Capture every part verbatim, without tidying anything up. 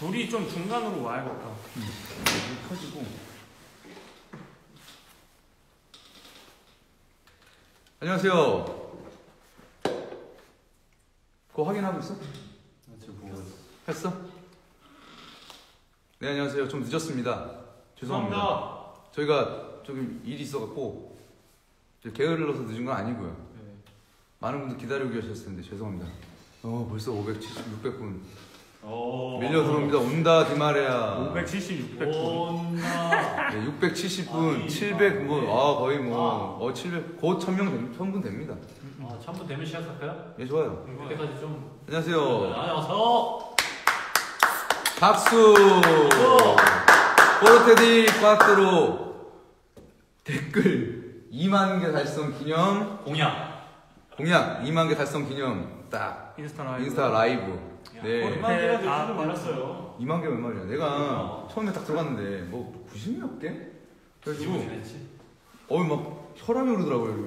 둘이 좀 중간으로 와야겠다. 음. 터지고. 안녕하세요. 그거 확인하고 있어? 뭐 했어? 네, 안녕하세요. 좀 늦었습니다. 죄송합니다. 감사합니다. 저희가 조금 일이 있어갖고 게을러서 늦은 건 아니고요. 네. 많은 분들 기다리고 계셨을 텐데 죄송합니다. 어, 벌써 오백칠십, 육백 분 오. 밀려 들어옵니다. 온다 디마레야. 오백칠십, 육백 분. 온나. 네, 육백칠십 분, 아니, 칠백 뭐, 아 거의 뭐, 아. 어 칠백, 곧 천 명, 천 분 됩니다. 아, 천분 되면 시작할까요? 예, 좋아요. 그때까지 좀. 안녕하세요. 안녕하세요. 박수. 포르테디 꽈트로 댓글 이만 개 달성 기념 공약. 공약 이만 개 달성 기념 딱 인스타 라이브. 인스타 라이브. 네. 이만 개가 될 아, 줄은 몰랐어요. 이만 개면 말이야. 내가 어. 처음에 딱 들어갔는데 뭐 구십 몇 개? 그래가지고 지냈지? 어이 막 혈압이 오르더라고요.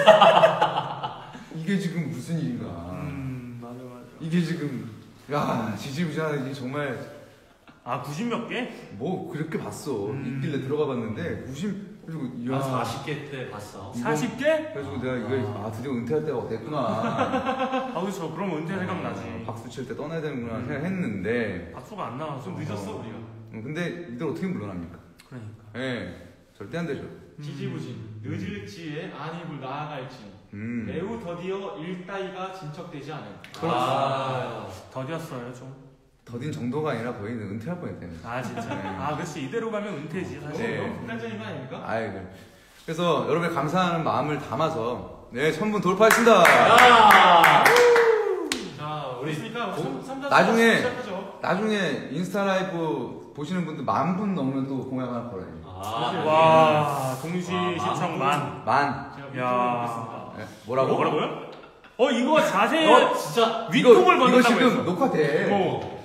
이게 지금 무슨 일인가. 음, 맞아, 맞아. 이게 지금 야 지지부진하게 정말 아, 구십 몇 개? 뭐 그렇게 봤어. 음. 있길래 들어가 봤는데 구십 그리고 한 야 사십 개 때 봤어. 이건- 사십 개? 그래가지고 내가 이거 아 드디어 은퇴할 때가 됐구나. 아, 그렇죠. 그럼 은퇴 아, 생각나지. 박수 칠 때 떠나야 되는구나 음. 생각했는데 박수가 안 나와서. 좀 늦었어, 어. 우리가. 음, 근데 이들 어떻게 물러납니까? 그러니까. 예 절대 안 되죠. 지지부진, 늦을지에 안입을 나아갈지 음. 매우 더디어 일따위가 진척되지 않을. 아, 더디었어요, 좀. 더딘 정도가 아니라 거의 은퇴할 뻔했대요. 아, 진짜. 네. 아, 그렇지. 이대로 가면 은퇴지, 사실. 네. 너무 극단적인 거 아닙니까? 아이고. 그래서 여러분의 감사하는 마음을 담아서 네 천분 돌파했습니다. 야! 자, 우리 그러니까 고- 나중에- 시작하죠. 나중에 인스타 라이브 보시는 분들 만 분 넘으면 또 공약 하나 걸어요. 아, 와, 동시 와, 시청 만 만. 만. 제가 야. 믿겠습니다. 네, 뭐라고? 뭐라고요? 어, 이거 자세히. 어, 진짜. 윗통을 이거 건넌다고 지금 했어. 녹화돼. 어.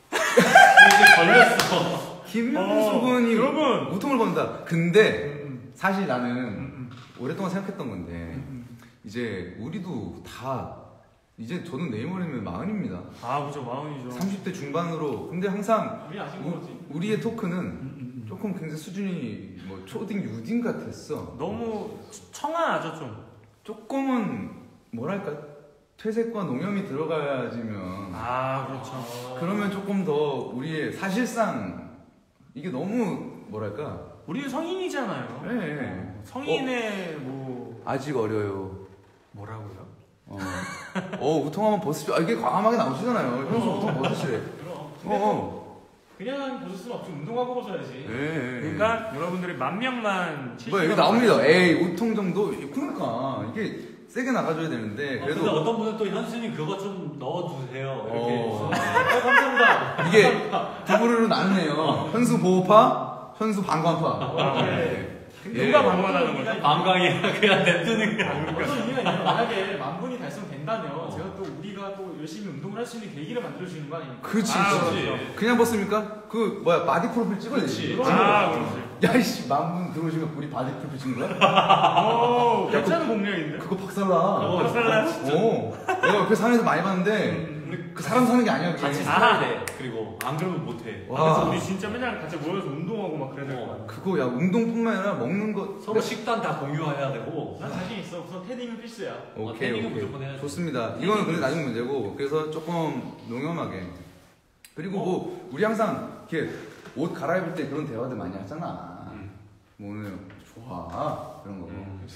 이제 걸렸어. 김명수 어, 군이 여러분. 우통을 건다. 근데 음, 사실 나는 음, 음, 오랫동안 생각했던 건데 음. 이제 우리도 다 이제 저는 내일모레면 마흔입니다. 아, 그죠. 마흔이죠. 삼십 대 중반으로. 근데 항상 우리 아직 우, 모르지. 우리의 토크는 음, 음, 음. 조금 굉장히 수준이 뭐 초딩 유딩 같았어. 너무 청아하죠, 좀. 조금은 뭐랄까 퇴색과 농염이 들어가야지면 아, 그렇죠. 그러면 조금 더 우리의 사실상 이게 너무 뭐랄까 우리는 성인이잖아요. 네. 어, 성인의 뭐 아직 어려요. 뭐라고요? 어, 어 우통 한번 벗으시죠. 아, 이게 과감하게 나오시잖아요. 현수 우통 벗으시래. 그럼. 어, 근데 어. 그냥 벗을 수는 없지. 운동하고 벗어야지. 예, 예, 예. 그러니까 여러분들이 만 명만 뭐 여기 나옵니다. 에이 우통 정도. 그러니까 이게 세게 나가줘야 되는데 어, 근데 그래도 어떤 분은 또 현수님 그거 좀 넣어주세요. 이렇게. 어. 어, 감사합니다. 이게 두 부류로 나뉘네요. 현수 보호파, 현수 방관파. 아, 네. 누가 예. 방관하는 거죠? 방광이 그냥 냅두는 거. 어떤 의미가 있냐면 만약에 만 분이 달성된다면 제가 또 우리가 또 열심히 운동을 할 수 있는 계기를 만들어주는 거 아닙니까? 그렇지, 아, 그렇지. 그렇죠. 그냥 벗습니까? 그 뭐야 바디 프로필 찍어야 되지. 그렇지. 아, 그렇지. 야이씨 만분 들어오시면 우리 바디 프로필 찍는 거야? 오, 괜찮은 공략인데? 그거 박살나. 어, 박살나? 어. 내가 옆에 산에서 많이 봤는데 그 사람 사는 게 아니야. 그게. 같이 살아야 돼. 그리고 안 그러면 못해. 그래서 와. 우리 진짜 맨날 같이 모여서 운동하고 막 그래야 될 것 같아. 그거 야 운동뿐만 아니라 먹는 거. 서로 식단 다 공유해야 되고. 난 자신 있어. 우선 패딩은 필수야. 오케이 태닝은 오케이. 무조건 해야지. 좋습니다. 이거는 근데 나중 문제고 그래서 조금 농염하게. 그리고 뭐 우리 항상 이렇게 옷 갈아입을 때 그런 대화들 많이 하잖아. 음. 뭐 오늘 좋아 그런 거. 음.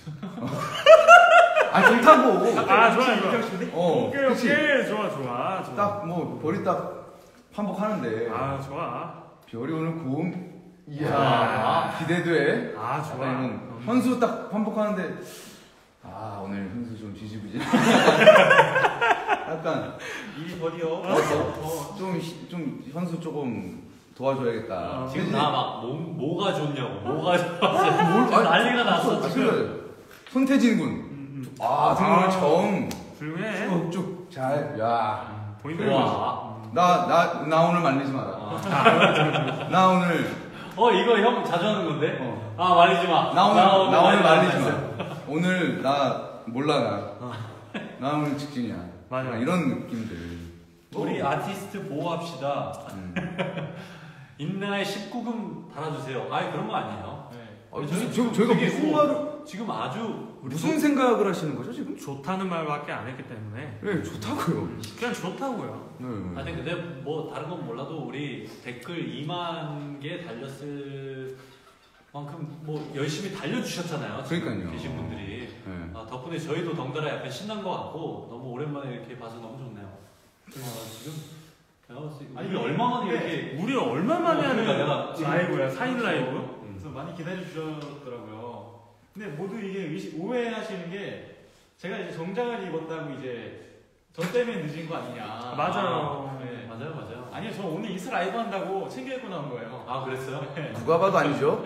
아 좋다고. 아, 좋아, 좋아. 어. 오케이, 그치? 오케이. 좋아, 좋아. 좋아. 딱 뭐 머리 딱 환복하는데 아, 좋아. 별이 오늘 고음 이야 아. 기대돼. 아, 좋아. 아니면 음. 현수 딱 환복하는데 아 오늘 현수 좀 지지부진. 약간 일이 더디어. 어, 좀, 히- 좀 현수 조금 도와줘야겠다. 어, 지금 나 막 뭐, 뭐가 좋냐고. 뭐가 좋았어. 뭘- 아니, 난리가 났어. 아, 지금. 그래. 손태진 군. 음, 음. 아 정말 아. 정 훌륭해. 쭉쭉 잘. 야. 보인다. 와. 나 나 나 오늘 말리지 마라. 아. 나 오늘 어, 이거 형 자주 하는 건데? 어. 아, 말리지 마. 나 오늘 나 오늘 말리지 마. 마. 오늘 나 몰라 나. 나 오늘 직진이야. 맞아. 이런 느낌들. 우리 아티스트 보호합시다. 음. 인나에 십구 금 달아주세요. 아니 그런 거 아니에요. 네. 아, 무슨, 저, 저희가 되게 무슨 뭐- 말을 지금 아주 무슨 생각을 하시는 거죠 지금? 좋다는 말밖에 안 했기 때문에 네 좋다고요. 그냥 좋다고요. 네. 아니 근데 뭐 다른 건 몰라도 우리 댓글 이만 개 달렸을 만큼 뭐 열심히 달려주셨잖아요. 지금 그러니까요. 계신 분들이 네. 아, 덕분에 저희도 덩달아 약간 신난 것 같고 너무 오랜만에 이렇게 봐서 너무 좋네요. 아, 지금 내가 봤을 때 아니, 우리 얼마 만에 근데 이렇게 우리 얼마 만에 하는 그러니까 내가 지금- 라이브야? 사 인 라이브? 음. 그래서 많이 기다려 주셨더라고요. 근데 모두 이게 의식, 오해하시는 게 제가 이제 정장을 입었다고 이제 저 때문에 늦은 거 아니냐. 맞아요. 네. 맞아요, 맞아요. 아니요, 저 오늘 인스타 라이브 한다고 챙겨 입고 나온 거예요. 아 그랬어요? 누가 봐도 아니죠?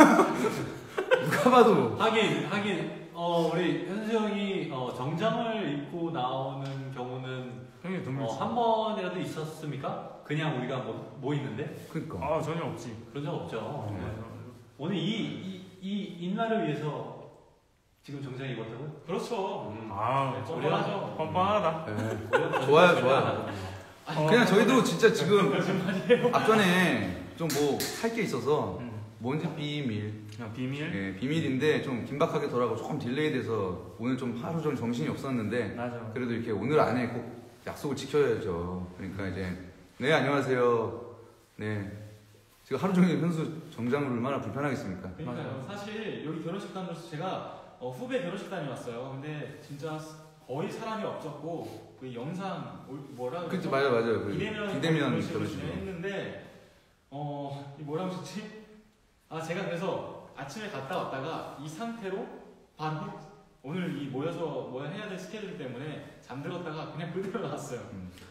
누가 봐도 하긴 하긴 어 우리 현수 형이 어, 정장을 입고 나오는 경우는 형님 드물 어, 지 한 번이라도 있었습니까? 그냥 우리가 뭐, 뭐 있는데 그러니까 아 전혀 없지. 그런 적 없죠. 네. 네. 오늘 이, 이, 이 인날을 위해서 지금 정장 입었다고요? 그렇죠. 음. 아 네, 뻔뻔하죠. 뻔뻔하다. 네. 좋아요, 좋아요. 어, 그냥 저희도 진짜 지금 거짓말이에요. 앞전에 좀 뭐 할 게 있어서 음. 뭔지 비밀 그냥 비밀. 예, 비밀인데 좀 긴박하게 돌아가고 조금 딜레이 돼서 오늘 좀 하루 종일 정신이 없었는데 맞아. 그래도 이렇게 오늘 안에 꼭 약속을 지켜야죠. 그러니까 이제 네 안녕하세요. 네 지금 하루 종일 현수 정장으로 얼마나 불편하겠습니까? 그러니까요. 사실 여기 결혼식단으로서 제가 어, 후배 결혼식단이 왔어요. 근데 진짜 거의 사람이 없었고 그 영상 올- 뭐라 그치 그러죠? 맞아요 맞아요. 그 비대면 비대면 결혼식을 결혼식. 했는데 어, 이 뭐라 그러지? 아 제가 그래서 아침에 갔다 왔다가 이 상태로 바로 오늘 이 모여서 뭐 해야 될 스케줄 때문에 잠들었다가 그냥 그대로 나왔어요.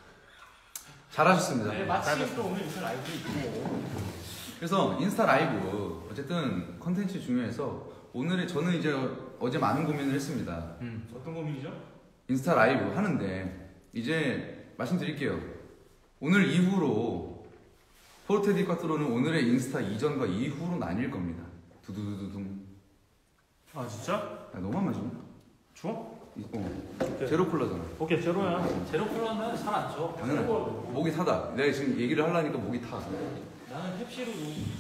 잘하셨습니다. 네, 마침 또 오늘 무슨 라이브 있고. 그래서 인스타 라이브 어쨌든 컨텐츠 중요해서 오늘의 저는 이제 어제 많은 고민을 했습니다. 음. 어떤 고민이죠? 인스타 라이브 하는데 이제 말씀드릴게요. 오늘 이후로 포르테디 꽈트로는 오늘의 인스타 이전과 이후로 나뉠 겁니다. 두두두두둥. 아 진짜? 야, 너만 마시냐? 줘? 이- 어. 제로 콜라잖아. 오케이 제로야. 제로 콜라는 살 안 쪄. 당연하지. 목이 타다. 내가 지금 얘기를 하려니까 목이 타. 나는 펩시로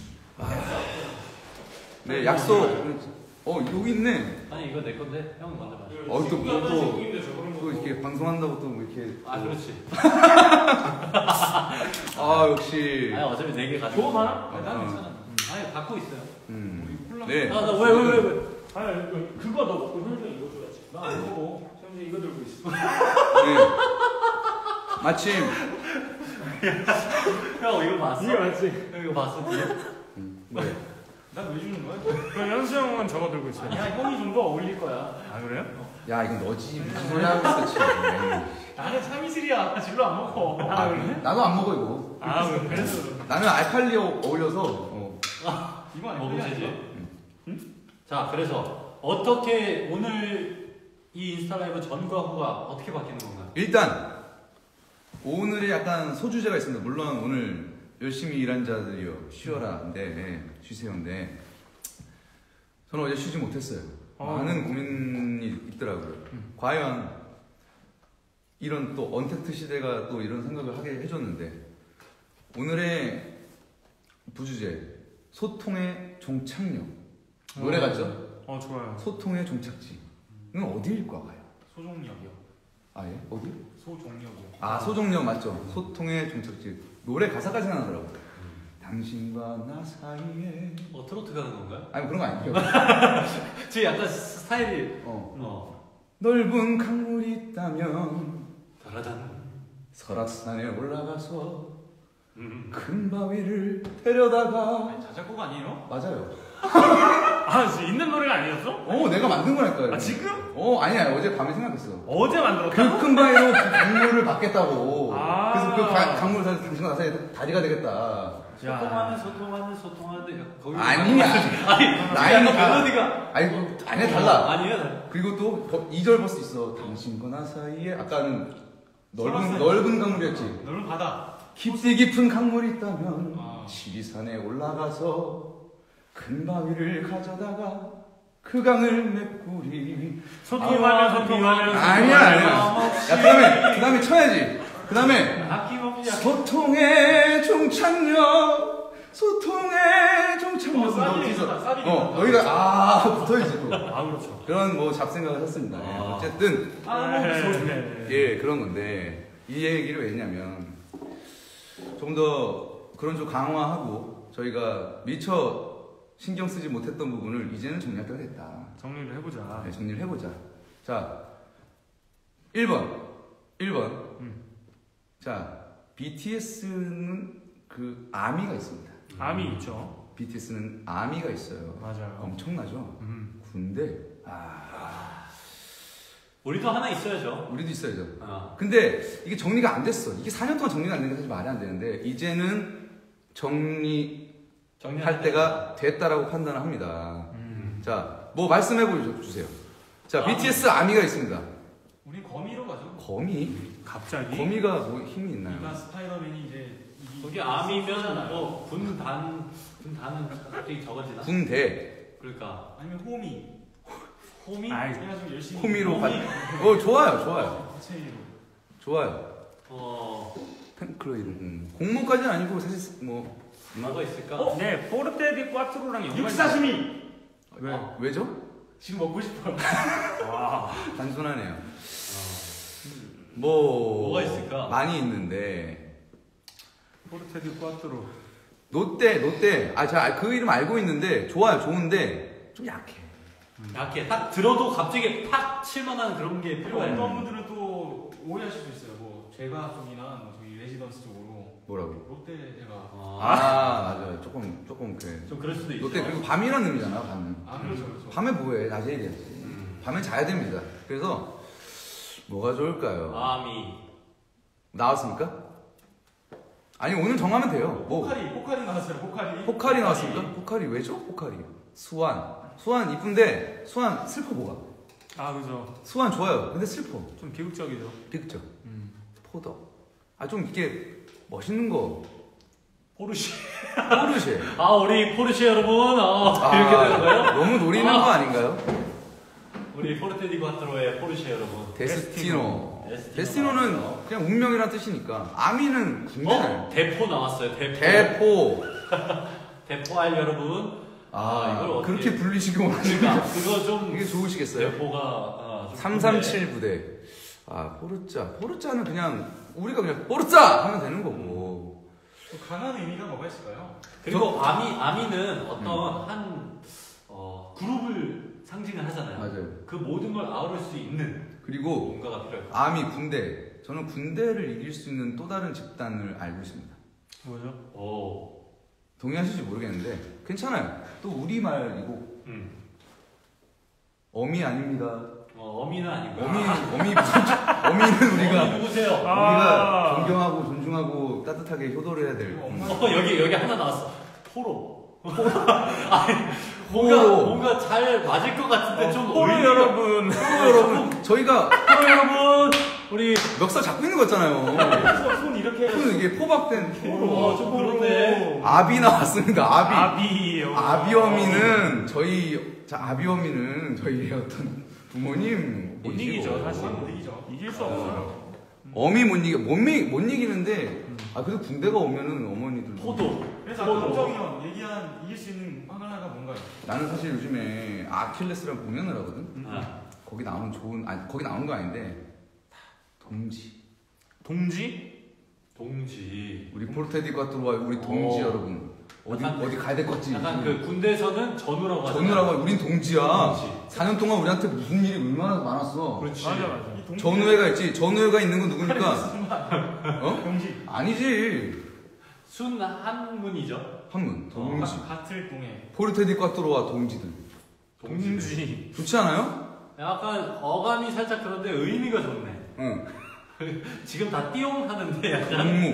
네, 약속. 어, 여기 있네. 아니 이거 내 건데 형 먼저 마셔. 어, 또, 뭐, 또, 또 이렇게 방송한다고 또 뭐 이렇게. 아 또- 그렇지. 아, 역시. 아니 어차피 네 개 가지고. 저거 많아? 아니, 난 어. 괜찮아. 아니 갖고 있어요. 음. 콜라. 네. 아나왜 왜 왜 왜? 아니 그- 그거 너 먹고 현정이 이거 줘야지. 나 안 먹어. 현정이 이거 들고 있어. 네. 마침. 형 이거 봤어? 이게 맞지? 형 이거 봤어? 뒤에? 음, 뭐야? 난 왜 주는 거야? 그럼 현수 형은 저거 들고 있어. 아니야, 형이 좀 더 어울릴 거야. 아 그래요? 야, 이건 너지. 무슨 소리 하고 있어, 지금. 나는 참이슬이야. 질로 안 먹어. 아 그래? 나도 안 먹어, 이거. 아 그래? 그래서 나는 알칼리 어- 어울려서. 어. 이거 아니야? 먹으시지. 자 그래서 어떻게 오늘 이 인스타 라이브 전과 후가 어떻게 바뀌는 건가요? 일단, 오늘의 약간 소주제가 있습니다. 물론 오늘 열심히 일한 자들이요. 쉬어라. 근데, 네, 쉬세요인데. 저는 어제 쉬지 못했어요. 어. 많은 고민이 있더라고요. 음. 과연 이런 또 언택트 시대가 또 이런 생각을 하게 해줬는데 오늘의 부주제 소통의 종착역 노래 같죠? 어 좋아요. 소통의 종착지는 어디일까요? 소종역이요. 아 예? 어디? 소종역이요. 아 소종역 맞죠? 소통의 종착지 노래 가사까지 나더라고. 당신과 나 사이에 어 트로트 가는 건가요? 아니 그런 거 아니에요. 지금 약간 스타일이 어. 어 넓은 강물이 있다면 다라단. 설악산에 올라가서 음. 큰 바위를 데려다가 아니, 자작곡 아니에요? 맞아요. 아 진짜 있는 노래가 아니었어? 어 내가 만든 거라니까요. 아 지금? 어 아니야 어제 밤에 생각했어. 어제 만들었다. 그 큰 바위로 그 강물을 받겠다고. 아. 그래서 그 가- 강물을 사서 당신과 나사이에 다리가 되겠다. 소통하는 소통하는 소통하는 거기 아니야. 아니 라인이 약간 다- 멜로디가 아니 뭐 아니야 달라. 아니에요. 그리고 또 이 절 버스 있어. 당신과 나 사이에 아까는 넓은 설악산. 넓은 강물이었지. 넓은 바다. 깊이 깊은 강물이 있다면 아. 지리산에 올라가서 큰 바위를 가져다가 그 강을 메꾸리. 소통하면 소통하면 아니야 아니야. 야 그다음에 그다음에 쳐야지. 그다음에 아낌없이 소통의 종착역 소통의 정착력. 어, 사비 있었다, 사비 어, 있었다. 여기가 아 붙어있지 또. 아 그렇죠. 그런 뭐 잡생각을 했습니다. 예, 아. 어쨌든 네. 예 그런 건데 이 얘기를 왜 했냐면 좀 더 그런 쪽 강화하고 저희가 미처 신경 쓰지 못했던 부분을 이제는 정리할 때가 됐다. 정리를 해보자. 네, 정리를 해보자. 자, 일 번. 일 번. 음. 자, 비티에스는 그 아미가 있습니다. 암이 있죠. 비티에스는 아미가 있어요. 맞아요. 엄청나죠? 음. 군대. 아, 우리도 하나 있어야죠. 우리도 있어야죠. 아. 근데 이게 정리가 안 됐어. 이게 사 년 동안 정리가 안 되는 게 사실 말이 안 되는데, 이제는 정리할 정리할 때가 됐다라고 판단을 합니다. 음. 자, 뭐 말씀해 보여주세요. 자, 아. 비티에스 아미가 있습니다. 우리 거미로 가죠. 거미? 갑자기. 거미가 뭐 힘이 있나요? 그러니까 스파이더맨이 이제 이- 거기 암이면 쏘잖아요. 뭐 군단 군단은 갑자기 적어지나? 군대. 그러니까 아니면 호미. 호미? 아이, 제가 좀 열심히 호미로 호미. 가. 어, 좋아요, 좋아요. 구체로. 좋아요. 어 팬클럽 이름. 음. 공모까지는 아니고 사실 뭐 뭐가 있을까? 어? 네, 포르테디 꽈트로랑 연관이. 육사시미. 왜? 어, 왜죠? 지금 먹고 싶어요. 와. 단순하네요. 어. 뭐 뭐가 있을까? 많이 있는데 포르테디 꽈트로. 롯데, 롯데. 아, 제가 그 이름 알고 있는데 좋아요, 좋은데 좀 약해. 약해. 딱 들어도 갑자기 팍 칠만한 그런 게 그리고 필요해. 어떤 분들은 또 오해하실 수 있어요. 뭐 제가 쪽이나 뭐 저기 레지던스 쪽으로 뭐라고? 롯데 제가 아, 아, 맞아요. 조금 조금 그래. 좀 그럴 수도 있어. 롯데 그리고 밤이라는 의미잖아, 밤. 아 그렇죠 그렇죠. 밤에 뭐해? 낮에 해야지. 음. 밤에 자야 됩니다. 그래서 뭐가 좋을까요? 아미. 나왔습니까? 아니 오늘 정하면 돼요. 뭐 포카리 포카리 나왔어요. 포카리. 포카리 나왔습니까? 포카리 왜죠? 포카리. 수완. 수완 이쁜데 수완 슬퍼 뭐가? 아 그죠. 수완 좋아요. 근데 슬퍼. 좀 비극적이죠. 비극적. 음. 포더. 아 좀 이게 멋있는 거. 포르쉐. 포르쉐. 아 우리 포르쉐 여러분. 아, 이렇게 되는 거예요? 너무 노리는 아. 거 아닌가요? 우리 포르테디 꽈트로의 포르쉐 여러분. 데스티노. 데스티노 데스티노는 나왔어요. 그냥 운명이란 뜻이니까. 아미는 군대잖아요. 어? 대포 나왔어요. 대포. 대포. 대포알 여러분. 아, 이걸 어떻게- 그렇게 불리시고 그러니까 그거 좀 이게 좋으시겠어요? 대포가 아, 좀 삼삼칠 부대. 아, 포르짜. 포르짜는 그냥 우리가 그냥 포르짜 하면 되는 거고. 또 강한 의미가 뭐가 있을까요? 그리고 아미 아미는 어떤 한 어, 그룹을 상징을 하잖아요. 맞아요. 그 모든 걸 아우를 수 있는 그리고 뭔가가 필요해요. 아미 군대. 저는 군대를 이길 수 있는 또 다른 집단을 알고 있습니다. 뭐죠? 오. 동의하실지 모르겠는데 괜찮아요. 또 우리말이고 음. 어미 아닙니다. 어, 어미는 아니고. 어미 어미 어미는 우리가 어미 누구세요? 아. 우리가 존경하고 존중하고 따뜻하게 효도를 해야 될. 그리고 음. 엄마 어 여기 여기 하나 나왔어. 포로. 아니 뭔가 포로. 뭔가 잘 맞을 것 같은데 좀 포로 의미가- 여러분. 포로 여러분, 저희가 포로 여러분 우리 멱살 잡고 있는 거잖아요. 손, 손 이렇게 해서 손 이게 포박된 포로. 어, 좀 그런데. 아비 나왔습니다. 아비. 아비요. 아비어미는 저희 자 아비어미는 저희 어떤 부모님 못 이기죠, 사실. 못 이기죠. 이길 수 없어요. 어미 못 이겨 못, 미, 못 이기는데 아 그래도 군대가 오면은 어머니들 포도. 그래서 아까 홍정이 형 얘기한 이길 수 있는 하나가 뭔가요? 나는 사실 요즘에 아킬레스랑 공연을 하거든. 아, 거기 나오는 좋은 아니 거기 나오는 거 아닌데 동지 동지? 동지. 우리 포르테디가 들어와 우리 동지 오. 여러분 어디 약간- 어디 가야 될 것 같지? 약간 그 군대에서는 전우라고 하잖아. 전우라고 우린 동지야. 동지. 사 년 동안 우리한테 무슨 일이 얼마나 많았어. 그렇지. 맞아 맞아. 이 동지- 전우회가 있지. 전우회가 있는 건 누구니까? 어? 동지. 아니지. 순한문이죠. 한문 동지. 가- 같을 동해. 포르테디 꽈트로와 동지들. 동지. 좋지 않아요? 약간 어감이 살짝 그런데 의미가 좋네. 응. 지금 다 띠용 하는데 약간 동무.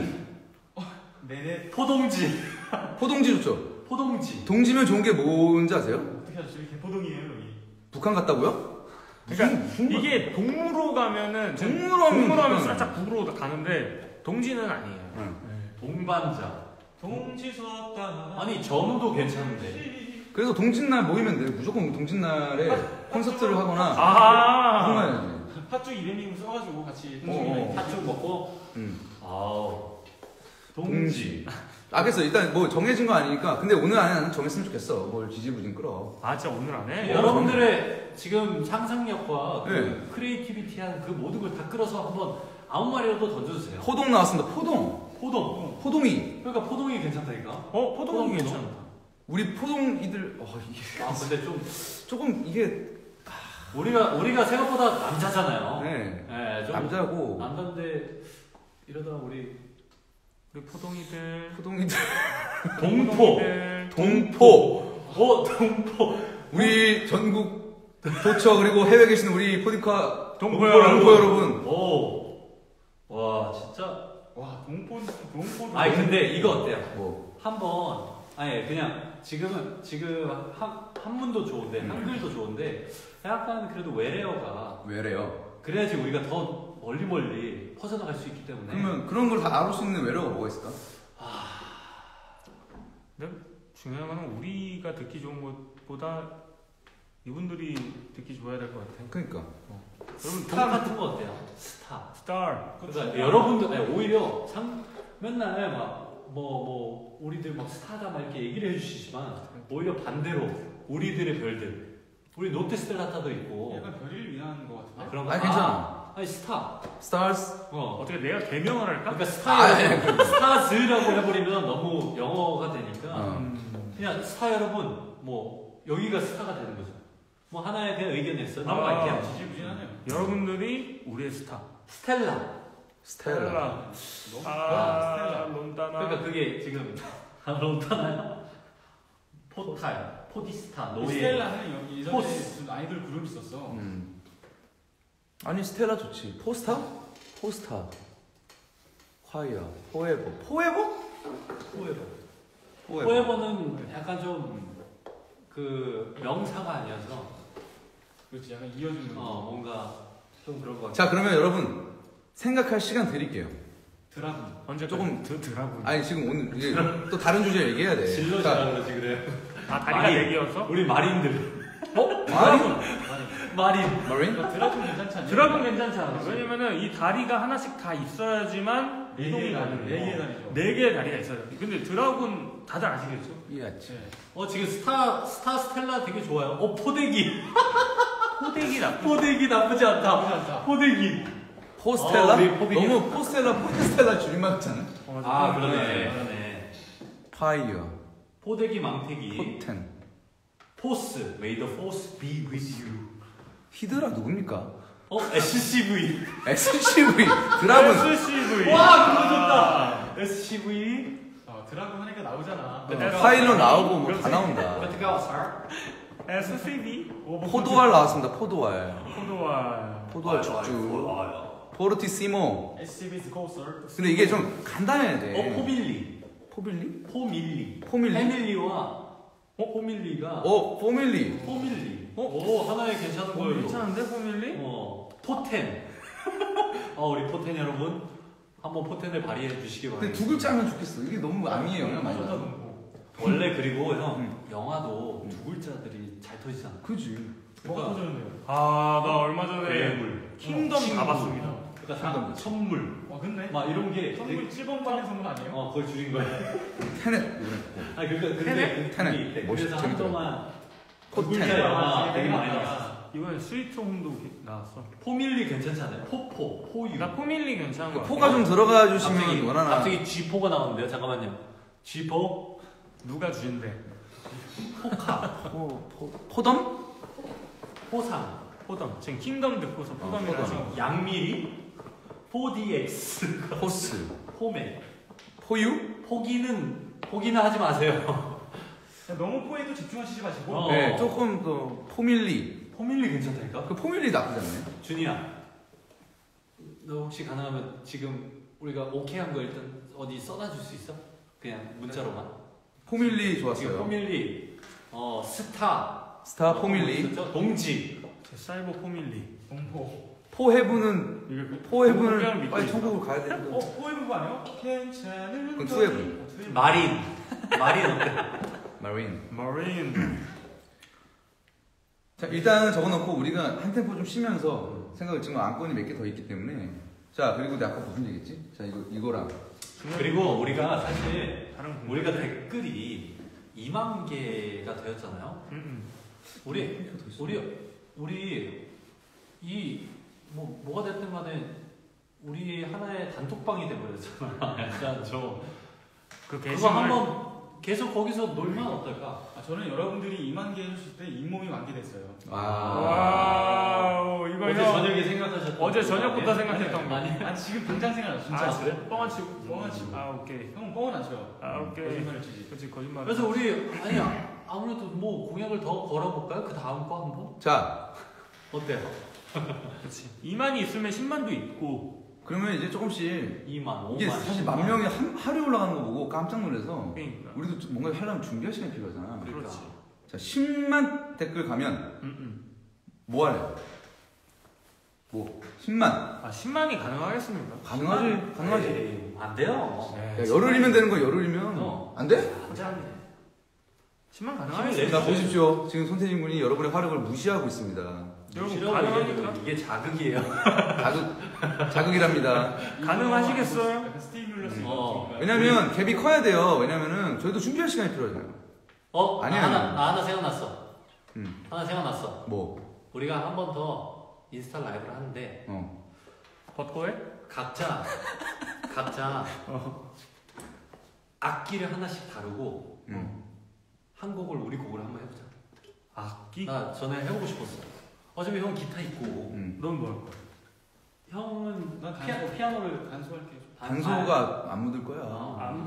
네네. 포동지. 포동지 좋죠. 포동지. 동지면 좋은 게 뭔지 아세요? 어떻게 하죠? 여기 개포동이에요 여기. 북한 갔다고요? 그러니까 무슨- 무슨 이게 동무로 가면은 동무로 하면 동무로 하면 북한. 살짝 북으로 가는데 동지는 아니에요. 응. 동반자. 동지 수었다. 아니 전우도 괜찮은데. 그래서 동짓날 모이면 돼. 무조건 동짓날에 콘서트를 하거나 아. 그런 팥죽 이름이 써가지고 같이 어, 동지. 어. 팥죽 먹고. 응. 아우. 동지. 아 그래서 일단 뭐 정해진 거 아니니까 근데 오늘 안에 나는 정했으면 좋겠어. 뭘 지지부진 끌어. 아 진짜 오늘 안 해? 여러분들의 지금 상상력과 그 네. 크리에이티비티한 그 모든 걸 다 끌어서 한번 아무 말이라도 던져주세요. 포동 나왔습니다. 포동. 포동. 포동이. 그러니까 포동이 괜찮다니까. 어? 포동이 포동. 괜찮다. 우리 포동이들 어 이게 아 근데 좀 조금 이게 우리가 우리가 생각보다 남자잖아요. 네. 네, 좀 남자고 남자인데 이러다 우리 우리 포동이들. 포동이들 동포. 포동이들. 동포. 어 동포. 우리 전국 도처 그리고 해외 계신 우리 포디카 동포 동포 여러분. 여러분. 오. 와 진짜. 와 동포 동포. 아니 근데 이거 어때요? 뭐 한번 아니 그냥 지금은 지금 한 한문도 좋은데 음. 한글도 좋은데 약간 그래도 외래어가 왜래요? 그래야지 우리가 더 멀리 멀리 퍼져나갈 수 있기 때문에. 그러면 그런 걸 다 알을 수 있는 외래어가 뭐가 있을까? 중요한 거는 우리가 듣기 좋은 것보다 이분들이 듣기 좋아야 될 것 같아. 그러니까 여러분 스타 같은 거 어때요? 스타. 스타. 그러니까 여러분들 아니, 오히려 상 맨날 막 뭐 뭐 우리들 막 스타다 막 이렇게 얘기를 해주시지만 오히려 반대로 우리들의 별들 우리 롯데스텔라타도 있고 약간 별을 위한 것 같은데. 아, 그런 거. 아니, 괜찮아. 아, 아니 스타. 스타스 어. 어떻게 내가 개명을 할까? 그러니까 아, 스타 예, 여러분, 스타즈라고 해버리면 너무 영어가 되니까 어. 음. 그냥 스타 여러분 뭐 여기가 스타가 되는 거죠. 뭐 하나에 대한 의견 냈어요. 아, 넘어갈게요. 지지부진하네요. 여러분들이 우리의 스타. 스텔라. 스텔라. 너무 아, 스텔라. 론다나. 그러니까 그게 지금 론타나요? 포탈, 포디스타, 이 노예. 스텔라는 여기 예전에 포스. 무슨 아이돌 그룹 있었어. 음. 아니 스텔라 좋지. 포스타? 포스타. 콰이어. 포에버. 포에버? 포에버. 포에버. 포에버는 약간 좀 그 명사가 아니어서 그렇지 약간 이어주는. 어 뭔가 좀 그런 것 같아요. 자 그러면 여러분 생각할 시간 드릴게요. 드라군. 언제 조금 드 드라군. 아니 지금 오늘 이제 또 다른 주제 얘기해야 돼. 질러지라 그러지 그래요. 아 다리가 마린. 네 개였어? 우리 마린들. 어? 마린? 마린. 마린? 야, 드라군 괜찮지 않냐? 드라군 괜찮지 않아? 왜냐면은 이 다리가 하나씩 다 있어야지만 네 이동이 개의 다리, 가능해. 네 개의 다리죠. 네 개의 다리가 있어야 돼. 근데 드라군 다들 아시겠죠? 이해했지. 네. 어 지금 스타 스타 스텔라 되게 좋아요. 어 포대기. 포대기 나쁘. 포대기 나쁘지 않다. 나쁘지 않다. 포대기. 포스텔라? 어, 우리 포비기. 너무 포스텔라 포스텔라 줄임말 같잖아. 어, 아 좀- 그러네. 그러네. 파이어. 포대기 망태기. 포텐. 포스. May the force be with you. 히드라 누굽니까? 어 에스씨브이. 에스씨브이. 드라군. 에스씨브이. 와 그거 좋다. 에스씨브이. 어, 드라군 하니까 나오잖아. 네. 파일럿 나오고 뭐 다 그렇지. 나온다. 어떻게 왔어? 에스씨비. 포도알 나왔습니다. 포도알. 포도알. 포도알 죽주. 포르티시모. 에스씨비 스코서. 근데 이게 좀 간단해야 돼. 어 포밀리. 포빌리? 포밀리. 포밀리? 패밀리와 어 포밀리가. 어, 포밀리. 포밀리. 어? 오 하나에 괜찮은 어, 걸로. 괜찮은데 포밀리? 어 포텐. 어 우리 포텐 여러분 한번 포텐을 발휘해 주시기 근데 바랍니다. 두 글자면 좋겠어. 이게 너무 암이에요. 그냥 많이 좋다 나. 동포. 원래 그리고 형 음. 영화도 두 글자들이 잘 터지잖아. 그지. 뭐가 터졌는데요? 아, 나 얼마 전에 괴물. 킹덤 친구. 다 봤습니다. 그러니까 다 선물. 와 근데 막 이런 게 선물 칠번 받는 선물 아니에요? 어 그걸 줄인 거야. 테넷 이번에. 아니 그러니까 근데 그 테넷. 그게 있대. 멋있- 그래서 재밌더라. 한동안 두 포텐. 글자 영화 되게 많이 나왔어. 이번에 스위트 홈도 기- 나왔어. 포밀리 괜찮잖아요. 포포, 포유. 나 포밀리 괜찮은 거 그 같아. 포가 좀 들어가 갑자기 주시면 원하나. 갑자기 G포가 나오는데요. 잠깐만요. G포, 누가 주인데? 포카, 포, 포, 포덤? 포상, 포덤. 지금 킹덤 듣고서 포덤이라 포덤. 하신 거. 양미리, 포디엑스, 포스. 포메. 포유? 포기는 포기는 하지 마세요. 너무 포에도 집중하시지 마시고. 어. 네, 조금 더 포밀리. 포밀리 괜찮다니까? 그 포밀리 나쁘지 않네. 준이야, 너 혹시 가능하면 지금 우리가 오케이한 거 일단 어디 써놔줄 수 있어? 그냥 문자로만. 포밀리 지금 좋았어요. 포밀리, 어 스타, 스타 어, 포밀리. 있었죠? 동지, 제 사이버 포밀리. 동포. 포헤브는 이게 그- 포헤브는 포헤브는 믿고 빨리 있어. 천국을 가야 되는데. 어 포에브 아니에요? 괜찮은. 그건 거리. 투에브. 어, 투에브. 마린, 마린 어때? 마린. 마린. 자 일단은 적어놓고 우리가 한 템포 좀 쉬면서 생각을 지금 안건이 몇 개 더 있기 때문에 자 그리고 내가 아까 무슨 얘기했지? 자 이거 이거랑 그리고 우리가 사실 다른 공부. 우리가 댓글이 이만 개가 되었잖아요. 음, 음. 우리 우리 우리 이 뭐 뭐가 됐든 간에 우리 하나의 단톡방이 돼버렸잖아. 약간 저 그 그거 게시물. 한번 계속 거기서 놀면 어떨까? 아, 저는 여러분들이 이만 개 해주실 때 잇몸이 만개 됐어요. 아. 와우 이거 어제 형 저녁에 생각하셨던 어제 거 저녁부터 아니에요? 생각했던 거. 아니 아 지금 당장 생각나 진짜. 아 그래? 뻥안 치고. 뻥안 치고. 아 오케이. 형은 뻥은 안 쳐요. 아 오케이. 거짓말을 치지. 그렇지 거짓말. 그래서 우리 아니 아무래도 뭐 공약을 더 걸어볼까요? 그 다음 거 한번 자, 어때요? 그렇지. 이만이 있으면 십만도 있고. 그러면 이제 조금씩 이만, 오만. 이게 사실 만 명이 한, 하루에 올라가는 거 보고 깜짝 놀라서 그러니까. 우리도 좀 뭔가 하려면 준비할 시간이 필요하잖아. 그렇지. 자, 십만 댓글 가면 음, 음. 뭐 할래? 뭐 십만 아 십만이 가능하겠습니까? 가능하지? 가능하지. 에이, 안 돼요. 네, 야, 열흘이면 되는 거 열흘이면 어. 안 돼? 십만 힘을 가능하겠습니다. 자, 보십시오. 지금 손태진 군이 여러분의 화력을 무시하고 있습니다. 여러분 싫어 가능합니까? 이게, 이게 자극이에요. 자극, 자극이랍니다. 가능하시겠어요? 약간 스티뮬러스. 어. 왜냐면 갭이 커야 돼요. 왜냐면은 저희도 준비할 시간이 필요하잖아요. 어? 아니야, 나 하나, 아니야. 나 하나 생각났어. 음. 하나 생각났어. 뭐, 우리가 한 번 더 인스타 라이브를 하는데 어. 벚꽃에? 각자 각자 악기를 하나씩 다루고 음. 한 곡을 우리 곡을 한번 해보자. 악기? 나 전에 해보고 싶었어. 어차피 형 기타 있고 음. 넌 뭐 할 거야? 형은 난 피아, 단소. 피아노를 단소할게요. 단소가 안 묻을 거야. 어. 안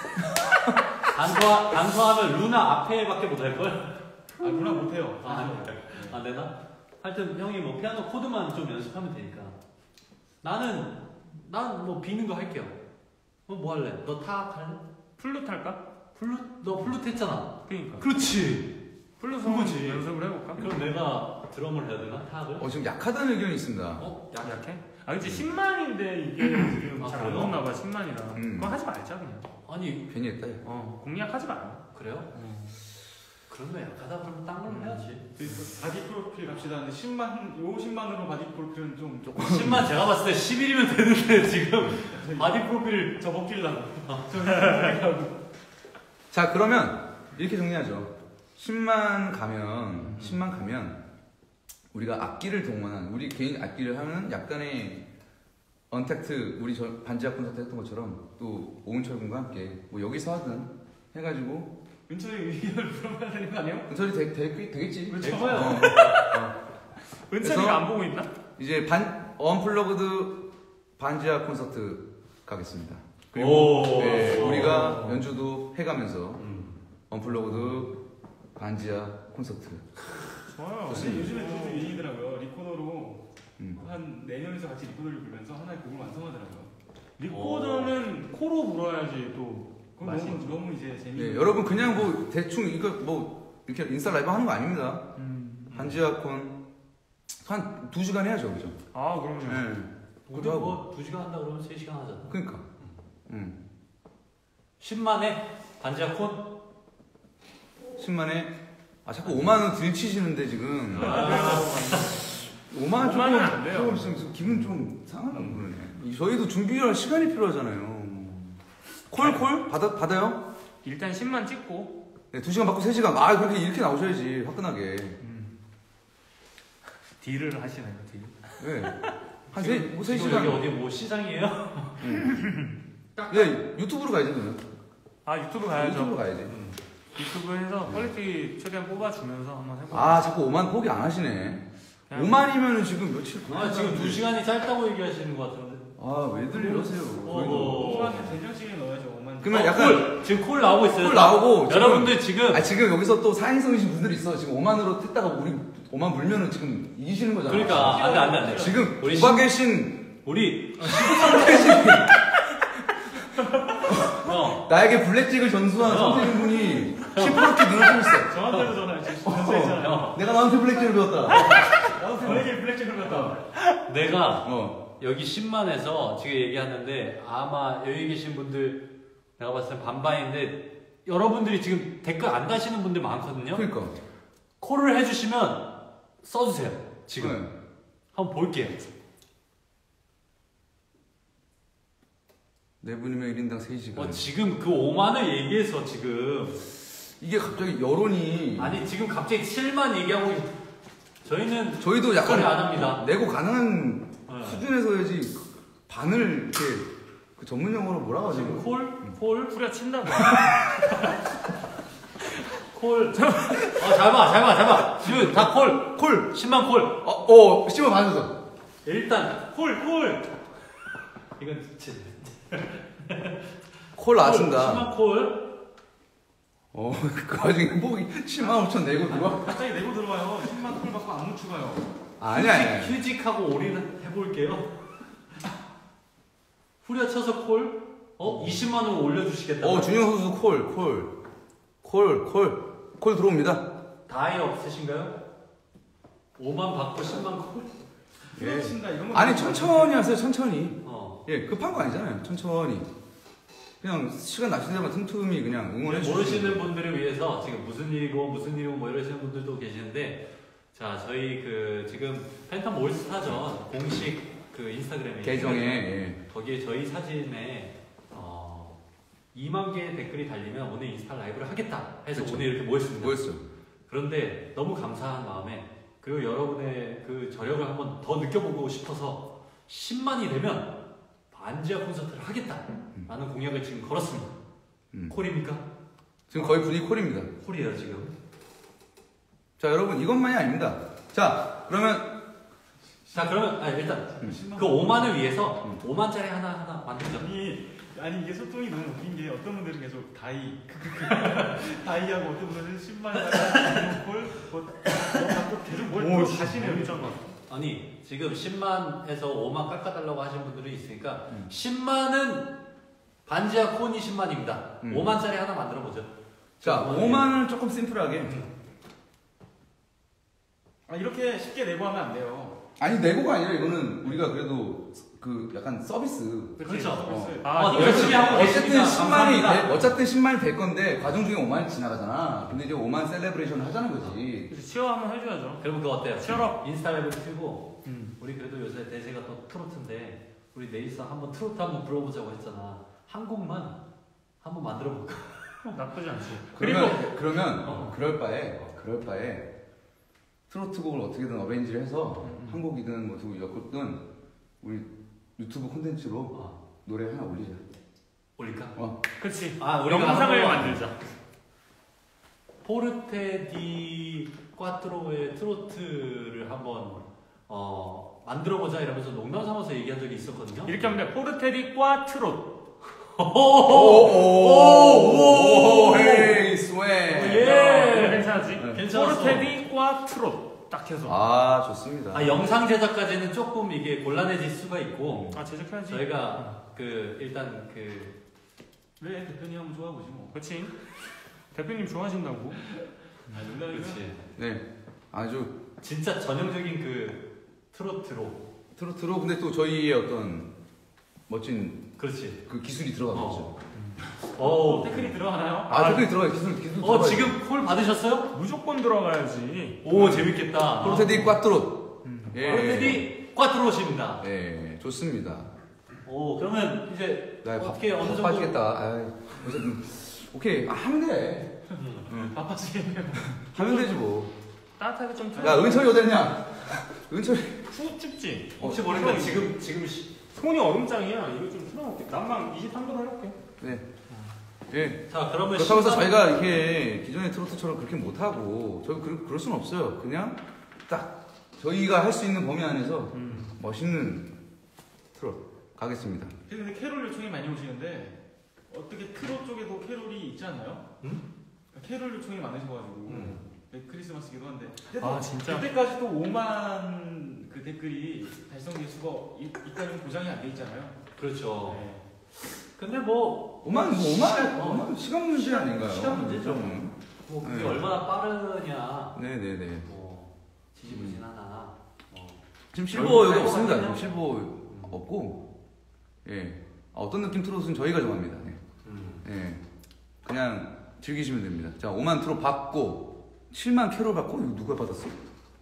단소 단소하면 루나 앞에밖에 못 할 걸. 아 누나 못해요. 아, 안 돼. 안 되나? 하여튼 형이 뭐 피아노 코드만 좀 연습하면 되니까. 나는 난 뭐 비는 거 할게요. 너 뭐 할래? 너 타악 할래? 플룻 할까? 플룻? 너 플룻 했잖아. 그러니까 그렇지. 플룻 그거지. 연습을 해볼까? 그럼 내가 드럼을 해야 되나? 타악을? 어, 지금 약하다는 의견이 있습니다. 어? 약. 약해? 아 그치 십만인데 이게 지금 아, 잘 안 그래요? 먹나 봐 십만이라. 음. 그거 하지 말자 그냥. 아니 괜히 했다. 어 공략하지 마라. 그래요? 그러면 약하다 그러면 딴 걸 해야지. 바디 프로필 갑시다. 근데 십만 요 십만으로 바디 프로필은 좀 조금 십만 제가 봤을 때 십일이면 되는데 지금 바디 프로필 저 먹길라고. 자, 그러면 이렇게 정리하죠. 십만 가면, 십만 가면 우리가 악기를 동원한, 우리 개인 악기를 하는 약간의 언택트, 우리 저 반지하 콘서트 했던 것처럼 또 오은철 군과 함께 뭐 여기서 하든 해가지고 윤철이 의견을 물어봐야 되는 거 아니에요? 은철이 되, 되, 되겠지. 그렇죠. 어, 어. 은철이가 그래서- 안 보고 있나? 이제 반 언플러그드 반지하 콘서트 가겠습니다. 그리고 오. 네, 우리가 연주도 해가면서 음. 언플러그드 반지하 콘서트. 좋아요. 근데 요즘에 그것도 유행이더라고요. 리코더로 음. 한 네 명이서 같이 리코더를 불면서 하나의 곡을 완성하더라고요. 리코더는 코로 불어야지 또 그건 맛이 너무 있죠. 너무 이제 재미. 네, 여러분 그냥 뭐 대충 이거 뭐 이렇게 인스타 라이브 하는 거 아닙니다. 음. 반지하 콘 한 두 시간 해야죠, 그죠? 아 그럼요. 네. 우리 그것도 하고. 뭐두 시간 한다 그러면 세 시간 하잖아. 그러니까. 음. 십만에 반지하 콘? 십만에 아 자꾸 오만 원 들치시는데 지금. 오만 원 오만 원안 돼요. 조금 조금 좀 기분 좀 상하다 그러네. 이- 저희도 준비할 시간이 필요하잖아요. 콜 콜 받아 받아요? 일단 십만 찍고 네, 두 시간 받고 세 시간. 아 그렇게 이렇게 나오셔야지 화끈하게. 딜을 하시나요 딜? 네. 한세 뭐 세 지금 시간. 여기 어디 뭐 시장이에요? 네, 유튜브로 가야지 그러면. 아 유튜브 가야죠. 유튜브로 가야지. 유튜브 해서 퀄리티 최대한 뽑아주면서 한번 해볼게요. 아 자꾸 오만 포기 안 하시네. 그냥 오만이면은 지금 며칠 아 지금 두 시간이 짧다고 얘기하시는 것 같은데. 아왜 들리세요? 어. 오만에 된장찌개 넣어야죠. 오만. 그러면 어, 약간 콜! 지금 콜 나오고 있어요. 콜 나오고 지금- 여러분들 지금 아 지금 여기서 또 사행성이신 분들이 있어. 지금 오만으로 했다가 우리 오만 물면은 지금 이기시는 거잖아. 그러니까 안돼 안돼 안돼. 지금 우리 오바 계신 우리 어 나에게 블랙잭을 전수한 어. 선택인 분이 십 퍼센트 늘어지고 있어. 저한테도 전화해 주시고 전화했잖아요. 어, 내가 너한테 블랙잭을 배웠다. 나도 블랙에 블랙잭을 갔다. 내가 어. 여기 십만에서 지금 얘기하는데 아마 여기 계신 분들 내가 봤을 때 반반인데 여러분들이 지금 댓글 안 다시는 분들 많거든요. 그러니까. 콜을 해주시면 써주세요. 지금 네. 한번 볼게요. 네 분이면 일 인당 세 시간. 어, 지금 그 오만을 얘기해서 지금 이게 갑자기 여론이 아니 지금 갑자기 칠만 얘기하고 저희는 저희도 거래 약간 안 합니다. 내고 가능한 네. 수준에서 해야지 반을 이렇게 그 전문 용어로 뭐라 하지? 지금 콜? 콜? 후려친다고. 콜? 어, 잘 봐, 잘 봐, 잘 봐. 지금 다 콜. 콜! 십만 콜. 어, 어, 씹어 받았어. 일단 콜, 콜. 이건 진짜. 콜 나왔습니다. 십만 콜. 어, 그 와중에 목이 칠만 오천 내고 들어와? 갑자기 내고 들어와요. 십만 콜 받고 안 묻히가요. 아니야, 아니야. 휴직하고 올인 해볼게요. 후려쳐서 콜? 어? 이십만 원 올려주시겠다. 어, 준영 선수 콜, 콜. 콜, 콜. 콜 들어옵니다. 다이 없으신가요? 오만 받고 십만 콜? 예. 친다 이런 거. 아니, 천천히 하세요, 천천히. 어. 예, 급한 거 아니잖아요. 천천히. 그냥 시간 나시는 대로 틈틈이 그냥 응원해 주시면 모르시는 분들을 위해서 지금 무슨 일이고 무슨 일이고 뭐 이러시는 분들도 계시는데 자 저희 그 지금 팬텀 올스타전 공식 그 인스타그램에 계정에 있는데 예. 거기에 저희 사진에 어 이만 개의 댓글이 달리면 오늘 인스타 라이브를 하겠다 해서 그쵸. 오늘 이렇게 모였습니다. 뭐였어? 그런데 너무 감사한 마음에 그리고 여러분의 그 저력을 한번 더 느껴보고 싶어서 십만이 되면 반지하 콘서트를 하겠다라는 공약을 지금 걸었습니다. 음. 콜입니까? 지금 거의 분위기 콜입니다. 콜이에요 지금. 자, 여러분 이것만이 아닙니다. 자, 그러면 자 그러면 아 일단 음. 그 오만을 위해서 오만짜리 하나 하나 만들자. 아니, 아니 이게 소통이 너무 웃긴 게 어떤 분들은 계속 다이 다이하고 어떤 분들은 십만 원 콜 뭐 갖고 계속 뭘 오, 가시네요. 진짜. 아니 지금 십만에서 오만 깎아달라고 하시는 분들이 있으니까 음. 십만은 반지하 콘이 십만입니다. 음. 오만짜리 하나 만들어 보죠. 자, 오만을 조금 심플하게. 아 이렇게 쉽게 내고 하면 안 돼요. 아니, 내고가 아니라 이거는 우리가 그래도 그 약간 서비스. 그렇죠. 어. 아, 어, 열심히 하고 어쨌든 계십니다. 십만이 감사합니다. 돼, 어쨌든 십만이 될 건데 과정 중에 오만이 지나가잖아. 근데 이제 오만 셀레브레이션을 하자는 거지. 그래서 치어 한번 해줘야죠. 그러면 그거 어때요? 치열업. 인스타 라이브 틀고 음. 우리 그래도 요새 대세가 또 트로트인데 우리 내일서 한번 트로트 한번 불러보자고 했잖아. 한 곡만 한번 만들어 볼까? 나쁘지 않지. 그러면 그리고 그러면 어. 그럴 바에 그럴 바에 트로트 곡을 어떻게든 어레인지를 해서 음. 한 곡이든 뭐 두 곡이든 우리 유튜브 콘텐츠로 어. 노래 하나 올리자. 올릴까? 어. 그치. 아 우리가 영상을 한번 만들자. 포르테 디 꽈트로의 트로트를 한번 어, 만들어보자 이러면서 농담 삼아서 얘기한 적이 있었거든요. 이렇게 하면 돼. 포르테리 꽈트롯. 오오오오 헤이 스웨. 예. 이거 괜찮았지? 네. 괜찮았어. 포르테리 꽈트롯. 딱 해서. 아, 좋습니다. 아, 영상 제작까지는 조금 이게 곤란해질 수가 있고 아, 제작해야지. 저희가 그 일단 그 왜 대표님 한번 좋아보지 뭐. 그치. 대표님 좋아하신다고. 아 농담이고요. 그렇지 네. 아주 진짜 전형적인 그 트로트로 트로트로 근데 또 저희의 어떤 멋진 그렇지. 그 기술이 들어가겠죠. 어. 댓글이 들어가나요? 아, 댓글이 들어가요. 기술 기술. 어 들어가요. 지금 콜 받으셨어요? 무조건 들어가야지. 오 재밌겠다. 포르테디 꽈트롯. 음. 예. 포르테디 꽈트로십니다. 예, 좋습니다. 오 그러면 이제 나 어떻게 어느 정도 빠지겠다. 아이, 어쨌든 오케이 아, 하면 돼. 음. 바빠지겠네요. 하면 되지 뭐. 따뜻하게 좀 야, 은철이 어딨냐? 은철이. 푹 춥지? 혹시 모르니까 지금 지금 시... 손이 얼음장이야. 이거 좀 틀어놓을게. 난방 이십삼 도로 해볼게. 네. 예. 자 그러면 그렇다고 해서 십만- 저희가 이렇게 기존의 트로트처럼 그렇게 못하고 저희 그, 그럴 수는 없어요. 그냥 딱 저희가 할 수 있는 범위 안에서 음. 멋있는 트롯 가겠습니다. 근데 캐롤 요청이 많이 오시는데 어떻게 트롯 쪽에도 캐롤이 있지 않나요? 응? 캐롤 요청이 많으셔가지고 음. 네, 크리스마스기도 한데 아, 진짜? 그때까지 또 오만 그 댓글이 달성될 수가 있, 있다는 보장이 안 돼 있잖아요. 그렇죠. 네. 근데 뭐 오만 뭐 시간, 오만 어. 오만 시간 문제 아닌가요? 시간 문제죠. 음. 뭐 그게 네. 얼마나 빠르냐 네네네. 뭐 지지부진하나 뭐 지금 실버 여기 얼굴 없습니다. 사이즈가 지금 실버 없고 예 아, 어떤 느낌 트롯은 저희가 정합니다. 예. 음. 예. 그냥 즐기시면 됩니다. 자 오만 트롯 받고 칠만 캐롤 받고 이거 누가 받았어?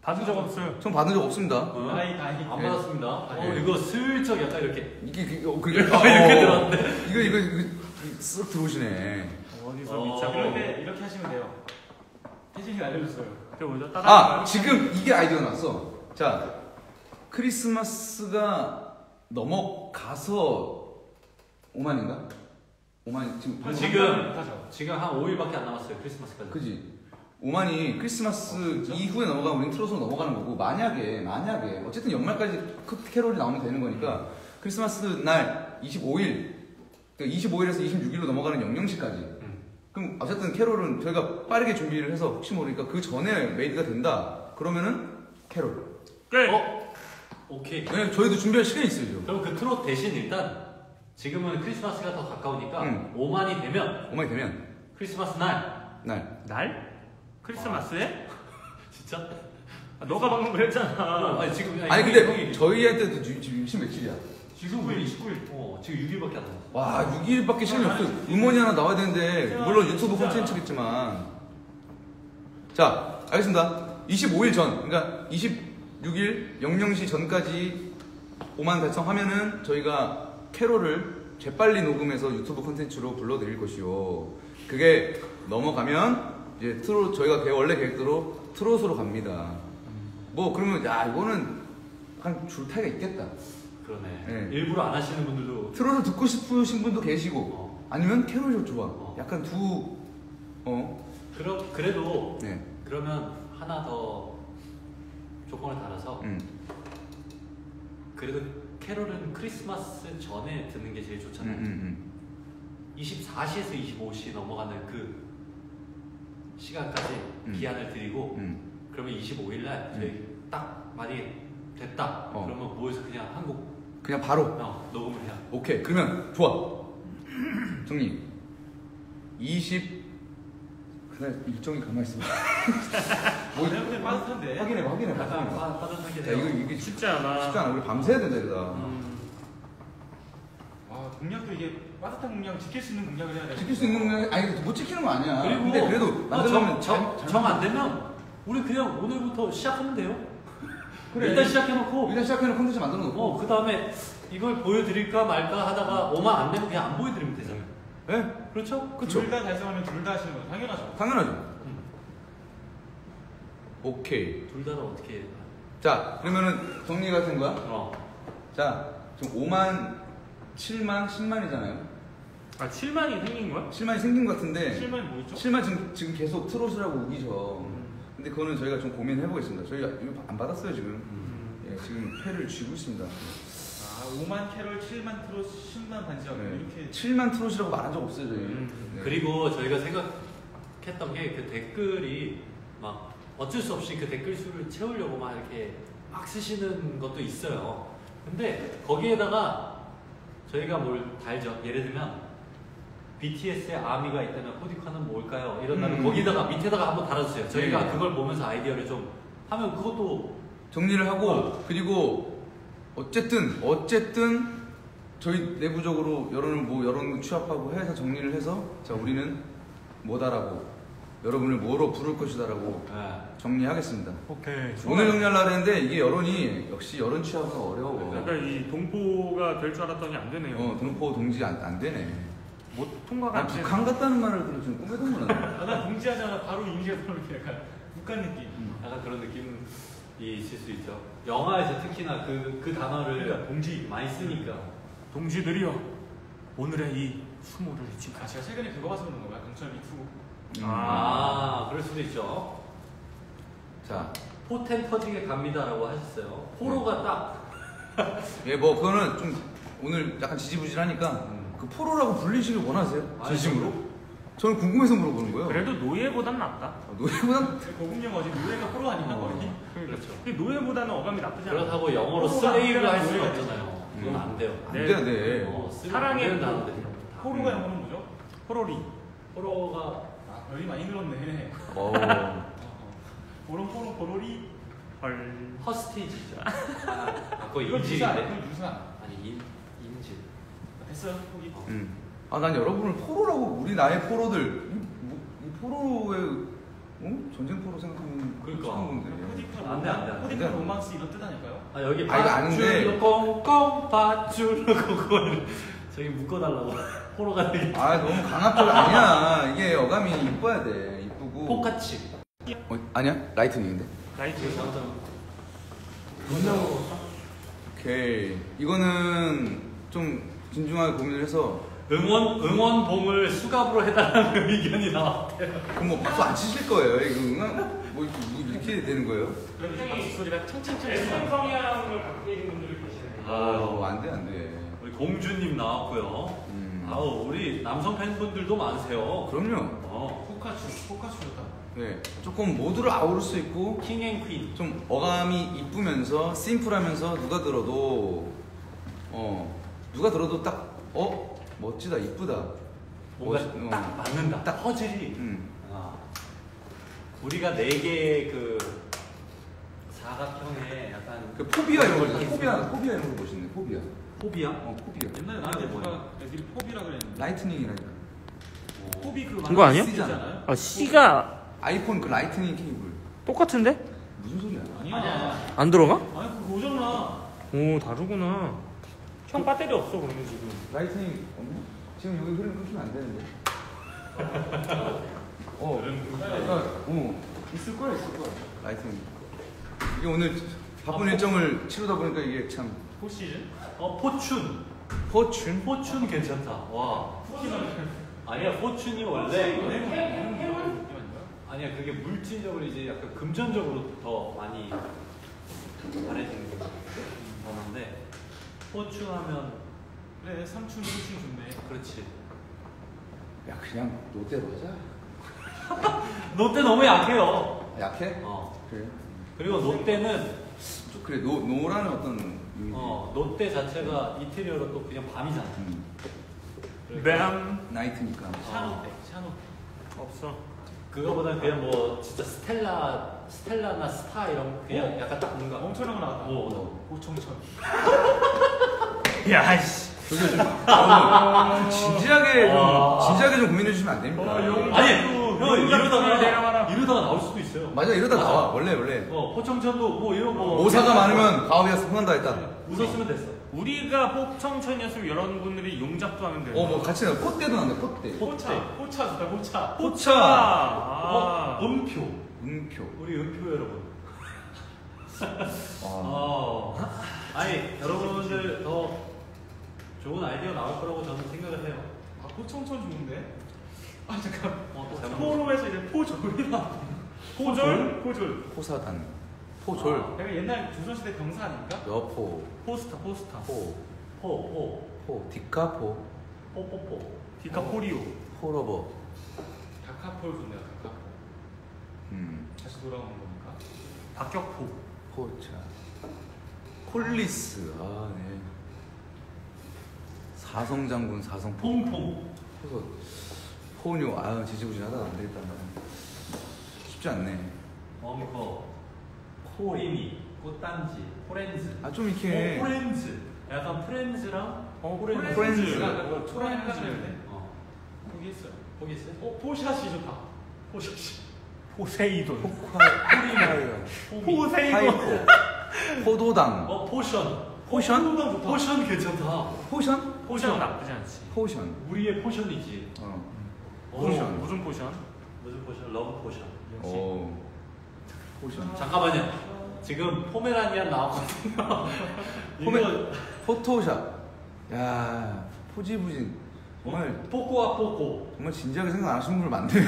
받은 적 없어요. 전 받은 적 없습니다. 어? 다이 다이. 안 네. 받았습니다. 어, 네. 이거 슬쩍 약간 이렇게 이게 그게 어, 그게 이렇게 어, 들어왔는데. 이거 이거 이거 쓱 들어오시네. 어디서 어. 밑잡고. 이럴 때 이렇게 하시면 돼요. 혜진이 알려줬어요. 그게 뭐죠? 아 지금 이게 아이디어가 났어. 자 크리스마스가 넘어가서 오만인가? 오만 지금 방금 지금 하죠. 지금 한 오 일밖에 안 남았어요. 크리스마스까지. 그지? 오만이 크리스마스 이후에 넘어가면 우린 트롯으로 넘어가는 거고 만약에 만약에 어쨌든 연말까지 크- 캐롤이 나오면 되는 거니까 크리스마스 날 이십오 일 그러니까 이십오 일에서 이십육 일로 넘어가는 영영시까지 음. 그럼 어쨌든 캐롤은 저희가 빠르게 준비를 해서 혹시 모르니까 그 전에 메이드가 된다 그러면은 캐롤 끝. 어? 오케이. 왜냐면 저희도 준비할 시간이 있어요 지금. 그럼 그 트롯 대신 일단 지금은 크리스마스가 더 가까우니까 응. 오만이 되면 오만이 되면 크리스마스 날 날 날? 크리스마스에? 진짜? 아, 너가 방금 그랬잖아. 어, 아니 지금 아니 형이- 근데 형이- 저희한테도 지- 지금 지금 며칠이야? 지금 우리 이십구 일. 어 지금 육 일밖에 안 남았어. 와 육 일밖에 시간이 없어요. 음원이 하나 나와야 되는데 물론 유튜브 콘텐츠겠지만 자 알겠습니다. 이십오 일 전 그러니까 이십육 일 영영시 전까지 오만 달성하면은 저희가 캐롤을 재빨리 녹음해서 유튜브 콘텐츠로 불러드릴 것이요. 그게 넘어가면 이제 트롯 저희가 계- 원래 계획대로 트롯으로 갑니다. 뭐 그러면 야 이거는 한 줄타기가 있겠다. 그러네. 네. 일부러 안 하시는 분들도 트롯을 듣고 싶으신 분도 계시고 어. 아니면 캐롤이 좋아. 어. 약간 두 어. 그러, 그래도 네. 그러면 하나 더 조건을 달아서 음. 그래도 캐롤은 크리스마스 전에 듣는 게 제일 음, 좋잖아요. 음, 이십사 시에서 이십오 시 넘어가는 그 시간까지 음. 기한을 드리고 음. 그러면 이십오 일 날 저희 딱 만약에 됐다 어. 그러면 모여서 그냥 한곡 그냥 바로. 어, 녹음을 해요. 오케이. 그러면 좋아. 정리. 이십 그날 일정이 가만 있어. 뭐 근데 빠듯한데. 확인해 봐. 확인해 봐. 약간 확인해 봐. 빠- 빠듯하게 자, 이거 돼요. 이게 쉽지 쉽지 않아. 않아. 우리 밤새야 된다 이러다. 음. 아 공약도 이게 빠듯한 공약 지킬 수 있는 공약을 해야 돼. 지킬 수 있는 공약 아니 못 지키는 거 아니야. 그리고 근데 그래도 어, 만들면 정 안 되면 우리 그냥 오늘부터 시작하면 돼요. 그래. 일단 시작해놓고 일단 시작해놓은 콘텐츠 만들어 놓고. 어, 그 다음에 이걸 보여드릴까 말까 하다가 오만 안 되면 그냥 안 보여드리면 되잖아요. 네? 그렇죠? 그쵸. 둘 다 달성하면 둘 다 하시는 거 당연하죠. 당연하죠. 음. 오케이. 둘 다는 어떻게 해요? 자 그러면은 정리가 된 거야? 어. 자 지금 오만, 칠만, 십만이잖아요. 아 칠만이 생긴 거야? 칠만이 생긴 것 같은데 실만이 뭐 있죠? 칠만 지금, 지금 계속 트롯을 하고 우기죠. 음. 근데 그거는 저희가 좀 고민해 보겠습니다. 저희가 이거 안 받았어요 지금. 음. 예, 지금 회를 쥐고 있습니다. 아 오만 캐롤, 칠만 트롯, 십만 반지하 네. 이렇게. 칠만 트롯이라고 말한 적 없어요 저희. 음. 네. 그리고 저희가 생각했던 게 그 댓글이 막 어쩔 수 없이 그 댓글 수를 채우려고 막 이렇게 막 쓰시는 것도 있어요. 근데 거기에다가 저희가 뭘 달죠. 예를 들면 비티에스의 아미가 있다면 코디카는 뭘까요? 이런다면 음. 거기다가 밑에다가 한번 달아주세요. 저희가 네. 그걸 보면서 아이디어를 좀 하면 그것도 정리를 하고 그리고 어쨌든 어쨌든 저희 내부적으로 여론을 뭐 여론 취합하고 해서 정리를 해서 자 우리는 뭐다라고 여러분을 뭐로 부를 것이다라고 네. 정리하겠습니다. 오케이. 오늘 정리하려고 했는데 이게 여론이 역시 여론 취합은 어려워. 그러니까 이 동포가 될 줄 알았더니 안 되네요. 어 동포 동지 안, 안 되네. 못 통과가 난 안 되네. 북한 갔다는 말을 들어 지금 꿈에도 몰랐네. 아, 나 동지하잖아 바로 이미지가 떠오르게 약간 북한 느낌. 약간 그런 느낌이 있을 수 있죠. 영화에서 특히나 그, 그 단어를 동지. 많이 쓰니까. 동지들이여 오늘의 이 수모를 지켜. 아 제가 최근에 그거 봐서 그런 거야 강철 미투. 음. 아, 그럴 수도 있죠. 자, 포텐 터지게 갑니다라고 하셨어요. 포로가 딱 예, 뭐 그거는 좀 오늘 약간 지지부진하니까 그 포로라고 불리시길 원하세요? 진심으로? 저는 궁금해서 물어보는 거예요. 그래도 노예보단 낫다. 아, 노예보단 고급 영어지 노예가 포로 아니야 어. 거의. 그렇죠. 근데 노예보다는 어감이 나쁘지 않아. 그렇다고 영어로 포로가 슬레이브를 할 수는 아니라 없잖아요. 그건 음. 안 돼요. 안 네. 돼, 안 돼. 어, 쓰- 사랑의 안 포로. 되는데. 포로가 영어는 뭐죠? 포로리. 포로가 아 별이 많이 늘었네. 어. 포로 포로 포로리. 헐. 허스티지죠. 아, 그거 이거 유사. 인질인데? 이거 유사. 아니 인 인질. 됐어요 포기. 음. 아, 난 여러분을 포로라고 우리 나의 포로들 이, 뭐, 이 포로의 어? 전쟁포로 생각하면 그러니까. 무서운 건데. 코디카 안 돼, 안 돼, 안 돼. 코디카 로망스 이런 뜻 아닐까요? 아 여기 아, 이거 아는데. 밧줄 꽁꽁 밧줄 그거를 저기 묶어달라고 포로가 되게 아 너무 강압적 아니야. 이게 어감이 이뻐야 돼. 이쁘고. 포카치 어, 아니야? 라이트닝인데. 라이트. 오케이. 이거는 좀 진중하게 고민을 해서 응원 응원봉을 수갑으로 해달라는 의견이 나왔대요. 그럼 뭐 박수 안 치실 거예요. 이거 응원 뭐 이렇게, 뭐 이렇게 되는 거예요? 그럼 박수 소리가 청청청 에스엠 성향을 갖고 계신 분들이 계시네요. 어, 안 돼, 안 돼. 우리 공주님 나왔고요. 음. 아우 우리 남성 팬분들도 많으세요. 그럼요. 어, 포카츄 포카츄 좋다. 네. 조금 모두를 아우를 수 있고 킹앤퀸. 좀 어감이 이쁘면서 심플하면서 누가 들어도 어 누가 들어도 딱 어 멋지다 이쁘다 뭔가 멋있- 어. 딱 맞는다. 딱 퍼즐이. 음. 아, 우리가 네 개의 그 사각형의 약간 그 포비아 이런 거 딱 있잖아. 포비아 포비아 이런 거 멋있네. 포비아. 포비아. 어 포비아. 옛날에 나한테 누가 애들이 포비라 그랬는데 라이트닝이라니까. 포비 그 그거 아니야? 쓰잖아요. 아 C가 아이폰 그 라이트닝 케이블. 똑같은데? 무슨 소리야? 아니야. 아니야. 안 들어가? 아니 그거 오잖아. 오 다르구나. 형 배터리 없어 그러면 지금. 라이트닝 없나? 지금 여기 흐름 끊기면 안 되는데. 어. 그러니까 어 있을 거야 있을 거야. 라이트닝. 이게 오늘 바쁜 아, 일정을 치르다 보니까 이게 참 포시즌? 어 포춘. 포춘. 포춘 괜찮다. 와. 아니야 포춘이 원래 아니야 그게 물질적으로 이제 약간 금전적으로 더 많이 잘해지는 거는데 포춘 하면 그래 삼촌 삼촌 좋네. 그렇지. 야 그냥 롯데로 하자. 롯데 너무 약해요. 약해? 어. 그래. 그리고 롯데는 좀 그래 노 노라는 어떤 이미지. 어 롯데 자체가 이태리어로 또 그냥 밤이잖아. 음. 뱀 나이트니까. 샤노테 샤노테. 없어. 그거보다는 그냥 뭐 진짜 스텔라 스텔라나 스타 이런 그냥 어? 약간 딱 뭔가 엄청난 거 나왔다. 어, 오청천. 야이씨. 저기 좀 아, 진지하게 좀 와. 진지하게 좀 고민해 주시면 안 됩니까? 어, 용- 아니 용- 형 용작품을 이러다가 내려가라. 이러다가 나올 수도 있어요. 맞아 이러다 나와 원래 원래 어 포청천도 뭐 이런 거 오사가 많으면 가업이가 흥한다 했다. 웃었으면 됐어. 우리가 포청천이었으면 여러분들이 용작도 하면 돼요. 어뭐 같이 나 콧대도 나네 콧대. 포차 포차 좋다 포차. 포차. 어, 아. 음표. 음표. 우리 음표 여러분. 아. 어. 아니 여러분들 더 좋은 아이디어 나올 거라고 저는 생각을 해요. 아 포청천 좋은데? 아 잠깐. 어, 또 잘못 포로에서 이제 포졸이 나. 포졸? 포졸. 포사단. 포졸. 내가 옛날 조선시대 병사 아닌가? 여포. 포스타 포스타. 포. 포포 포. 디카포. 포포포. 디카포리오. 포러버. 다카폴 좋네요. 다카폴. 음. 다시 돌아오는 거니까. 박격포. 포차. 콜리스. 아 네. 사성장군 사성포. 퐁퐁. 포서. 포뇨. 아유 지지부진하다 안 되겠다. 쉽지 않네. 엉커. 코리미. 꽃단지. 포렌즈. 아 좀 이렇게. 어, 포렌즈. 약간 프렌즈랑 어 포렌즈. 프렌즈. 제가 그거 초라해 하시는데 어. 포기했어요. 포기했어요? 어 포샷이 좋다. 포샷이. 포세이돈. 포카이어. 포세이돈. 포도당. 어 포션. 포션? 포션 괜찮다. 포션? 포션 나쁘지 않지. 포션. 우리의 포션이지. 어. 어, 포션. 무슨 포션? 무슨 포션? 러브 포션. 오. 포션. 잠깐만요. 지금 포메라니안 나왔거든요. 포메- 이거 포토샵. 야, 포지부진. 정말 포코와 포코. 정말 진지하게 생각 안 하시는 분들 많네.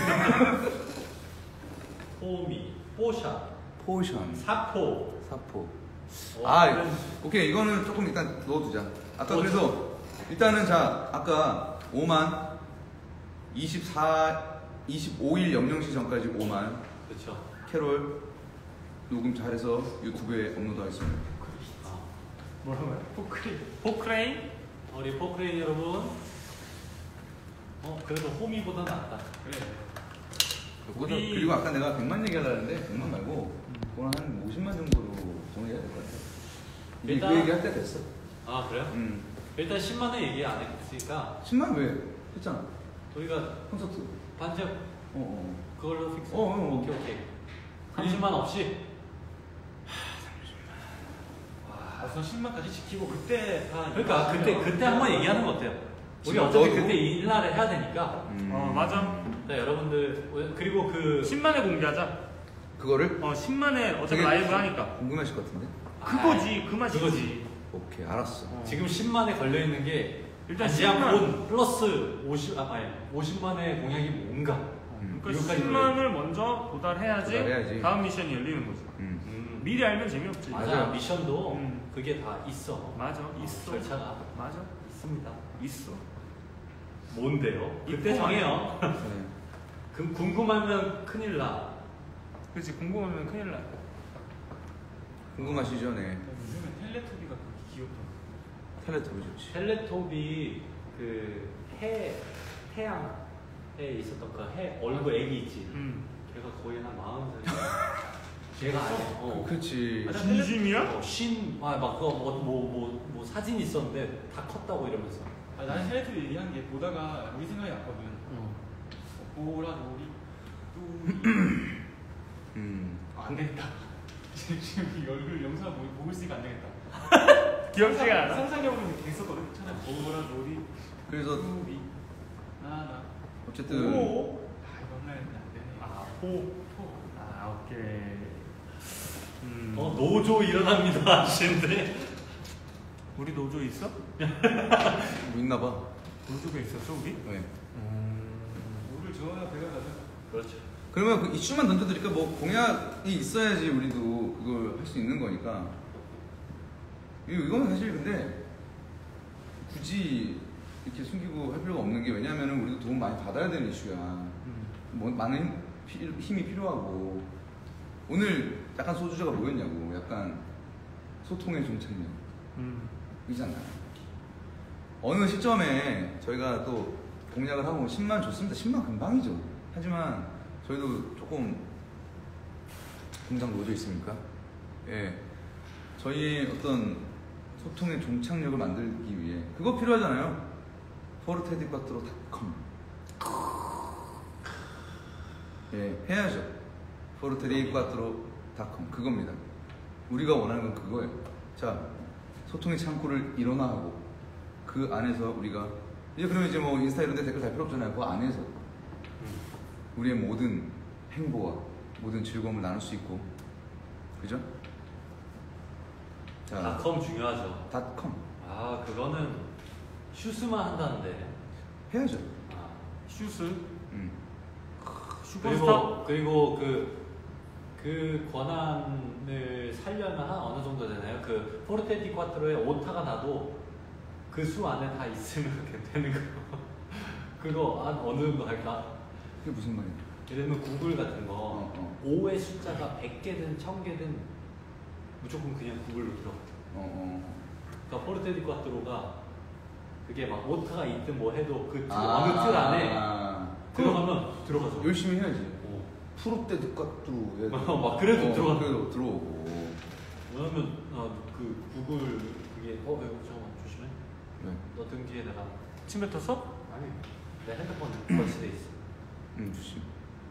포미. 포샤. 포션. 사포. 사포. 어, 아, 그런- 오케이. 이거는 조금 일단 넣어두자. 아까 어, 그래서 일단은 자, 아까 오만 이십사, 이십오 일 영영 시 전까지 오만 그렇죠. 캐롤 녹음 잘해서 유튜브에 업로드하겠습니다. 아, 뭐라고요? 포크리. 포크레인. 우리 포크레인 여러분. 어 그래도 호미보다 낫다. 그래. 그리고, 우리- 그리고 아까 내가 백만 얘기하려는데 백만 말고 그건 한 오십만 정도로 정리해야 될 것 같아. 이제 일단- 그 얘기 할 때 됐어. 아 그래요? 음. 일단 십만 원 얘기 안 했으니까 십만 왜 했잖아. 우리가 콘서트. 반짝 어 어. 그걸로 픽스. 어, 어, 어. 오케이 오케이. 삼십만 없이. 아, 우선 십만까지 지키고 그때 다 그러니까 그때 그때 한번 얘기하는 거 어때요? 우리 지금 어차피 너도- 그때 이날에 해야 되니까. 음, 어 맞아. 네, 여러분들 그리고 그 십만에 공개하자. 그거를 어 십만에 어차피 되게 라이브 하니까. 궁금하실 것 같은데. 그거지 그 맛이지. 그거지. 오케이, 알았어. 어. 지금 십만에 걸려 있는 게 일단 단지한 십만. 본 플러스 오십 아 아니 오십만의 공약이 뭔가. 음. 그러니까 이거까지 십만을 먼저 도달해야지, 도달해야지. 다음 미션이 열리는 거지. 음. 음, 미리 알면 재미없지. 맞아. 맞아요. 미션도 음. 그게 다 있어. 맞아. 어, 있어. 절차가 맞아. 있습니다. 있어. 뭔데요? 그때 있고 정해요. 네. 그 궁금하면 큰일 나. 그렇지. 궁금하면 큰일 나. 궁금하시죠? 네. 요즘엔 텔레토비가 그렇게 귀엽다. 텔레토비 좋지. 텔레톱이 그 해 태양에 있었던 그 해 얼굴 애기 있지. 음. 걔가 거의 한 마흔 살. 걔가 아니야. 어. 그렇지. 맞아. 진심이야? 어, 신, 아, 막 그거 뭐, 뭐, 뭐, 뭐 사진 있었는데 다 컸다고 이러면서. 아, 나는 텔레토비 얘기한 게 보다가 우리 생각이 났거든. 어. 보라 놀이 뚜리. 음. 아, 안 되겠다. 지금 이 얼굴 영상 보고, 보고 있으니까 안 되겠다. 귀엽지가 않아. 상상력으로 이렇게 했었거든. 차라리 보라 놀이 그래서 뚜리 나나. 어쨌든 오. 아, 이거 하나 했는데 안 되네. 아, 호. 아, 오케이. 음. 어, 노조 일어납니다. 하시는데. 우리 노조 있어? 뭐 있나 봐. 노조가 있었어, 우리? 네. 음. 우리 전화 배가 가자. 그렇죠. 그러면 그 이슈만 던져드릴까? 뭐 공약이 있어야지 우리도 그걸 할 수 있는 거니까. 이거 이건 사실 근데 굳이 이렇게 숨기고 할 필요가 없는 게, 왜냐하면 우리도 도움 많이 받아야 되는 이슈야. 음. 뭐 많은 힘, 힘이 필요하고. 오늘 약간 소주제가 뭐였냐고. 약간 소통의 종착역. 음. 이잖아. 어느 시점에 저희가 또 공약을 하고 십만 줬습니다. 십만 금방이죠. 하지만 저희도 조금 공장 노조 있습니까? 예. 저희의 어떤 소통의 종착역을 만들기 위해 그거 필요하잖아요. 포르테디과트로 닷컴. 예, 해야죠. 포르테디과트로 닷컴. 그겁니다. 우리가 원하는 건 그거예요. 자, 소통의 창구를 일어나고 그 안에서 우리가 이제 그러면 이제 뭐 인스타 이런 데 댓글 달 필요 없잖아요. 그 안에서 우리의 모든 행보와 모든 즐거움을 나눌 수 있고, 그죠? 자, 닷컴 중요하죠. 닷컴 아, 그거는 슈스만 한다는데. 해야죠. 아. 슈스. 음. 슈퍼스타. 그리고, 그리고 그, 그 권한을 살려면 한 어느 정도 되나요? 그 포르테디 꽈트로에 오타가 나도 그 수 안에 다 있으면 되는 거. 그거 한 어느 정도 할까? 그게 무슨 말이야? 예를 들면 구글 같은 거 어, 어. 오의 숫자가 백 개든 천 개든 무조건 그냥 구글로 들어가. 어, 어. 그러니까 포르테디 꽈트로가 그게 막 오타가 있든 뭐 해도 그 틀, 아, 어느 틀 안에 아, 들어가면 들어가죠. 열심히 해야지. 어. 푸르테디과트로 막 그래도 들어가. 그래도 들어오고. 왜냐면 어, 그 구글 그게 어 이거 잠깐만 조심해. 네. 너 등 뒤에 내가 침 뱉었어? 아니 내 핸드폰 설치돼 있어. 음, 좋지.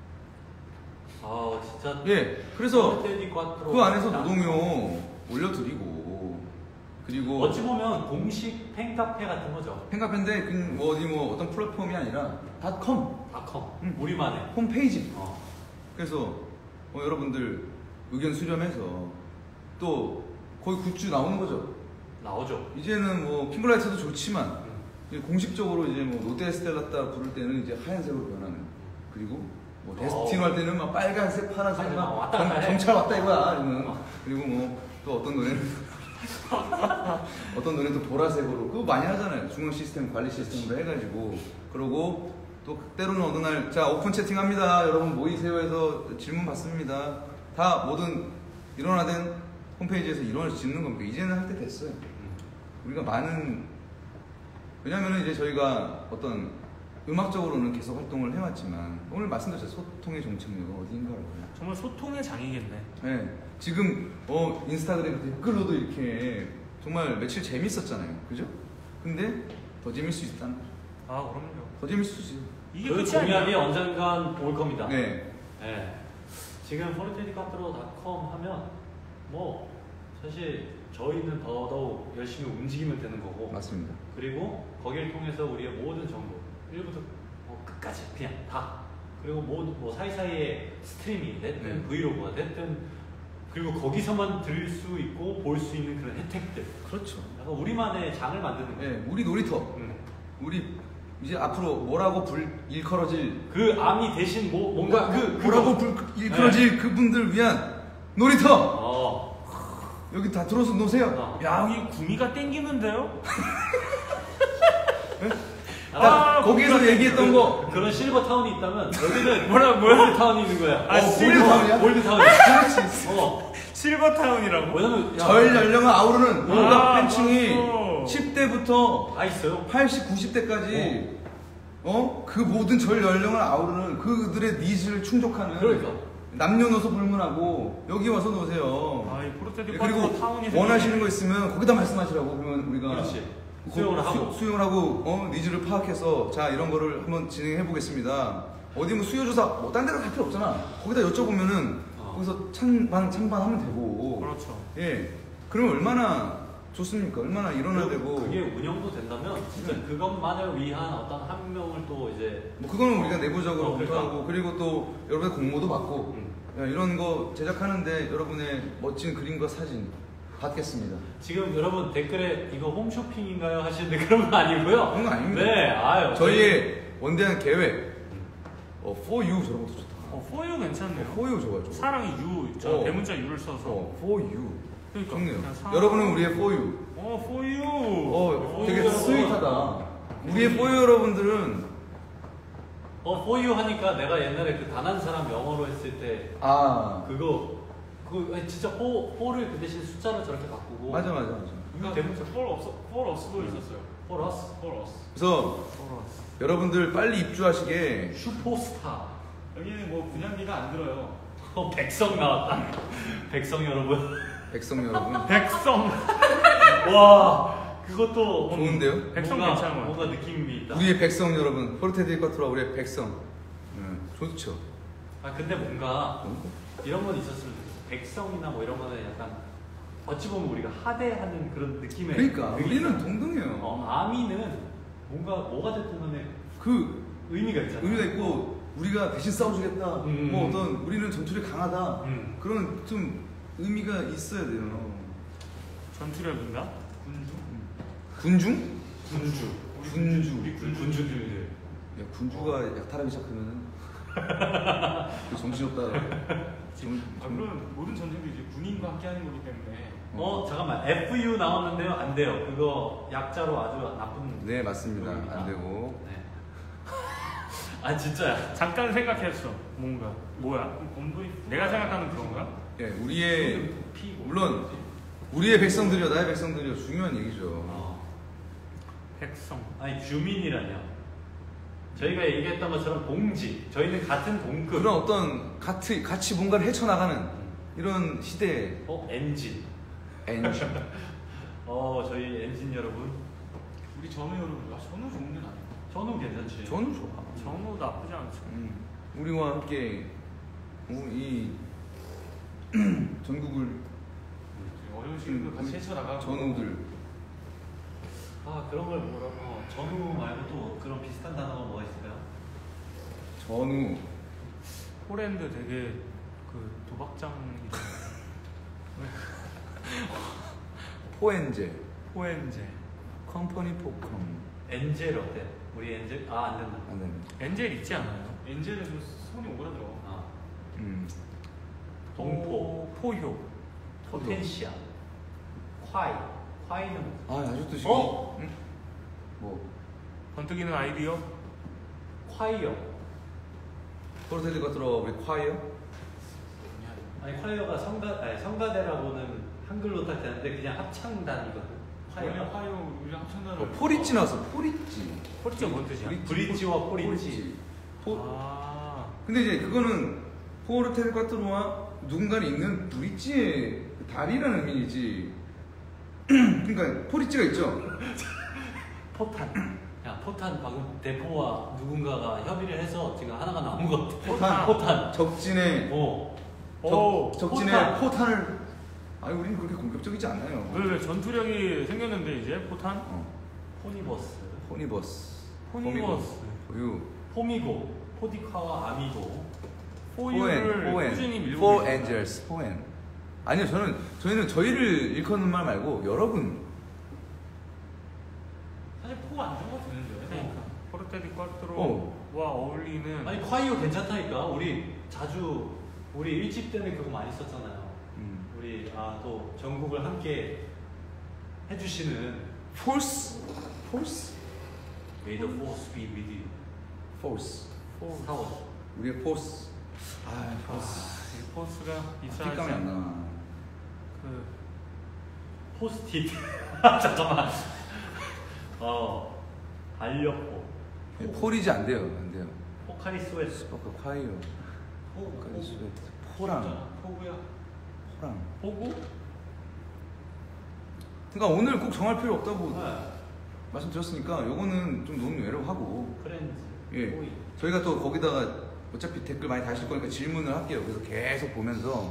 아 진짜. 예, 그래서 포르테디 꽈트로 그 안에서 노동요 올려드리고, 그리고 어찌 보면 공식 팬카페 같은 거죠. 팬카페인데 그 뭐 어디 뭐 어떤 플랫폼이 아니라 닷컴 닷컴 음. 우리만의. 홈페이지. 어. 그래서 어, 여러분들 의견 수렴해서 또 거의 굿즈 나오는 거죠. 나오죠. 이제는 뭐 핑글라이트도 좋지만 음. 이제 공식적으로 이제 뭐 롯데스텔라타 부를 때는 이제 하얀색으로 변하는, 그리고 뭐 데스티노 할 때는 막 빨간색, 파란색, 아니, 막 왔다 갔다 해. 경찰 왔다 이거야. 이러면. 그리고 뭐 또 어떤 노래는 어떤 노래는 또 보라색으로 그거 많이 하잖아요. 중앙 시스템 관리 시스템으로 해가지고. 그러고 또 때로는 어느 날 자 오픈 채팅합니다. 여러분 모이세요 해서 질문 받습니다. 다 모든 일원화된 홈페이지에서 일원을 짓는 겁니다. 이제는 할 때 됐어요. 우리가 많은, 왜냐면은 이제 저희가 어떤 음악적으로는 계속 활동을 해왔지만 오늘 말씀드렸죠. 소통의 종착역은 어디인가라고요. 정말 소통의 장이겠네. 네, 지금 어 인스타그램 댓글로도 이렇게 정말 며칠 재밌었잖아요, 그죠? 근데 더 재밌을 수 있다는 거죠. 아, 그럼요. 더 재밌을 수 있어요. 이게 그 끝이 공약이 아니야. 언젠간 올 겁니다. 네, 네. 지금 포르테디카트로 닷컴 하면 뭐 사실 저희는 더더욱 열심히 움직이면 되는 거고 맞습니다. 그리고 거기를 통해서 우리의 모든 정보 일부터 뭐 끝까지 그냥 다 그리고 뭐, 뭐 사이사이에 스트리밍이 됐든 네. 브이로그가 됐든 그리고 거기서만 들을 수 있고 볼 수 있는 그런 혜택들 그렇죠. 약간 우리만의 장을 만드는 거예요. 네, 우리 놀이터. 음. 우리 이제 앞으로 뭐라고 불 일컬어질 그 암이 대신 뭐 뭔가 그 뭐라고 불 일컬어질 그분들 위한 놀이터. 어. 여기 다 들어서 노세요. 어. 야, 여기 구미가 땡기는데요? 딱 거기에서 얘기했던 거. 그런 실버 타운이 있다면 여기는 뭐라, 뭐야? 골드 타운이 있는 거야. 아, 어, 실버 타운이야? 골드 타운이. 그렇지. 어. 실버타운이라고? 왜냐면 야, 절 연령을 아우르는 온갖 아, 팬층이 맞어. 십 대부터 다 있어요. 팔십, 구십 대까지 어? 그 모든 절 연령을 아우르는 그들의 니즈를 충족하는 그러니까. 남녀노소 불문하고 여기 와서 노세요. 아, 이 포르테디 예, 그리고 타운이 원하시는 거 있으면 거기다 말씀하시라고 그러면 우리가 그렇지. 거- 수용을 수- 하고. 수용을 하고 어, 니즈를 파악해서 자 이런 거를 한번 진행해 보겠습니다. 어디 뭐 수요 조사 뭐 딴 데가 갈 필요 없잖아. 거기다 여쭤보면은 어. 거기서 찬반 찬반 하면 되고. 그렇죠. 예. 그러면 얼마나 좋습니까? 얼마나 일어나야 그리고 되고. 그게 운영도 된다면 진짜 음. 그것만을 위한 어떤 한 명을 또 이제 뭐 그거는 우리가 내부적으로 어, 그러니까. 검토하고 그리고 또 여러분의 공모도 받고 음. 야, 이런 거 제작하는데 여러분의 멋진 그림과 사진 받겠습니다. 지금 여러분 댓글에 이거 홈쇼핑인가요 하시는데 그런 거 아니고요. 그런 거 아닙니다. 네, 아유. 저희의 원대한 계획. 어, for you 저런 것도 좋다. 어, 포유 괜찮네요. for you 좋아, 좋아. 사랑이 유, 저 어. 대문자 유를 써서. 어, for you. 그러니까 좋네요. 그냥 사- 여러분은 우리의 for you. 어, 포유. 어, 되게 for you. 스윗하다. 우리의 for you 여러분들은 어, for you 하니까 내가 옛날에 그 단 한 사람 영어로 했을 때 아 그거 그 아니, 진짜 for, for를 그 대신 숫자를 저렇게 바꾸고 맞아 맞아 맞아. 그러니까 대문자. 폴 없어 폴 없어도 있었어요. for us 폴 없어. 그래서 여러분들 빨리 입주하시게 슈퍼스타. 여기는 뭐 분양비가 안 들어요. 어, 백성 나왔다. 백성 여러분. 백성 여러분 백성. 와, 그것도 좋은데요? 백성 뭔가, 괜찮은 것 뭔가 느낌이 있다. 우리의 백성 여러분 포르테디 꽈트로와 우리의 백성 음, 좋죠. 아 근데 뭔가 이런 건 있었으면 좋겠어. 백성이나 뭐 이런 거는 약간 어찌 보면 우리가 하대하는 그런 느낌의. 그러니까 그게 우리는 있잖아. 동등해요. 어, 아미는 뭔가 뭐가 됐든 간에 그 의미가 있잖아. 의미가 있고 우리가 대신 싸워주겠다. 음. 뭐 어떤 우리는 전투력이 강하다. 음. 그런 좀 의미가 있어야 돼요. 전투력인가? 군중? 군주. 군주. 우리 군, 군주들. 야, 군주가 약탈하기 시작하면은 그 정신없다. 정, 아, 물론 모든 전쟁도 이제 군인과 함께하는 거기 때문에 어 잠깐만 에프유 나왔는데요? 안 돼요. 그거 약자로 아주 나쁜. 네 맞습니다. 그러니까. 안 되고. 네. 아 진짜야. 잠깐 생각했어. 뭔가 뭐야? 본부의 내가 생각하는 그런가? 예, 우리의 피 물론 우리의 백성들이요, 나의 백성들이요 중요한 얘기죠. 어. 백성. 아니 주민이라뇨. 저희가 얘기했던 것처럼 공지. 저희는 같은 동급. 그런 어떤 같이 같이 뭔가를 헤쳐나가는 이런 시대의 어 엔진. 엔진. 어 저희 엔진 여러분. 우리 전우 여러분, 아 전우 좋은 게 아니에요. 저는 괜찮지. 저는 좋아. 전후 나쁘지 않죠. 음, 우리와 함께 어, 이 전국을 어려운 시기도 같이 헤쳐나가고 전우들 아 그런 걸 뭐라고? 어, 전후 말고 또 그런 비슷한 단어가 뭐가 있을까요? 전우 폴랜드 되게 그 도박장 포엔제 포엔제. 컴퍼니 포컴 엔젤 어때? 우리 엔젤? 아 안 된다. 안 됩니다. 엔젤 있지 않아요? 엔젤은 좀 손이 오그라들어. 아 음, 동포, 포, 포효. 포텐시아, 콰이. 콰이는 아 아직도 지금 어? 응? 뭐 번뜩이는 아이디어. 콰이어. 포르테디 같은 우리 콰이어 아니 콰이어가 성가 아니 성가대라고는 한글로 딱 되는데 그냥 합창단이거든. 화요 콰이어. 화요 우리랑 합창단을. 어, 포리지 나왔어 포리지 포리지가 뭔 뜻이야? 브릿지와 포리지. 포, 아. 근데 이제 그거는 포르테디 꽈트로와 누군가는 있는 브릿지의 다리라는 의미이지. 그러니까 포리지가 있죠. 포탄. 야 포탄 방금 대포와 누군가가 협의를 해서 지금 하나가 나온 것 같아. 포탄. 포탄. 적진의 어. 오, 적, 적진에 포탄. 포탄을. 아니 우리는 그렇게 공격적이지 않아요. 왜, 왜 전투력이 생겼는데 이제 포탄? 어. 포니버스, 포니버스. 포니버스, 포유. 포미고, 포디카와 아미고. 포유를 포엔. 꾸준히 밀고 포 계십니다. 엔젤스. 포엔. 아니요 저는 저희는 저희를 일컫는 말 말고 여러분. 사실 포가 안 좋은 거 드는데. 그러니까 포르테디 꽈트로와 어. 어울리는 아니 콰이오 괜찮다니까. 우리 자주 우리 일집 때는 그거 많이 썼잖아요. 음. 우리 아 또 전국을 함께 해주시는 포스. 포스. May the force be with you. 포스. 스타워즈. 우리의 포스. 아 아, 포스. 이 포스가 뒷감이 있어야지. 안 나와. 그 포스tit. 잠깐만. 어 달력포. 폴이지 안 돼요. 안 돼요. 포카리 스웨트. 스포크 콰이어. 포. 포카리 스웨트. 포랑. 포구야. 포랑. 포구? 그러니까 오늘 꼭 정할 필요 없다고 네. 말씀드렸으니까 요거는 좀 논외로 하고 프렌즈. 예. 호이. 저희가 또 거기다가 어차피 댓글 많이 다실 거니까 질문을 할게요. 그래서 계속 보면서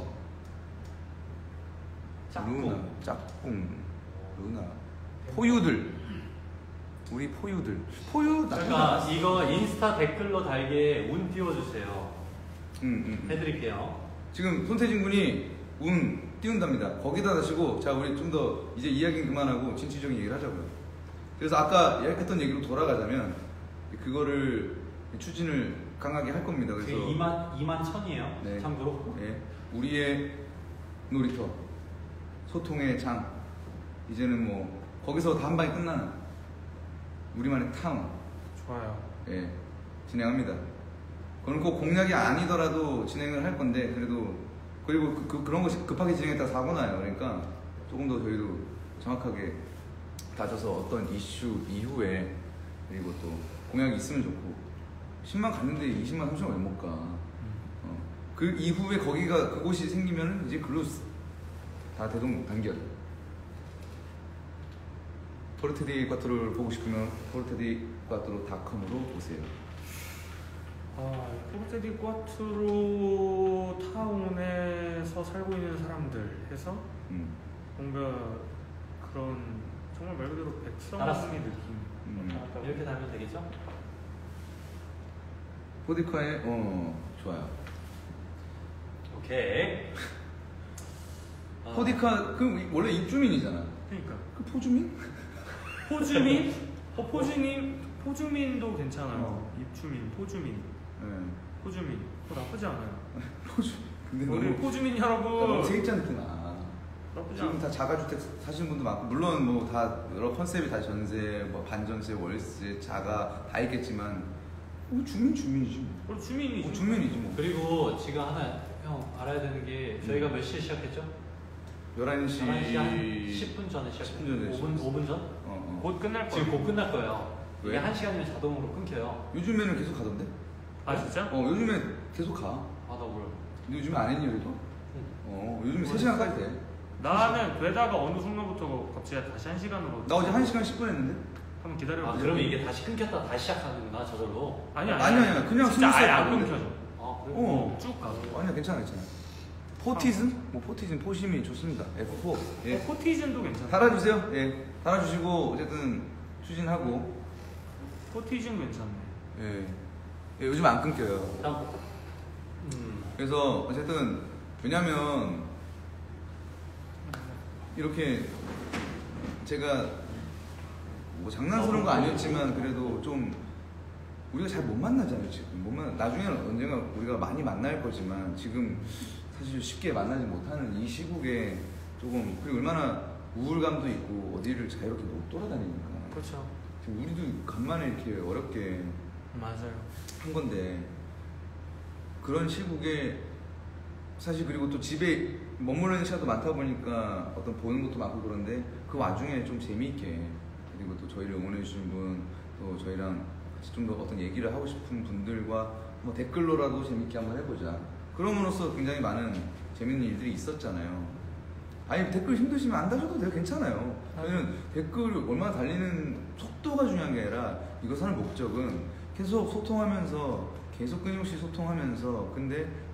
짝꿍. 루나, 짝꿍, 루나, 포유들, 우리 포유들, 포유 나쁘지 그러니까 않았어. 이거 인스타 댓글로 달게 운 띄워주세요. 응, 응, 응. 해드릴게요. 지금 손태진 군이 운 띄운답니다. 거기다 다시고 자 우리 좀 더 이제 이야기는 그만하고 진취적인 얘기를 하자고요. 그래서 아까 했던 얘기로 돌아가자면 그거를 추진을 강하게 할 겁니다. 그게 그래서 이만 이만 천이에요. 네. 참고로. 예, 우리의 놀이터 소통의 장 이제는 뭐 거기서 다 한 방에 끝나는 우리만의 타운 좋아요. 예, 진행합니다. 그건 꼭 공약이 아니더라도 진행을 할 건데 그래도 그리고 그, 그, 그런 것이 급하게 진행했다가 사고 나요. 그러니까 조금 더 저희도 정확하게 다져서 어떤 이슈 이후에 그리고 또 공약이 있으면 좋고 십만 갔는데 이십만 삼십만 왜 못 가? 어. 그 이후에 거기가 그곳이 생기면 이제 글로 다 대동단결. 포르테디 꽈트로를 보고 싶으면 포르테디 꽈트로 닷컴으로 오세요. 아, 포르테디 꽈트로 타운에서 살고 있는 사람들 해서 음. 뭔가 그런 정말 말 그대로 알았어. 백성의 느낌. 음. 이렇게 달면 되겠죠? 포디카의 어 좋아요. 오케이. 아, 포디카 그 원래 입주민이잖아. 그러니까 그 포주민? 포주민, 어, 포주민, 포주민도 괜찮아요. 어. 입주민, 포주민, 네. 포주민, 그거 나쁘지 않아요. 포주. 근데 우리 너무 포주민 너무 여러분 세입자 느낌 나. 나쁘지 지금 않아요. 다 자가주택 사시는 분도 많고 물론 뭐 다 여러 컨셉이 다 전세, 뭐 반전세, 월세, 자가 다 있겠지만 뭐 주민 주민이지 뭐. 우리 주민이지. 뭐 주민이지 뭐. 그리고 지금 하나 형 알아야 되는 게 저희가 몇 시에 시작했죠? 열한 시 열한 시 한 십 분 전에 시작했죠. 십 분 전에 오 분, 시작했어. 오 분 전? 어, 어. 곧 끝날 거예요. 지금 곧 끝날 거예요. 왜? 이게 한 시간이면 자동으로 끊겨요. 요즘에는 계속 가던데? 아 진짜? 어 요즘에 계속 가. 아, 나 몰라. 요즘에 안 했니 그래도? 어 요즘에 세 시간까지 돼. 나는 되다가 어느 순간부터 갑자기 다시 한 시간으로. 나 어제 한 시간 십 분 했는데? 한번 기다려. 아, 그러면 이게 다시 끊겼다 다시 시작하는구나, 저절로. 아니야 아니야, 아니야. 그냥 진짜 스무스하게 아예 안 가는데. 끊겨져. 아, 그래? 어. 쭉 가. 아니야 괜찮아 괜찮아. 포티즌? 뭐 포티즌 포심이 좋습니다. 에프 사. 예. 어, 포티즌도 괜찮아. 달아주세요. 예. 달아주시고 어쨌든 추진하고. 포티즌 괜찮네. 예. 예, 요즘 안 끊겨요. 다음. 음. 그래서 어쨌든 왜냐면 이렇게 제가 뭐 장난스러운 거 아니었지만 그래도 좀 우리가 잘 못 만나잖아요 지금. 못 만. 나중에는 언젠가 우리가 많이 만날 거지만 지금 사실 쉽게 만나지 못하는 이 시국에 조금 그리고 얼마나 우울감도 있고 어디를 자유롭게 못 돌아다니니까. 그렇죠. 지금 우리도 간만에 이렇게 어렵게 맞아요. 한 건데 그런 시국에 사실 그리고 또 집에 머무르는 시간도 많다 보니까 어떤 보는 것도 많고 그런데 그 와중에 좀 재미있게 그리고 또 저희를 응원해 주신 분 또 저희랑 같이 좀 더 어떤 얘기를 하고 싶은 분들과 뭐 댓글로라도 재밌게 한번 해보자. 그럼으로써 굉장히 많은 재밌는 일들이 있었잖아요. 아니 댓글 힘드시면 안 다셔도 돼요. 괜찮아요. 저는 댓글 얼마나 달리는 속도가 중요한 게 아니라 이거 사는 목적은 계속 소통하면서 계속 끊임없이 소통하면서 근데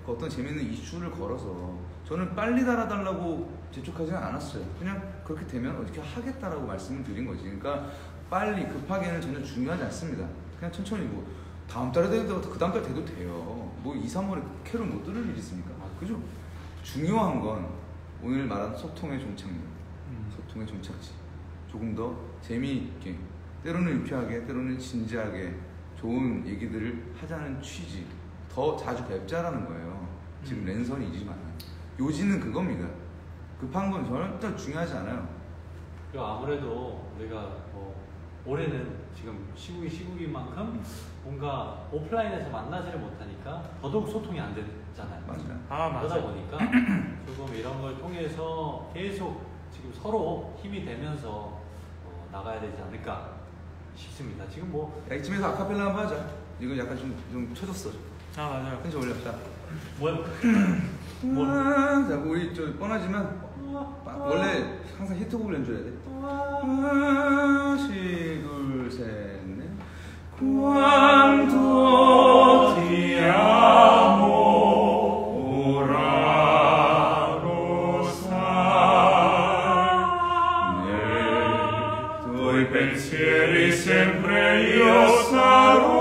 그 어떤 재밌는 이슈를 걸어서 저는 빨리 달아달라고 재촉하지는 않았어요. 그냥 그렇게 되면 어떻게 하겠다라고 말씀을 드린 거지. 그러니까 빨리 급하게는 전혀 중요하지 않습니다. 그냥 천천히 뭐 다음 달에 돼도 그 다음 달 돼도 돼요. 뭐 이, 삼월에 캐롤 못 들을 일이 있습니까? 그죠? 중요한 건 오늘 말한 소통의 종착역, 소통의 종착지. 조금 더 재미있게, 때로는 유쾌하게, 때로는 진지하게 좋은 얘기들을 하자는 취지. 더 자주 뵙자라는 거예요. 지금 음. 랜선이지만 요지는 그겁니다. 급한 건 절대 중요하지 않아요. 그리고 아무래도 우리가 뭐 올해는 지금 시국이 시국인 만큼 뭔가 오프라인에서 만나지를 못하니까 더더욱 소통이 안 됐잖아요. 맞아요. 아 그러다 맞아. 보니까 조금 이런 걸 통해서 계속 지금 서로 힘이 되면서 어, 나가야 되지 않을까 싶습니다. 지금 뭐 야, 이쯤에서 아카펠라 한번 하자. 이거 약간 좀, 좀 쳐졌어. 아 맞아요. 한시 올렸다. 뭐야? 뭘? 아, 자, 우리 좀 뻔하지만 아, 원래 항상 히트곡을 연주해야 돼. 하나, 둘, 셋, 넷. Quanto ti amo, ora lo sai. Nei tuoi pensieri sempre io sarò.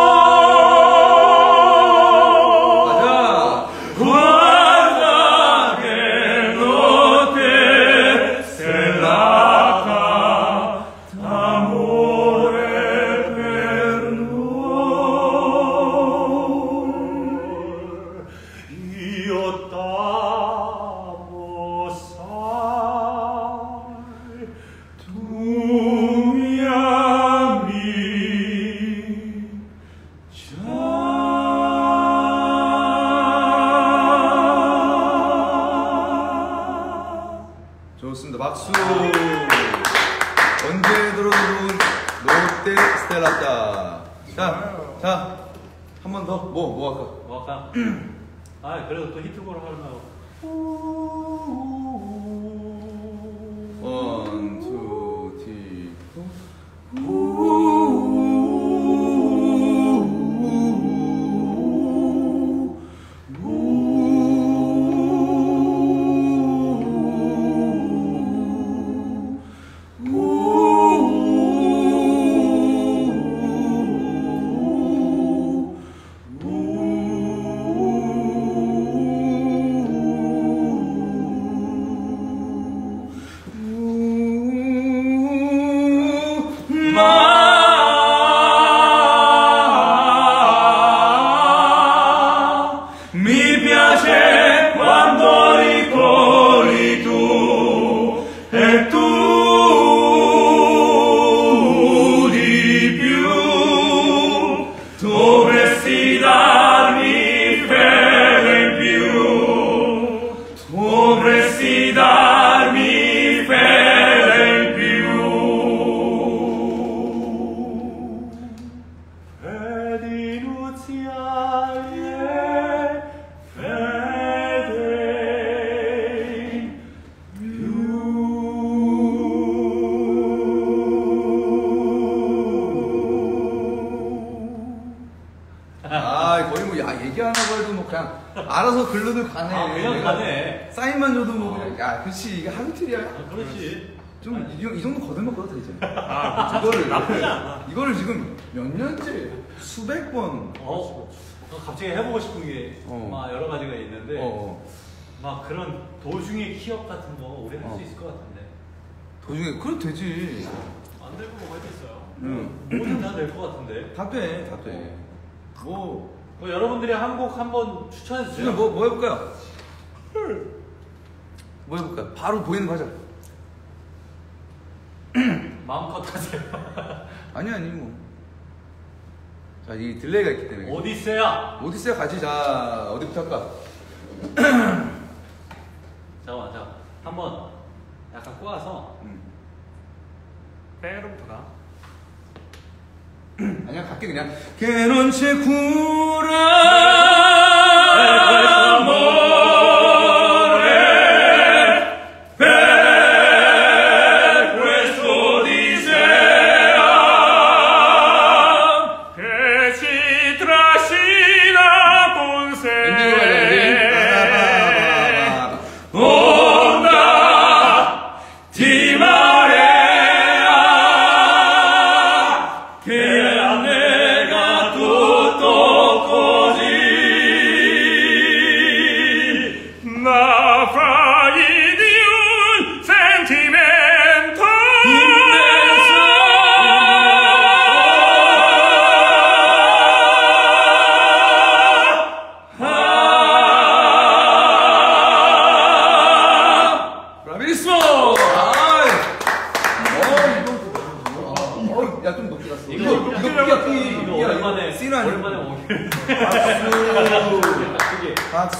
좋습니다. 박수. 언제 들어도 좋은 롯데 스텔라타. 자, 자, 한 번 더. 뭐, 뭐 할까? 뭐 할까? 아 그래도 또 히트곡을 하려면 원, 투, 티, 포. 아, 거의 뭐, 야, 얘기하라고 해도 뭐 그냥 알아서 글로들 가네. 아 그냥 내가 가네. 사인만 줘도 뭐, 그냥, 야, 그렇지. 이게 하루 이틀이야. 아, 그렇지. 좀, 이, 이 정도 거들먹거려도 되지. 아 이거를, 나쁘지 않아. 이거를 지금 몇 년째, 수백 번. 어, 어, 갑자기 해보고 싶은 게 어. 막 여러 가지가 있는데 어, 막 그런 도중의 키업 같은 거 우리 할 수 어. 있을 것 같은데 도중에, 그래도 되지. 안 되고 뭐가 있겠어요. 응. 뭐든 다 될 것 같은데. 다 돼, 다 돼. 뭐, 뭐 여러분들이 한 곡 한번 추천해 지금 주세요. 뭐, 뭐 해볼까요? 뭐 해볼까요? 바로 보이는 거 하자. 마음껏 하세요. 아니, 아니, 뭐. 자, 이 딜레이가 있기 때문에. 오디세야. 오디세이 가지. 자, 어디부터 할까? 잠깐만, 잠깐. 한번 약간 꼬아서. 음. 빼로부터 가. 아니야, 갈게, 그냥. Que non c'è cura. che ci trascina con sé. 엔딩으로 가자, 엔딩.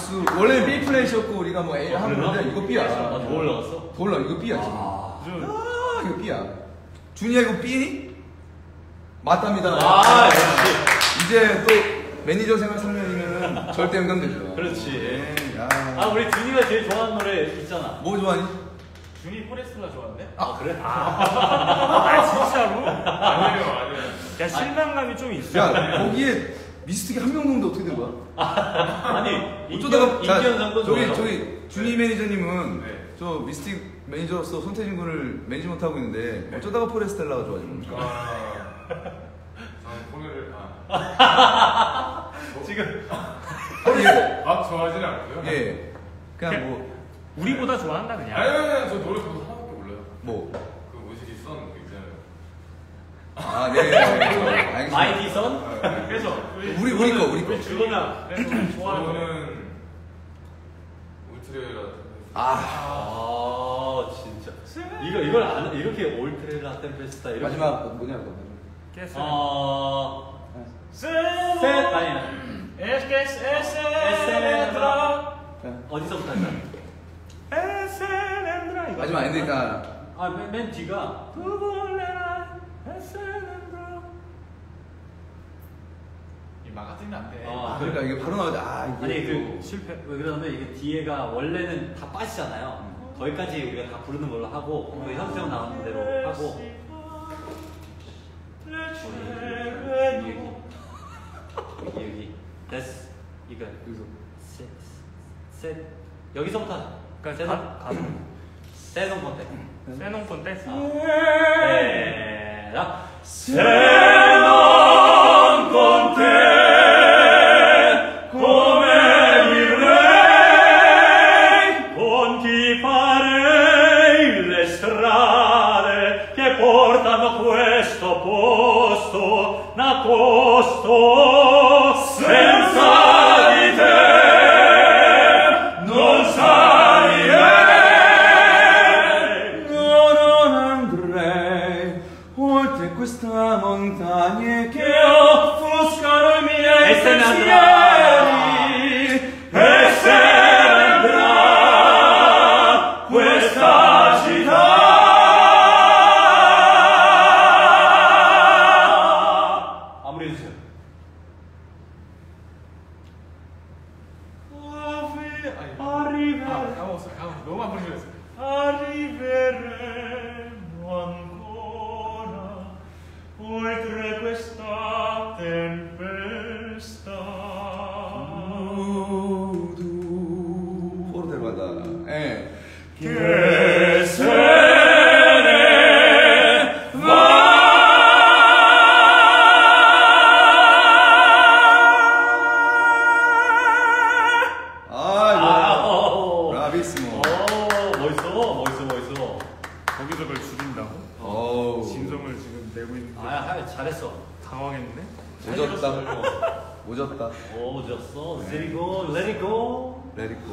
수 원래 B 플랫이었고 우리가 뭐 A 하는 그래요? 건데 이거 B야. 아, 더 올라갔어? 더 올라 이거 B야 지금. 아, 아 이거 B야. 준이야 이거 B니? 맞답니다. 아, 역시. 이제 또 매니저 생활 삼 년이면은 절대 연관되죠. 그렇지. 네, 야. 아, 우리 준이가 제일 좋아하는 노래 있잖아. 뭐 좋아하니? 준이 포레스텔라 좋아하는데? 아, 그래? 아 진짜로? 아니에요, 아니에요. 야 실망감이 좀 있어. 야 거기에 미스틱이 한 명 넣는데 어떻게 된 거야? 아니, 어쩌다가 인기현 정도 저기 좋아요. 저기 준이 매니저님은 네. 저 미스틱 매니저로서 손태진 군을 매니지 못하고 있는데 어쩌다가 포레스텔라가 좋아진 겁니까? 아, 저는 포레를 아, 지금. 아니, 예. 아 좋아하진 않고요. 예. 그냥 뭐 우리보다 좋아한다 아니, 그냥. 아니, 아니, 저 노래 그거 하나밖에 몰라요. 뭐. 그 뭐시기 썬 그 있잖아요. 아, 네. 네. 알겠습니다. 마이티 선? 아, 그래서 우리 우리 거 우리 거. 우리 주거나 그래서 좋아하는 거는 울트레라. 아, 아, 진짜. 이거, 이걸 안, 이렇게 올트레라 템페스타 이렇게. 마지막 뭐냐고. 깨스. 어. 셋. 셋, 아니. 에스케스 에스엔드라. 어디서부터 할까? 에스엔드라. 마지막 엔딩 다. 아, 맨, 맨 뒤가. 두볼레라 에스엔드라. 이 막아뜨리면 안 돼. 어, 그러니까 이게 바로 나오지. 아, 이게 아니, 또 그, 실패. 왜 그러냐면 이게 뒤에가 원래는 다 빠지잖아요. 거기까지 우리가 다 부르는 걸로 하고, 그 현수 형 나오는 대로 하고. 여기, 여기. 여기, 여기. 됐어. 이거. 여기서. 셋, 셋. 여기서부터 하자. 그러니까 세동, 가- 가성. 세동 콘테. 세농폰 떼스. 에라. 세동 콘테. Come direi con chi farei le strade che portano a questo posto nascosto senza di te non salirei non andrei oltre questa montagna che offuscano i miei E se ne andrà. pensieri e se ne andrà questa città. 마무리 해주세요. 아, 까먹었어, 까먹었어. 너무 안 부르셨어. Arriveremo ancora oltre questa tempesta. 포로 데려간다. 예. Che se ne va. 아, 아, 이거 어. 라비스모. 오, 멋있어, 멋있어, 멋있어. 거기서 그걸 줄인다고? 어우. 진성을 지금 내고 있는데 아, 하- 잘했어. 당황했네. 오졌다. 오졌다. 오, 좋았어. Let it go, let it go. 레디코.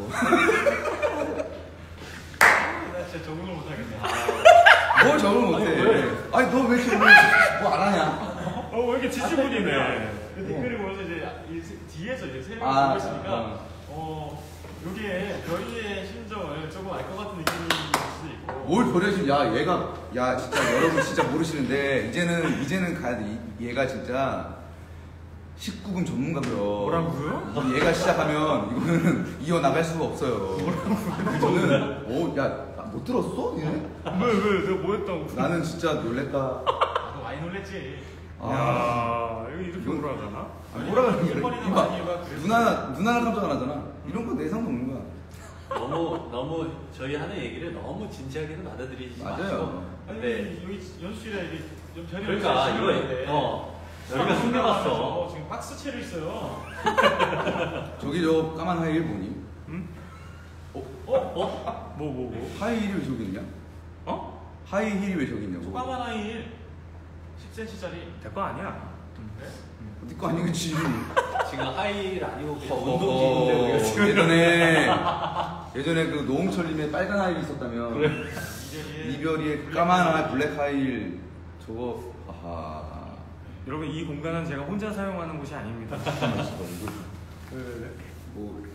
나 진짜 적응을 못하겠네. 뭘 적응 못해. 아니, 왜? 아니 너 왜 이렇게 뭐안 하냐? 어 왜 이렇게 지지부리네. 그 댓글이 보면서 이제 이 세- 뒤에서 이제 세 명이 아, 보고 있으니까 어. 어 여기에 별이의 심정을 조금 알 것 같은 느낌이 들 수도 있고. 뭘 버려진? 야 얘가 야 진짜 여러분 진짜 모르시는데 이제는 이제는 가야 돼. 이- 얘가 진짜 십구 금 전문가고요. 뭐라고요? 이거 얘가 시작하면 이거는 이어 나갈 수가 없어요. 뭐라고요? 저는 오야못 들었어? 얘네? 왜왜 내가 뭐 했다고? 나는 진짜 놀랬다. 나도 많이 놀랬지. 아, 야 이거 이렇게 이건- 돌아가나? 아 뭐라 그러는 일본이나 거야? 많이 이봐 봐, 그랬어. 누나 누나랑 깜짝 안 하잖아. 이런 건 내상도 없는 거야. 너무, 너무 저희 하는 얘기를 너무 진지하게는 받아들이지 마시고. 맞아요. 아니 네. 여기 연수실에 이게 좀 별이 그러니까 없이 이거, 있는데 어. 여기가 사람 숨겨봤어. 나와가지고 지금 박스채로 있어요. 저기 저 까만 하이힐 뭐니? 어? 어? 뭐 뭐 뭐? 하이힐이 왜 저기 있냐? 어? 하이힐이 왜 저기 있냐고. 까만 아이일 십 센티미터짜리. 내 거 아니야. 어디 거 아니겠지. 지금 하이힐 아니고 그냥 어허, 운동기인데 우리가 지금. 예전에 예전에 그 노홍철님의 빨간 하이힐 있었다면 이별이의 이별이의 그 까만 하이 블랙 하이힐 저거 아하. 여러분 이 공간은 제가 혼자 사용하는 곳이 아닙니다. 잠깐만 있어봐. 이거 왜, 왜, 왜? 뭐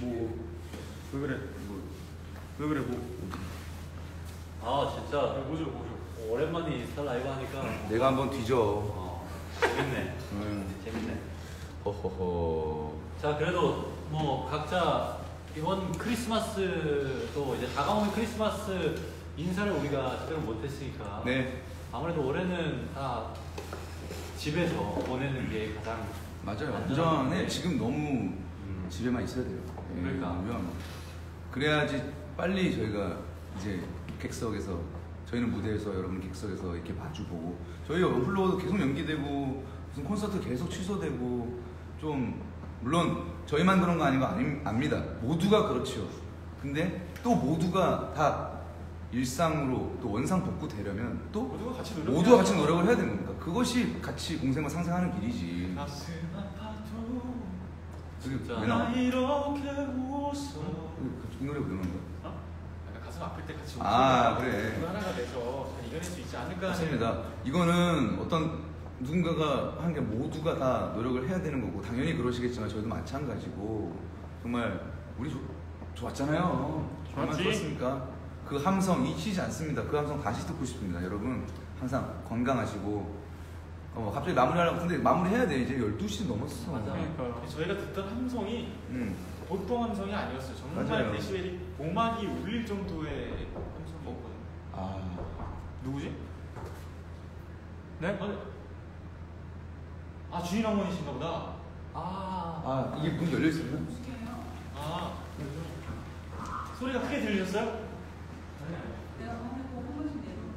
뭐왜 그래? 뭐왜 그래? 뭐 아 진짜 뭐죠 뭐죠. 오랜만에 인스타 라이브 하니까 내가 한번 뒤져. 어, 재밌네. 음. 재밌네. 허허허. 자 그래도 뭐 각자 이번 크리스마스도 이제 다가오는 크리스마스 인사를 우리가 제대로 못했으니까 네, 아무래도 올해는 다 집에서 보내는 게 가장 맞아요. 안전한 완전해. 건데. 지금 너무 음, 집에만 있어야 돼요. 예, 그러니까. 왜냐면 그래야지 빨리 저희가 이제 객석에서 저희는 무대에서 여러분 객석에서 이렇게 마주보고 저희 홀로도 계속 연기되고 무슨 콘서트 계속 취소되고 좀 물론 저희만 그런 거 아닌 거 아니, 압니다. 모두가 그렇지요. 근데 또 모두가 다 일상으로 또 원상 복구되려면 또 모두가 같이 노력. 모두가 같이 노력을 해야 되는 겁니다. 그것이 같이 공생을 상생하는 길이지. 가슴 아파도 그게 진짜. 왜 나와? 나 이렇게 웃어. 이 노래 왜 나오는 거야? 약간 가슴 아플 때 같이 아, 웃으면 그래. 그거 하나가 돼서 잘 이겨낼 수 있지 않을까 하는. 맞습니다. 이거는 어떤 누군가가 한 게 모두가 다 노력을 해야 되는 거고 당연히 그러시겠지만 저희도 마찬가지고 정말 우리 좋, 좋았잖아요. 얼마나 좋았지. 좋았습니까? 그 함성 잊히지 않습니다. 그 함성 다시 듣고 싶습니다. 여러분 항상 건강하시고 어, 갑자기 마무리하려고 근데 마무리해야 돼. 이제 열두 시 넘었어. 맞아. 그러니까 저희가 듣던 함성이 음. 보통 함성이 아니었어요. 정말 맞아요. 데시벨이 오막이 울릴 정도의 함성이었거든요. 아, 누구지? 네? 아 주인 어머니신가 보다. 아, 아 이게 문 열려 있었나? 아 소리가 크게 들리셨어요? 내가 오늘 꼭 한 번씩 내놓는데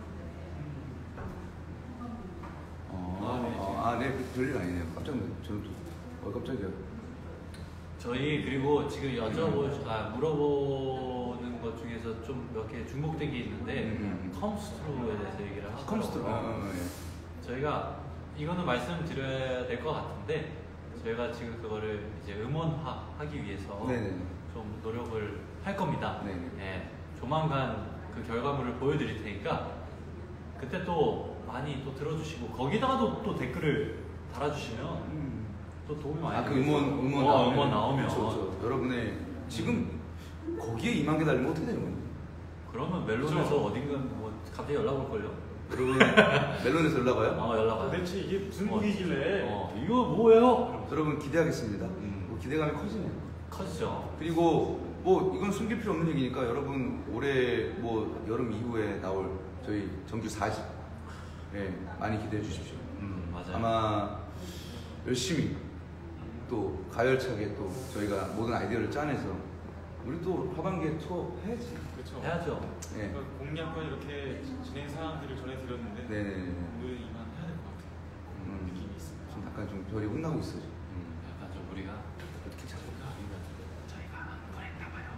어, 아, 네, 별일 아니네요. 깜짝 놀랐. 저는 또, 어, 깜짝이야. 저희 그리고 지금 여쭤보 아, 물어보는 것 중에서 좀 몇 개 중복된 게 있는데 음, 음. 컴스트로에 대해서 얘기를 하시더라고요. 컴스트로. 어, 어, 예. 저희가 이거는 말씀드려야 될 것 같은데 저희가 지금 그거를 이제 음원화하기 위해서 네네. 좀 노력을 할 겁니다. 네네. 예, 조만간 그 결과물을 보여드릴 테니까 그때 또 많이 또 들어주시고 거기다가도 또 댓글을 달아주시면 음. 또 도움이 많이 아, 그 되겠어요. 음원, 음원 어, 나오면. 음원 나오면 그렇죠, 그렇죠. 여러분의 지금 거기에 이만 개 달리면 어떻게 되는 거예요? 그러면 멜론에서 그렇죠. 어딘가 뭐 갑자기 연락 올걸요? 여러분, 멜론에서 연락 와요? 어 연락 와요. 도대체 이게 무슨 어, 곡이길래? 어 이거 뭐예요? 여러분 기대하겠습니다. 음. 뭐 기대감이 커지네요. 커지죠. 그리고 뭐 이건 숨길 필요 없는 얘기니까 여러분 올해 뭐 여름 이후에 나올 저희 정규 사 집 예, 많이 기대해 주십시오. 음 맞아요. 아마 열심히 또 가열차게 또 저희가 모든 아이디어를 짜내서 우리 또 하반기에 투어 해야지. 그렇죠. 해야죠. 예. 그 공약과 이렇게 진행 사항들을 전해드렸는데 네네네. 오늘 이만 해야 될 것 같아요. 음, 느낌이 있습니다. 좀 약간 좀 별이 혼나고 있어 지금. 음, 약간 좀 우리가 어떻게 잡을까 아니면 저희가 안 보냈나 봐요.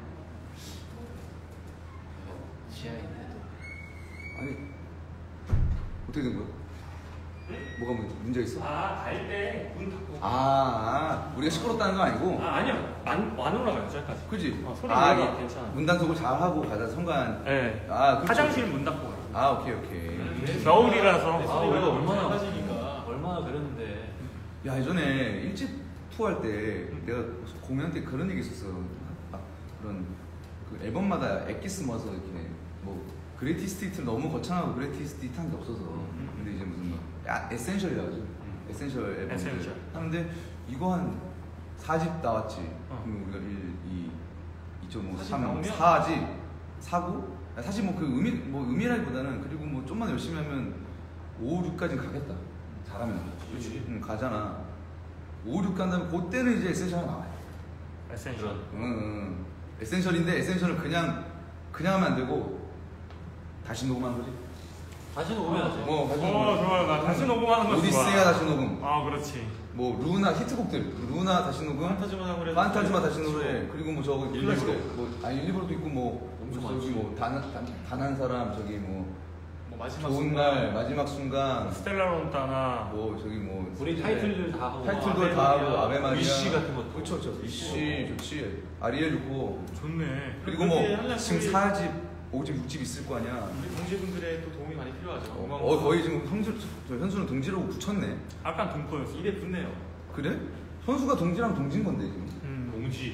지하인데도 아니 어떻게 된 거야? 뭐가 문- 문제 있어? 아 갈 때 문 닫고. 아, 아 우리가 시끄럽다는 건 아니고. 아 아니요 안, 안 올라가요 저기까지. 그지? 어, 소리 아, 내기 이게 괜찮아. 문 단속을 잘 하고 가자 성관. 네. 아, 그렇죠. 화장실 문 닫고 가요. 아, 오케이 오케이. 겨울이라서. 아 우리가 얼마나 달라지니까. 얼마나 그랬는데 야 예전에 일집 투어할 때 내가 공연 때 그런 얘기 있었어. 막 그런 그 앨범마다 엑기스 모아서 이렇게 뭐 그레이티스트 너무 거창하고 그레이티스트한 게 없어서. 근데 이제 무슨 뭐 야, 에센셜이라고 하죠. 에센셜 앨범 에센셜. 하는데 이거 한 사 집 나왔지. 어. 그럼 우리가 일, 이, 이 점 오, 사 집 삼, 나오면? 사 집 사고 사실 뭐 그 의미 뭐 의미라기보다는 그리고 뭐 좀만 열심히 하면 오, 육까지는 가겠다. 잘하면. 그렇지. 응, 가잖아. 오, 육 간다면 그때는 이제 에센셜 나와요. 에센셜. 그런 응, 응. 에센셜인데 에센셜은 그냥 그냥 하면 안 되고 다시 녹음한 거지. 다시 녹음해야지. 뭐 다시 어 좋아요. 나 다시 녹음하는 거 좋아. 오디세이아 다시 녹음. 아 그렇지. 뭐 루나 히트곡들 루나 다시 녹음. 판타지마 하고 판타지마 다시 노래. 그리고 뭐 저거 일리브로. 클래식 뭐 아니 일리브로도 있고 뭐 엄청 저기 많지. 뭐단단 한 사람 저기 뭐 뭐 마지막 좋은 순간. 날 마지막 순간 스텔라 론타나. 뭐 저기 뭐 우리 타이틀들 다 하고 타이틀도 다 하고 아베 마리아 위시 같은 것도. 그렇죠 그렇죠 위시 좋지 아리엘 좋고 좋네. 그리고 뭐 그렇게 하려면 지금 거의- 사 집 오 집 육 집 있을 거 아니야. 우리 동지분들의 또 도움이 많이 필요하죠. 어, 음악 어, 거의 지금 현수 저 현수는 동지라고 붙였네. 아까 동포였어. 입에 붙네요. 그래? 현수가 동지랑 동진 건데 지금. 음. 동지.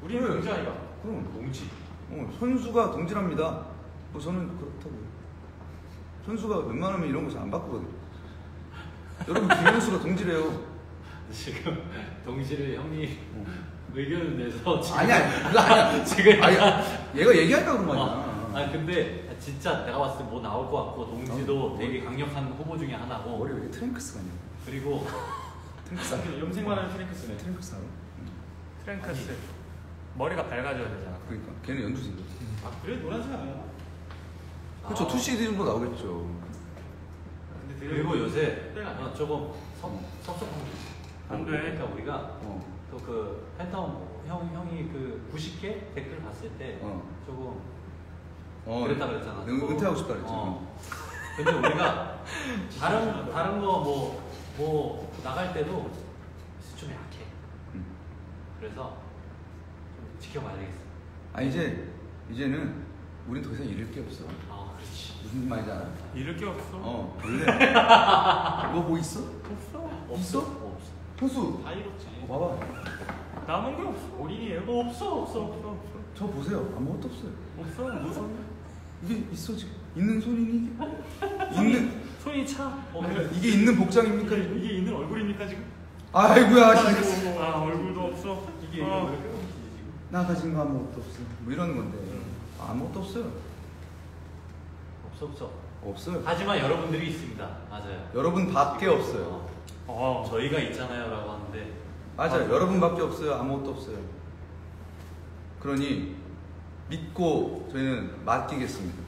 우리는 그래. 동지 아이가. 그럼 동지. 어, 선수가 동지랍니다. 뭐 저는 그렇다고요. 선수가 웬만하면 이런 거 잘 안 바꾸거든요. 여러분 김현수가 동지래요. 지금 동지를 형이 의견을 내서 지금 아니 아니 그거 아니야. 지금 아니 얘가 얘기하니까 그런 거 아니야. 어, 아니 근데 진짜 내가 봤을 때 뭐 나올 것 같고 동지도 어, 되게 강력한 후보 중에 하나고 머리 왜 이렇게 트랭크스 같냐? 그리고 트랭크스 알아? 염색만 하는 트랭크스네. 트랭크스 알아? 트랭크스 머리가 밝아져야 되잖아. 그러니까 걔는 연두색이야. 아 그래 노란색 아니야? 그렇죠. 아, 투시디 정도 나오겠죠. 근데 되게 그리고 요새 때가 아니야. 어, 조금 섭, 섭섭한 게 안 돼. 그러니까 우리가 어. 또 그 팬텀 형 형이 그 구십 개 댓글 봤을 때 어. 조금 어. 그랬다 그랬잖아. 은, 조금. 은퇴하고 싶다 그랬지. 어. 근데 우리가 다른 다른 거 뭐 뭐 나갈 때도 좀 약해. 음. 그래서 좀 지켜봐야 되겠어. 아 이제 이제는 우린 더 이상 잃을 게 없어. 아 그렇지. 무슨 말인지 알아? 잃을 게 없어. 어 원래 뭐 뭐 있어? 없어. 있어? 없어. 호수. 다 이렇지. 어, 봐봐. 남은 게 없어. 올인이에요. 없어 없어 없어 없어. 저 보세요. 아무것도 없어요. 없어 무슨 이게 있어 지금 있는 손이니 이게? 있는 손이 차. 어, 이게 있는 복장입니까? 이게, 이게 있는 얼굴입니까 지금? 아이고야 진짜. 아 얼굴도 없어. 이게 어. 얼굴 끊어지지 지금. 나 가진 거 아무것도 없어. 뭐 이러는 건데 아무것도 없어요. 없어 없어. 없어요. 하지만 여러분들이 있습니다. 맞아요. 여러분밖에 없어요. 어. 저희가 있잖아요라고 하는데 맞아요. 여러분밖에 없어요. 아무것도 없어요. 그러니 믿고 저희는 맡기겠습니다.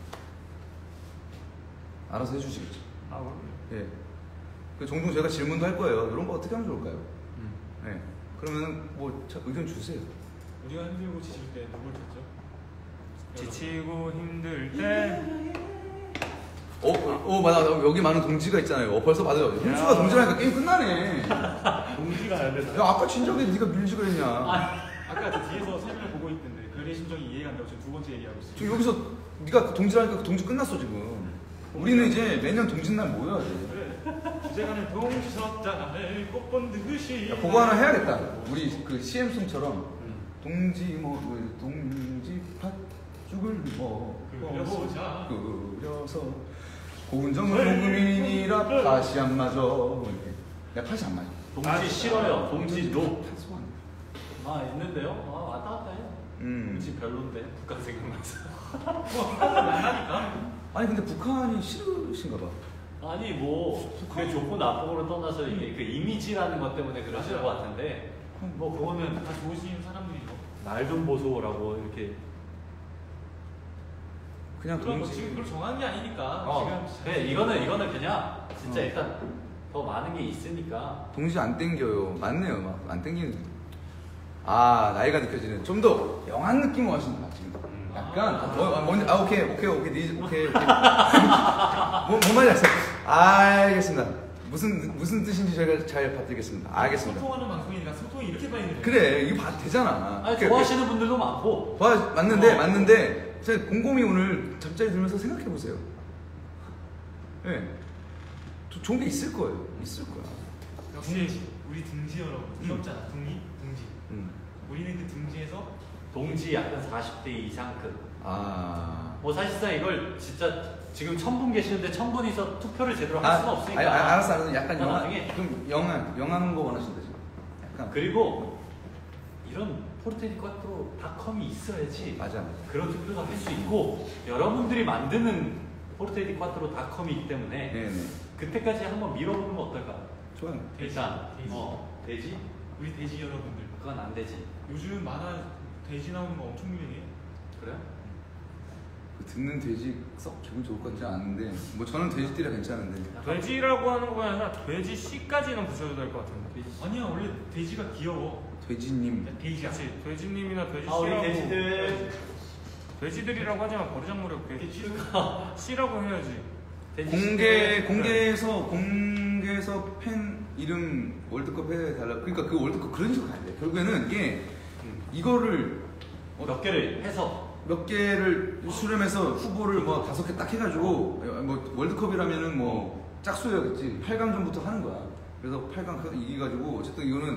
알아서 해주시겠죠. 아 그래. 예. 그 종종 저희가 질문도 할 거예요. 이런 거 어떻게 하면 좋을까요? 음. 예. 그러면 뭐 자, 의견 주세요. 우리가 힘들고 지칠 때 누굴 듣죠? 지치고 힘들 때. 어, 어, 맞아. 여기 많은 동지가 있잖아요. 어, 벌써 받아요. 현수가 동지라니까 게임 끝나네. 동지가 안 되나? 야, 아까 진작에 네가 밀지 그랬냐. 아까 저 뒤에서 세 명을 보고 있던데 그의 심정이 이해가 안 되고 지금 두 번째 얘기하고 있어. 지금 여기서 네가 동지라니까 그 동지 끝났어 지금. 우리는 이제 매년 동지날 모여야 돼. 그래. 주제가는 동지섰장을 꽃본 듯이. 야, 그거 하나 해야겠다. 우리 그 씨엠송처럼 동지 뭐 동지 팥죽을 그려보자. 먹어 끓여서 고운정은 동금이니라 팥이 안 맞아. 이렇게. 내가 팥이 안 맞아. 동지 싫어요. 동지 노. 팥 소환. 아 있는데요. 아 왔다 갔다 해요. 음. 동지 별론데 북한 생각나서. 아니 근데 북한이 싫으신가 봐. 아니 뭐 그게 좋고 나쁘고를 떠나서 이게 그 이미지라는 것 때문에 그러실 것 같은데 뭐 그거는 다 좋으신 사람들이죠. 날 좀 보소라고 이렇게 그냥 그럼 뭐 동지. 지금 그걸 정한 게 아니니까. 어 지금 그래 이거는 이거는 그냥 진짜 어. 일단 더 많은 게 있으니까 동시 안 땡겨요. 맞네요. 막 안 땡기는. 아 나이가 느껴지는. 좀 더 영한 느낌으로 하신다 지금. 음. 약간 아. 뭐, 뭔지 아 오케이 오케이 오케이 니 오케이 오케이. 뭐, 뭔 말인지 알았어요. 알겠습니다. 무슨 무슨 뜻인지 저희가 잘 받들겠습니다. 알겠습니다. 소통하는 방송이니까 소통이 이렇게 많이 되네. 그래 이거 봐도 되잖아. 아니 오케이, 좋아하시는 분들도 많고 오케이. 봐 맞는데 어. 맞는데 제가 곰곰이 오늘 잠자리 들면서 생각해 보세요. 예. 네. 좋은 게 있을 거예요. 있을 거야. 역시 우리 둥지 여러분 귀엽잖아. 둥이 둥지. 음. 우리는 그 둥지에서 동지 약간 사십 대 이상급 아. 뭐 사실상 이걸 진짜 지금 천 분 계시는데 천 분이서 투표를 제대로 할 아, 수는 없으니까 아니, 아, 알았어, 알았어. 약간 어, 영화, 나중에. 좀 영화, 영화는 거 원하신다 지금. 약간. 그리고 이런 포르테디쿼트로닷컴이 있어야지 맞아, 맞아. 그런 투표도 할 수 있고 여러분들이 만드는 포르테디쿼트로닷컴이기 때문에 네네. 그때까지 한번 밀어보는 거 어떨까? 좋아요. 일단 돼지. 어 돼지? 우리 돼지 여러분들 그건 안 되지. 요즘 만화 돼지 나오는 거 엄청 유행해. 그래요? 그 듣는 돼지 썩 기분 좋을 것 같지 않은데, 뭐 저는 돼지띠라 괜찮은데. 돼지라고 하는 거가 아니라 돼지 씨까지는 붙여도 될 것 같은데. 아니야 원래 돼지가 귀여워. 돼지님. 돼지야. 그치 돼지님이나 돼지 아 우리 씨라고. 돼지들 돼지들이라고 하지만 버르장머리 없게 돼지가 씨라고 해야지. 돼지 공개 시대. 공개에서 공개에서 팬 이름 월드컵 해달라. 그러니까 그 월드컵 그런 식으로 가야 돼. 결국에는 이게 이거를 몇 개를 해서 몇 개를 수렴해서 후보를 뭐 다섯 개 딱 해가지고 뭐 월드컵이라면은 뭐 짝수여야겠지. 팔 강전부터 하는 거야. 그래서 팔 강 이기가지고 어쨌든 이거는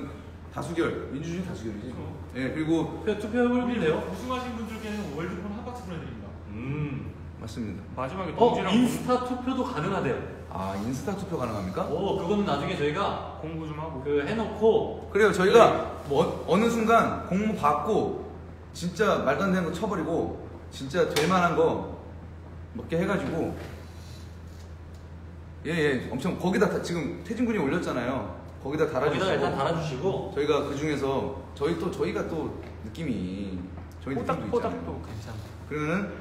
다수결, 민주주의 다수결이지. 그렇죠. 예, 그리고 그 투표해보면 돼요. 우승하신 분들께는 월드컵 한 박스 보내드립니다. 음. 맞습니다. 마지막에 어, 동지랑 인스타 투표도 가능하대요. 아, 인스타 투표 가능합니까? 오, 그거는 나중에 저희가 공부 좀 하고. 그 해놓고 그래요. 저희가 뭐 어느 순간 공모 받고 진짜 말도 안 되는 거 쳐버리고 진짜 될 만한 거 몇 개 해가지고 예예 엄청 거기다 다, 지금 태진 군이 올렸잖아요. 거기다 달아주시고 거기다 일단 달아주시고 저희가 그 중에서 저희 또 저희가 또 느낌이 저희 느낌도 있잖아요. 포닥포닥도 괜찮아. 그러면은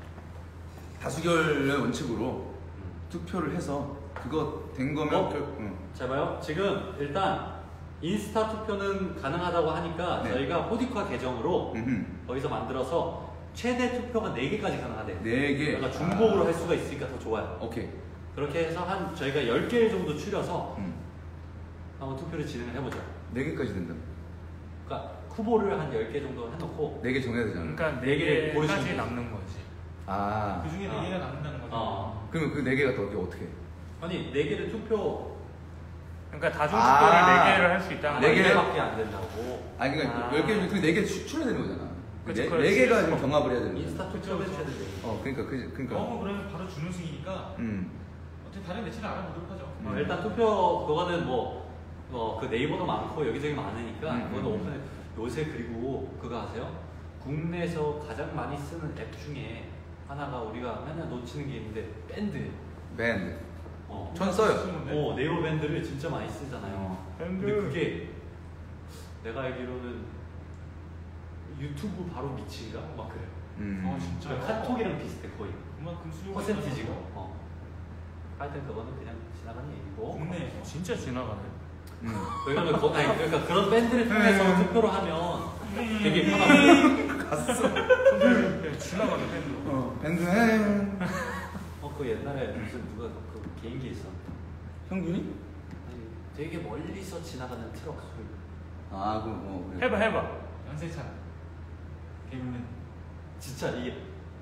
다수결의 원칙으로 투표를 해서 그거 된 거면 어? 결, 응. 자 봐요. 지금 일단 인스타 투표는 가능하다고 하니까 네. 저희가 호디카 계정으로 음흠. 거기서 만들어서 최대 투표가 네 개까지 가능하대요. 네 개. 그러니까 중복으로 아. 할 수가 있으니까 더 좋아요. 오케이. 그렇게 해서 한 저희가 열 개 정도 추려서 음. 한번 투표를 진행을 해보죠. 네 개까지 된다. 그러니까 후보를 한 열 개 정도 해놓고 네 개 정해야 되잖아. 그러니까 네 개 고르시면 네 개까지 돼요. 남는 거지. 아. 그 중에 아. 네 개가 남는다는 거죠. 어. 그러면 그 네 개가 또 어떻게 어떻게? 아니 네 개를 투표 그러니까 다중 아. 투표를 네 개를 할 수 있다는 네 거. 개. 네 개밖에 안 된다고. 아니 그러니까 아. 열 개 중에 그네 개 추려야 되는 거잖아. 그치, 네, 그걸 네 개가 쓸 지금 수가 경합을 해야 되는 거야. 인스타 투표는 그쵸, 최대 그쵸. 네 개. 어, 그러니까 그 그러니까. 경험은 그러면 바로 준우승이니까 음. 어떻게 다른 매체를 알아보도록 하죠. 어, 일단 투표 그거는 뭐, 뭐 그 네이버도 많고 여기저기 많으니까 음, 그거는 음. 오픈. 요새 그리고 그거 아세요? 국내에서 가장 많이 쓰는 앱 중에 하나가 우리가 맨날 놓치는 게 있는데 밴드. 밴드. 어, 전 써요. 어 네이버 밴드를 진짜 많이 쓰잖아요. 밴드. 근데 그게 내가 알기로는 유튜브 바로 밑인가 막 그래요. 음. 어, 진짜. 그러니까 카톡이랑 비슷해 거의. 그만큼 수요가 퍼센티지가. 있어서 어. 하여튼 그거는 그냥 지나가는 얘기고. 국내에서 진짜 지나가네. 음. 왜냐면 거, 아니, 그러니까 그런 밴드를 통해서 음. 투표를 하면 되게 편하고. 그냥 지나가네 밴드. 어, 밴드 해. 어, 그 옛날에 무슨 누가 그 개인기 있었는데. 형균이? 아니, 되게 멀리서 지나가는 트럭 소리. 아, 그 뭐. 그래. 해봐 해봐. 연세찬 개그맨 진짜 이게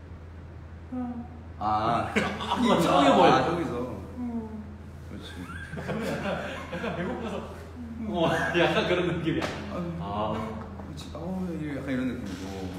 아. 아, 저기 뭐야? 아, 저기서. 그렇지. 약간 배고파서 어, 약간 그런 느낌이야. 아. 그렇지. 어, 이게 약간 이런 느낌이고.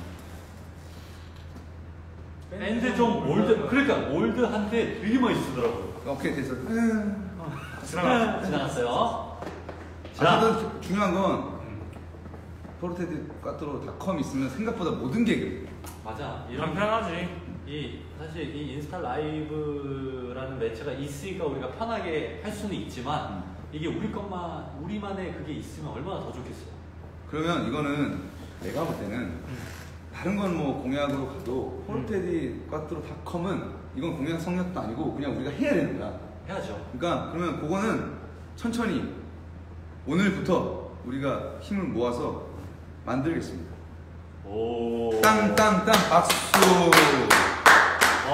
밴드 좀 올드, 그러니까 올드한데 되게 많이 쓰더라고요. 오케이 됐어. 음. 지나가. 지나갔어요. 자, 자, 아, 중요한 건 포르테드 까트로 닷컴 있으면 생각보다 모든 게 맞아. 이런 간편하지. 이 사실 이 인스타 라이브라는 매체가 있으니까 우리가 편하게 할 수는 있지만 음. 이게 우리 것만 우리만의 그게 있으면 얼마나 더 좋겠어요. 그러면 이거는 내가 볼 때는 다른 건 뭐 공약으로 가도 포르테디 까트로 닷컴은 이건 공약 성역도 아니고 그냥 우리가 해야 되는 거야. 해야죠. 그러니까 그러면 그거는 천천히 오늘부터 우리가 힘을 모아서 만들겠습니다. 오. 땅땅땅 박수. 와.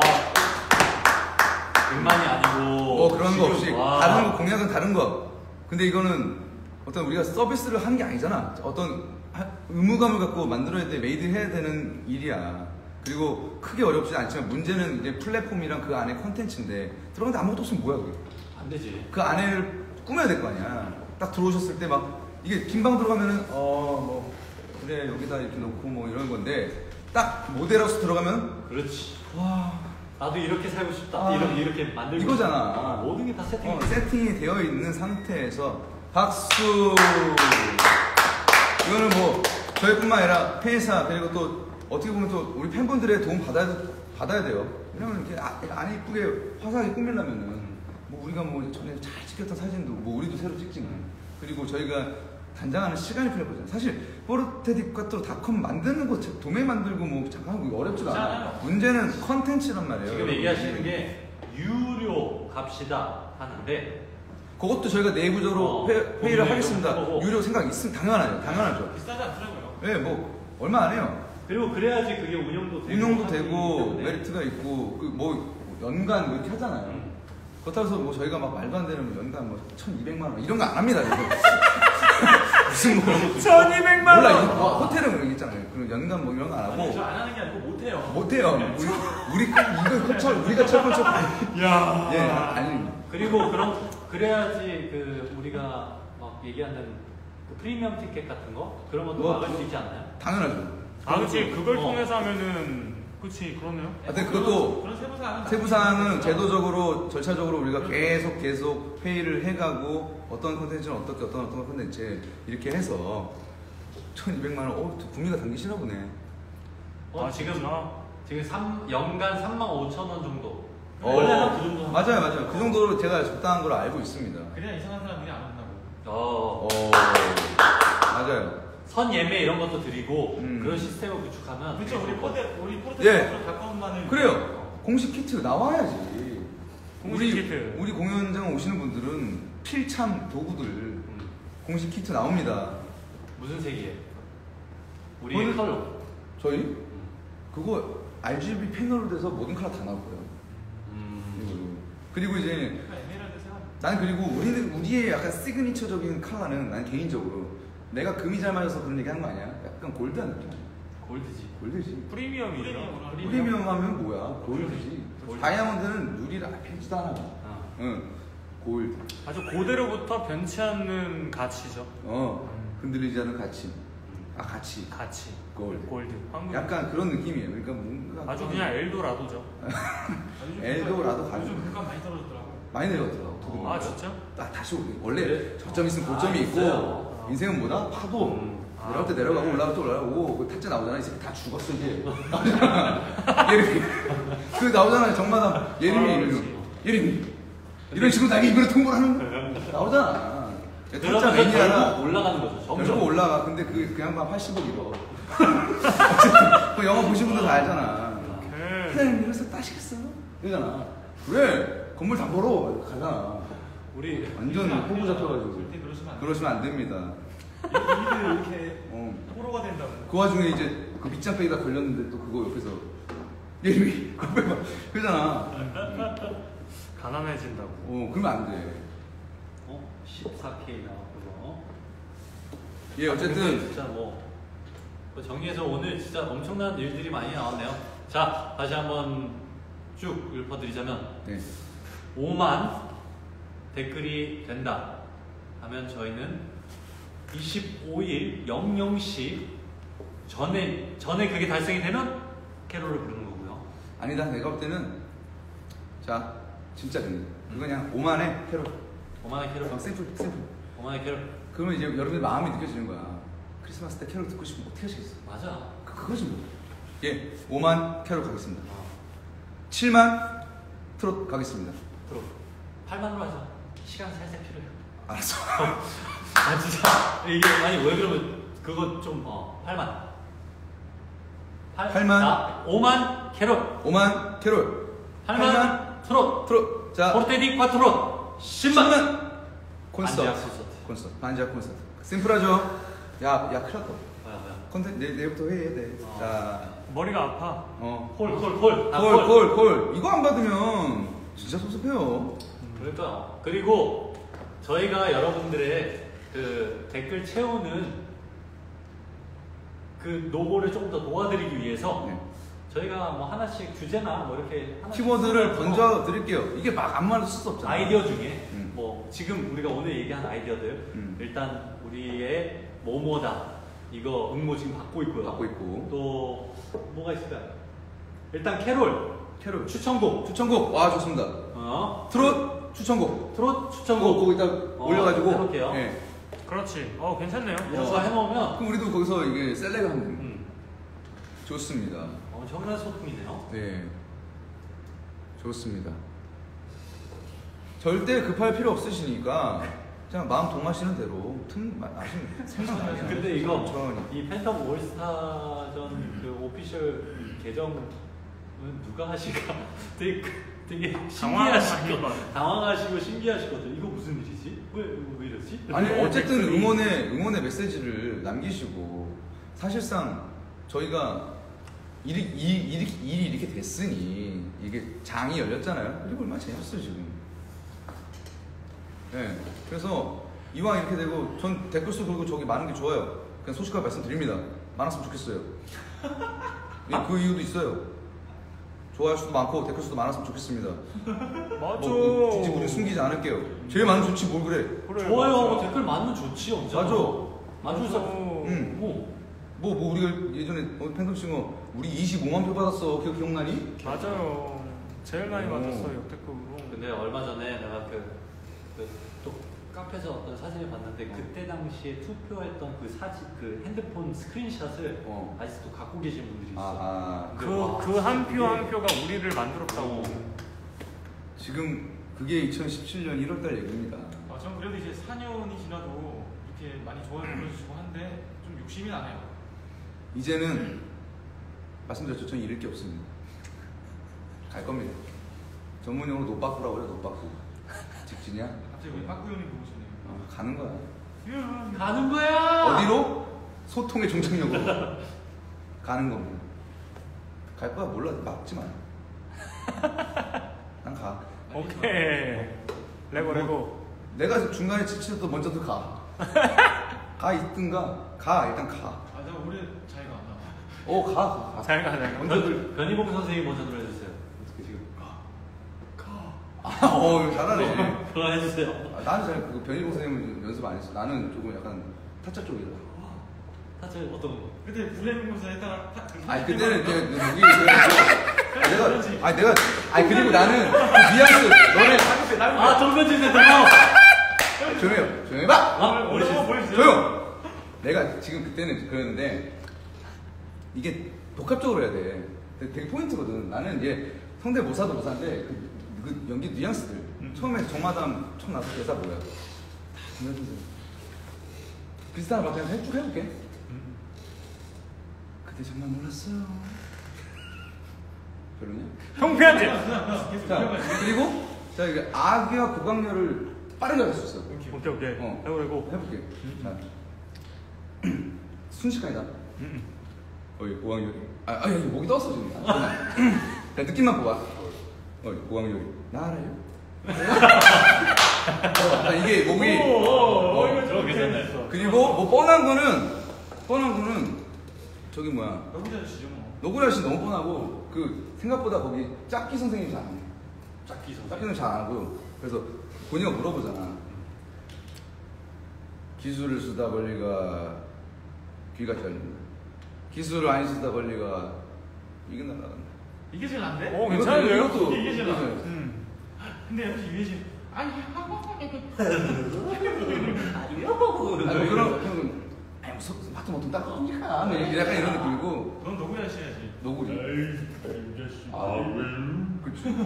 백만이 아니고. 뭐 그런 거 없이 지금, 와. 다른 거 공약은 다른 거. 근데 이거는 어떤 우리가 서비스를 하는 게 아니잖아. 어떤 하- 의무감을 갖고 만들어야 돼, 메이드 해야 되는 일이야. 그리고 크게 어렵지 않지만 문제는 이제 플랫폼이랑 그 안에 컨텐츠인데 들어갔는데 아무것도 없으면 뭐야 그게? 안 되지. 그 안에를 꾸며야 될 거 아니야. 딱 들어오셨을 때 막 이게 빈 방 들어가면은 어 뭐 그래 여기다 이렇게 놓고 뭐 이런 건데 딱 모델하우스 들어가면 그렇지. 와 나도 이렇게 살고 싶다. 아, 이렇게 이렇게 만들고 이거잖아. 싶다. 어, 모든 게 다 세팅이 어, 돼. 세팅이 되어 있는 상태에서 박수. 이거는 뭐 저희뿐만 아니라 팬회사 그리고 또 어떻게 보면 또 우리 팬분들의 도움 받아야 받아야 돼요. 왜냐면 이렇게 아, 안에 이쁘게 화사하게 꾸미려면은 뭐 우리가 뭐 전에 잘 찍혔던 사진도 뭐 우리도 새로 찍지만 그리고 저희가 단장하는 시간이 필요할 거잖아요. 사실 포르테디과 또 닷컴 만드는 거 도메인 만들고 뭐 잠깐 거 어렵지가 않아. 그렇잖아요. 문제는 컨텐츠란 말이에요. 지금 얘기하시는 게 유료 값이다 하는데 그것도 저희가 내부적으로 어, 회, 회의를 거기에 하겠습니다. 좀 해보고. 유료 생각 있으면 당연하죠. 당연하죠. 비싸지 않더라고요. 네, 뭐 얼마 안 해요. 그리고 그래야지 그게 운영도 되고 운영도 하기 되고 때문에. 메리트가 있고 그 뭐 연간 뭐 이렇게 하잖아요. 음. 그렇다고 해서 뭐 저희가 막 말도 안 되는 뭐 연간 뭐 천이백만 원 이런 거 안 합니다. 이거. 무슨 뭐 천이백만 몰라 원. 이거 뭐 호텔은 그런 게 있잖아요. 그리고 연간 뭐 이런 거 안 아니, 하고 저안 하는 게 아니고 못해요. 못해요. 우리 우리 이거 철 우리가 철권철 야. 예 아니 그리고 그런 그래야지 그 우리가 막 얘기하는 그 프리미엄 티켓 같은 거 그런 것도 뭐, 막을 수 있지 않나요? 당연하죠. 아 그치 그걸 어. 통해서 하면은 그치 그러네요. 하여튼 그것도 그런 세부 사항은 세부 사항은 제도적으로 절차적으로 우리가 계속 계속 회의를 해가고 어떤 콘텐츠는 어떻게 어떤 어떤 콘텐츠 이렇게 해서 천이백만 원, 어 구미가 당기시나 보네. 어, 아, 지금 진짜? 지금 삼, 연간 삼만 오천 원 정도. 어, 원래는 그 정도. 맞아요, 맞아요. 그 정도로 제가 적당한 걸 알고 있습니다. 그냥 이상한 사람들이 안 온다고. 어. 어, 맞아요. 선 예매 이런 것도 드리고 음. 그런 시스템을 구축하면 그렇죠. 우리 되게 좋을 것 포대 우리 예. 포르테스로 가까운 만을. 그래요. 공식 키트 나와야지. 공식 우리, 키트. 우리 공연장 오시는 분들은 필참 도구들 음. 공식 키트 나옵니다. 무슨 색이에요? 우리 오늘- 컬러. 저희 그거 알지비 패널로 돼서 모든 컬러 다 나올 거예요. 음. 이걸로. 그리고 이제 약간 에메랄드색. 난 그리고 우리는 우리의 약간 시그니처적인 컬러는 난 개인적으로 내가 금이 잘 맞아서 그런 얘기 하는 거 아니야? 약간 골드한 느낌. 골드지. 골드지. 프리미엄이죠. 프리미엄으로. 프리미엄 하면 뭐야? 골드지. 골드. 다이아몬드는 누리를 펴지도 않아. 어. 응. 골드. 아주 고대로부터 변치 않는 가치죠. 어. 흔들리지 않는 가치. 아 가치. 가치. 골드. 골드. 황금. 약간 그런 느낌이에요. 그러니까 뭔가 아주 그냥 엘도라도죠. 엘도라도 가죠. 요즘 물가 많이 떨어졌더라고. 많이 내려갔더라고. 도둑. 아 진짜? 아 다시 오네. 원래 그래? 저점 있으면 아, 고점이 있고 있어요. 인생은 뭐다? 파도. 음. 내려갈 때 아, 내려가고 그래. 올라갈 때 올라가고 그 탑재 나오잖아. 이 새끼 다 죽었어 이제. 예림이. 그 나오잖아. 정마담 예림이 아, 이런 그렇지. 예림이. 이런 식으로 자기 입으로 통보를 하는 거 나오잖아. 탑재 그러면서 매니아라. 결국 올라가는 거죠. 점점. 결국 올라가. 근데 그, 그 양반 팔십억 잃어. 그 영화 보신 분들 다 알잖아. 그 그냥 이래서 따시겠어? 이러잖아. 그래. 건물 다 벌어. 가잖아. 우리 완전 호구 잡혀가지고. 절대 그러시면 안 돼. 그러시면 안 됩니다. 일들 이렇게 어. 호로가 된다고. 그 와중에 이제 그 밑장빼기가 걸렸는데 또 그거 옆에서 예림이 그거 빼봐. 그러잖아. 가난해진다고. 어, 그러면 안 돼. 어? 십사 케이 나왔고요. 예, 근데 어쨌든. 진짜 뭐, 뭐 정리해서 오늘 진짜 엄청난 일들이 많이 나왔네요. 자, 다시 한번 쭉 읊어드리자면 네. 오만 댓글이 된다 하면 저희는 이십오일 영영 시 전에 전에 그게 달성이 되면 캐롤을 부르는 거고요. 아니다. 내가 볼 때는 자, 진짜 됩니다. 이거 그냥 오만에 캐롤. 오만의 캐롤. 어, 샘플, 샘플. 오만의 캐롤. 그러면 이제 여러분들 마음이 느껴지는 거야. 크리스마스 때 캐롤 듣고 싶으면 어떻게 하시겠어? 맞아. 그, 그거지 뭐. 예, 오만 캐롤 가겠습니다. 어, 칠만 트롯 가겠습니다. 들어. 팔만으로 하자. 시간 살짝 필요해요. 알았어. 아 진짜 이게 아니 왜 그러면 그거 좀어 팔만. 팔만. 나 오만 캐롤. 오만 캐롤. 팔만 트롯. 트롯. 자, 포르테디 콰트롯. 십만. 십만 콘서트. 반지하 콘서트. 콘서트. 반지하 콘서트. 심플하죠? 야, 야, 큰일 났다. 뭐야 뭐야. 컨텐츠 내일, 내일부터 회의해야 돼. 어. 자, 머리가 아파. 어. 콜 콜 콜. 아, 콜, 콜, 콜. 이거 안 받으면 진짜 섭섭해요. 그러니까요. 그리고 저희가 여러분들의 그 댓글 채우는 그 노고를 좀 더 도와드리기 위해서 네. 저희가 뭐 하나씩 주제나 뭐 이렇게 하나씩 키워드를 써서 던져 드릴게요. 이게 막 아무 말도 쓸 수 없잖아. 아이디어 중에 음. 뭐 지금 우리가 오늘 얘기한 아이디어들 음. 일단 우리의 뭐뭐다 이거 응모 지금 받고 있고요. 받고 있고. 또 뭐가 있을까요? 일단 캐롤 캐롤. 추천곡 추천곡. 와, 좋습니다. 어 트롯 추천곡. 트롯 그거 추천곡 거기다 어, 올려가지고. 해볼게요. 예. 그렇지. 어 괜찮네요. 이런 거 해놓으면 그럼 우리도 거기서 이게 셀렉을 하면 됩니다. 음, 좋습니다. 엄청난 소품이네요. 네. 좋습니다. 절대 급할 필요 없으시니까 그냥 마음 동하시는 대로 틈 나시면 생각나요. 근데 이거 천천히. 이 팬텀 올스타전 그 오피셜 계정은 누가 하실까? 되게 되게 신기하시고 당황하시고. 당황하시고 신기하시거든요. 이거 무슨 일이지? 왜, 왜 이러지? 아니 어쨌든 댓글이- 응원의 응원의 메시지를 남기시고 사실상 저희가 일이, 일, 일이, 일이 이렇게 됐으니 이게 장이 열렸잖아요. 그리고 얼마나 재밌어요 지금. 네, 그래서 이왕 이렇게 되고 전 댓글 수 그리고 저기 많은 게 좋아요. 그냥 솔직하게 말씀드립니다. 많았으면 좋겠어요. 예, 그 이유도 있어요. 좋아요 수도 많고 댓글 수도 많았으면 좋겠습니다. 맞아. 뭐, 굳이 우리 숨기지 않을게요. 제일 많으면 좋지 뭘 그래. 그래, 좋아요하고 맞아. 댓글 많으면 좋지 엄청. 맞아. 아주 응. 뭐 뭐, 뭐 우리가 예전에 어, 팬덤싱어 우리 이십오만 표 받았어. 기억 기억나니? 맞아요. 제일 많이 오. 받았어요 역대급으로. 근데 얼마 전에 내가 그, 그, 또 카페에서 어떤 사진을 봤는데 그때 당시에 투표했던 그 사진, 그 핸드폰 스크린샷을 어. 아직도 갖고 계신 분들이 있어. 아, 아. 근데 와, 그 그 한 표 이게- 한 표가 우리를 만들었다고. 어. 지금 그게 이천십칠 년 일월달 얘기입니다. 아, 전 그래도 이제 사 년이 지나도 이렇게 많이 좋아요 눌러주시고 한데 좀 욕심이 나네요. 이제는 말씀드렸죠. 저는 잃을 게 없습니다. 갈 겁니다. 전문용어로 노빠꾸라고 해요. 노빠꾸. 직진이야? 갑자기 왜 빠꾸 형이 보시네요. 어, 가는 거야. 가는 거야! 어디로? 소통의 종착역으로 가는 겁니다. 갈 거야 몰라. 막지 마. 난 가. 오케이. 레고 레고. 내가 중간에 지치도 먼저도 가. 가 있든가 가 일단 가. 아, 나 올해 자기가 안 나와. 어 가. 가. 잘 가, 잘 가. 변- 변희봉 선생님 먼저 들어주세요. 지금. 아, 어 잘하네. 그거 해주세요. 아, 나는 잘 그 변희봉 선생님 연습 안 했어. 나는 조금 약간 타짜 쪽이라. 사실 어떤 거? 그때 불행공사 했다가 타- 그 아니 그때는 그냥 여기 그- 내가 아니 내가 아니 그리고 나는 그 뉘앙스 너네 아, 정면진 대 들어! 조용해요. 조용해봐. 아, 우리 한번 보여주세요. 조용. 내가 지금 그때는 그랬는데 이게 복합적으로 해야 돼. 되게, 되게 포인트거든. 나는 이제 성대모사도 모사인데 그, 그 연기 뉘앙스들 처음에 정마담 처음 나서 대사 뭐야? 다 들려주세요. 비슷한 거 그냥 쭉 해볼게. 그때 정말 몰랐어요. 별로냐? 형편지. 계속 자 들어가요. 그리고 자 이게 악의와 고강렬을 빠르게 할 수 있어. 오케이 오케이. 어. 레고 레고. 해볼게. 자 순식간이다. 음. 어이 고강렬이. 아, 아 여기 목이 떴어 지금. 자 느낌만 보아. 어이 고강렬이. 나 알아요. 어, 자, 이게 목이. 어, 어, 이거 좀 괜찮네. 그리고 뭐 뻔한 거는 뻔한 거는 저기 뭐야. 너구리 아저씨죠 뭐. 노구라 씨 너무 뻔하고 그 생각보다 거기 짝기 선생님이 잘 안 해. 짝기 선생님. 짝기는 잘 안 하고 그래서 본인가 물어보잖아. 기술을 쓰다 권리가 귀가 잘린다. 기술을 안 쓰다 권리가 이게 날아간다. 이게 제일 안 돼? 오 괜찮은데요? 이것도 이게 제일 나. 이것도 음. 근데 역시 이게 제일. 아니 아니요. 아니 뭐 그런 그런 아니 뭐 소- 마트 뭐좀 따뜻하니까 뭐 이렇게 약간 이런 느낌이고 넌 너구리 아저씨 해야지. 노구리. 아 그치.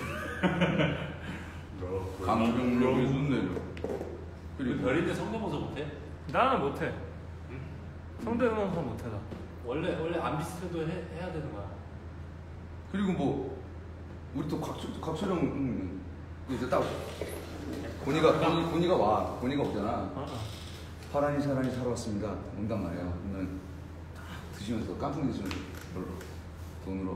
강병력이 눈내려. 그리고 별인데 성대모사 못해? 나는 못해. 성대모사 못해 나. 원래 원래 안 비슷해도 해, 해야 되는 거야. 그리고 뭐 우리 또 곽철 곽철영 음, 이제 딱 고니가 고니, 고니가 와 고니가 오잖아. 어. 파란이 사란이 사러 왔습니다. 온단 말이야. 그러면 딱 드시면서 깐풍 드시면서 별로 돈으로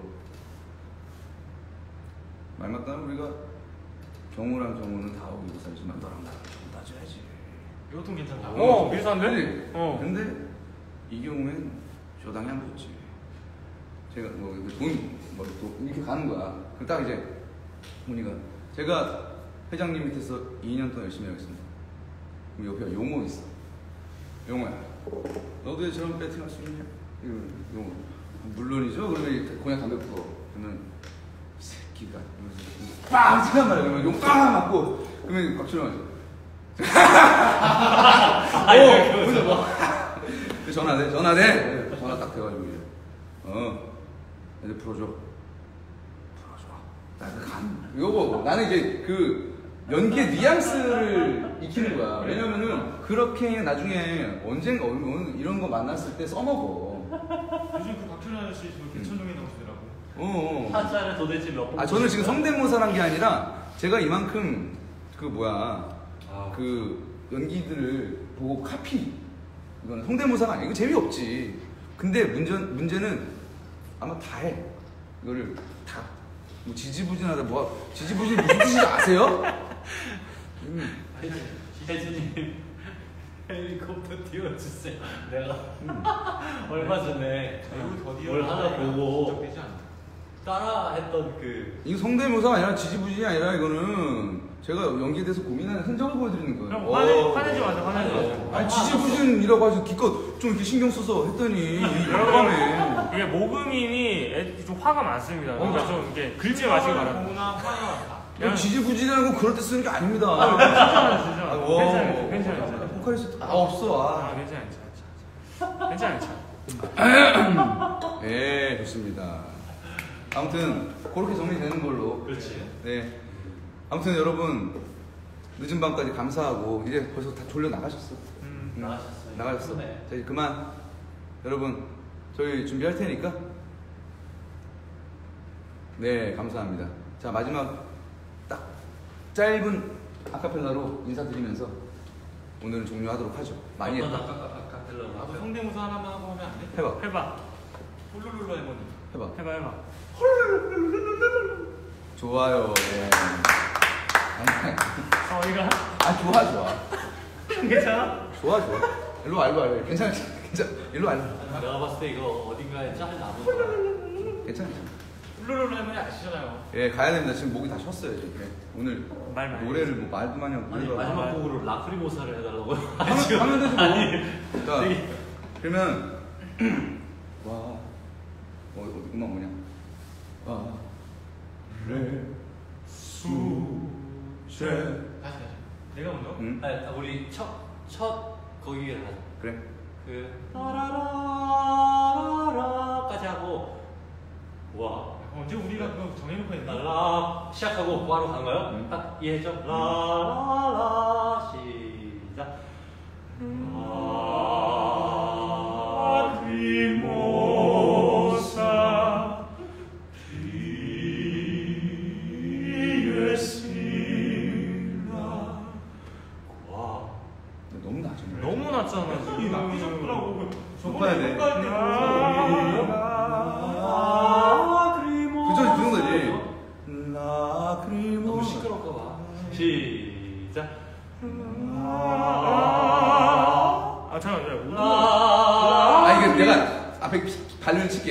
말 맞다면 우리가 경우랑 경우는 다 어기고 살지만 너랑 나랑 좀 따져야지. 이것도 괜찮다. 어 비슷한데? 그치? 어. 근데 이 경우엔 저당이 안 붙지. 제가 뭐돈뭐 이렇게 가는 거야. 그 딱 이제 보니까 제가 회장님 밑에서 이 년 동안 열심히 하겠습니다. 그럼 옆에 용어 있어. 용어야. 너도 왜 저런 배팅할 수 있냐? 이거 용어. 물론이죠. 그러면 곤약 담배 피워. 그러면 이 새끼가 이러면서 빵 치단 말이야. 그러면 용빵 맞고 그러면 곽철영 하지. 오, 먼저 뭐. 전화돼, 전화돼. 전화 딱 돼가지고 이제 어, 이제 풀어줘, 풀어줘. 나그 간. 이거 나는 이제 그 연기의 뉘앙스를 익히는 거야. 왜냐면은 그렇게 나중에 언젠가 어느- 어느 이런 거 만났을 때 써먹어. 요즘 그 박준환 아저씨 저 개천동에 나오시더라고. 어. 타짜를 도대체 몇 번? 아 저는 지금 성대모사란 게 아니라 제가 이만큼 그 뭐야 아, 그 연기들을 보고 카피. 이건 성대모사가 아니야. 이거 재미없지. 근데 문제, 문제는 아마 다 해. 이거를 다. 뭐 지지부진하다. 뭐, 지지부진 무슨 뜻인지 아세요? 음, 혜진님 헬리콥터 띄워주세요. 내가 얼마 전에 이거 더디어. 뭘 하나 보고 되지 않나? 따라했던 그 이거 성대모사가 아니라 지지부진이 아니라 이거는 제가 연기에 대해서 고민하는 흔적을 보여드리는 거예요. 형 화내, 화내지 마세요, 화내지 마세요. 아니 지지부진이라고 해서 기껏 좀 이렇게 신경 써서 했더니 이거네. 이게 모금님이 애- 좀 화가 많습니다. 그러니까 좀 이게 긁지 마시기 바랍니다. 공부나 화가 많다. 그냥 지지부진하는 건 그럴 때 쓰는 게 아닙니다. 아, 괜찮아요, 진짜. 아, 오. 괜찮아요, 괜찮아요, 괜찮아요. 포카리스트 아 없어. 아, 아. 괜찮아요, 괜찮아요. 괜찮아요. 네 좋습니다. 아무튼 그렇게 정리되는 걸로. 그렇지. 네. 아무튼 여러분 늦은 밤까지 감사하고 이제 벌써 다 졸려 나가셨어. 음. 응. 나가셨어요. 나가셨어. 네. 자 이제 그만. 여러분 저희 준비할 테니까. 네 감사합니다. 자 마지막 딱 짧은 아카펠라로 인사드리면서 오늘은 종료하도록 하죠. 많이 어떤 했다. 아까 아까 텔러 나도 성대모사 하나만 하고 하면 안 돼? 해봐. 해봐, 홀룰룰루 할머니. 해봐. 해봐, 해봐. 좋아요. 네. 어, 이거 아 좋아 좋아. 괜찮아? 좋아 좋아. 일로 와 일로 와. 괜찮아 괜찮아. 일로 와 일로 와. 내가 봤을 때 이거 어딘가에 짤 남은 거야. 괜찮아. 홀룰룰루 할머니 아시잖아요. 예 가야 됩니다. 지금 목이 다 쉬었어요 지금. 예. 오늘 말 많이 노래를 뭐 말도 많이 하고 아니 노래를 마지막 아, 곡으로 라크리모사를 해달라고요. 하면, 하면 되지 뭐. 아니, 자 되게- 그러면 와 어, 어, 음악 뭐냐? 와 레수제 다시 다시. 내가 먼저? 응 아니, 우리 첫, 첫 거기를 하자. 그래. 그 라라라라까지 하고 와 언제 우리가 그거 정해놓고 했나? 라라 시작하고 바로 간가요? 응. 딱 이해했죠? 라라라 시작. 라크리모사 와 너무 낮아. 너무 낮잖아. 이 낚이셨더라고. 높아야 돼. 평가할 때 그죠 그 정도지. 라크리모. 너무 시끄럽까 봐. 시작. 아, 잠깐만. 라 아 이게 내가 앞에 발을 칠게.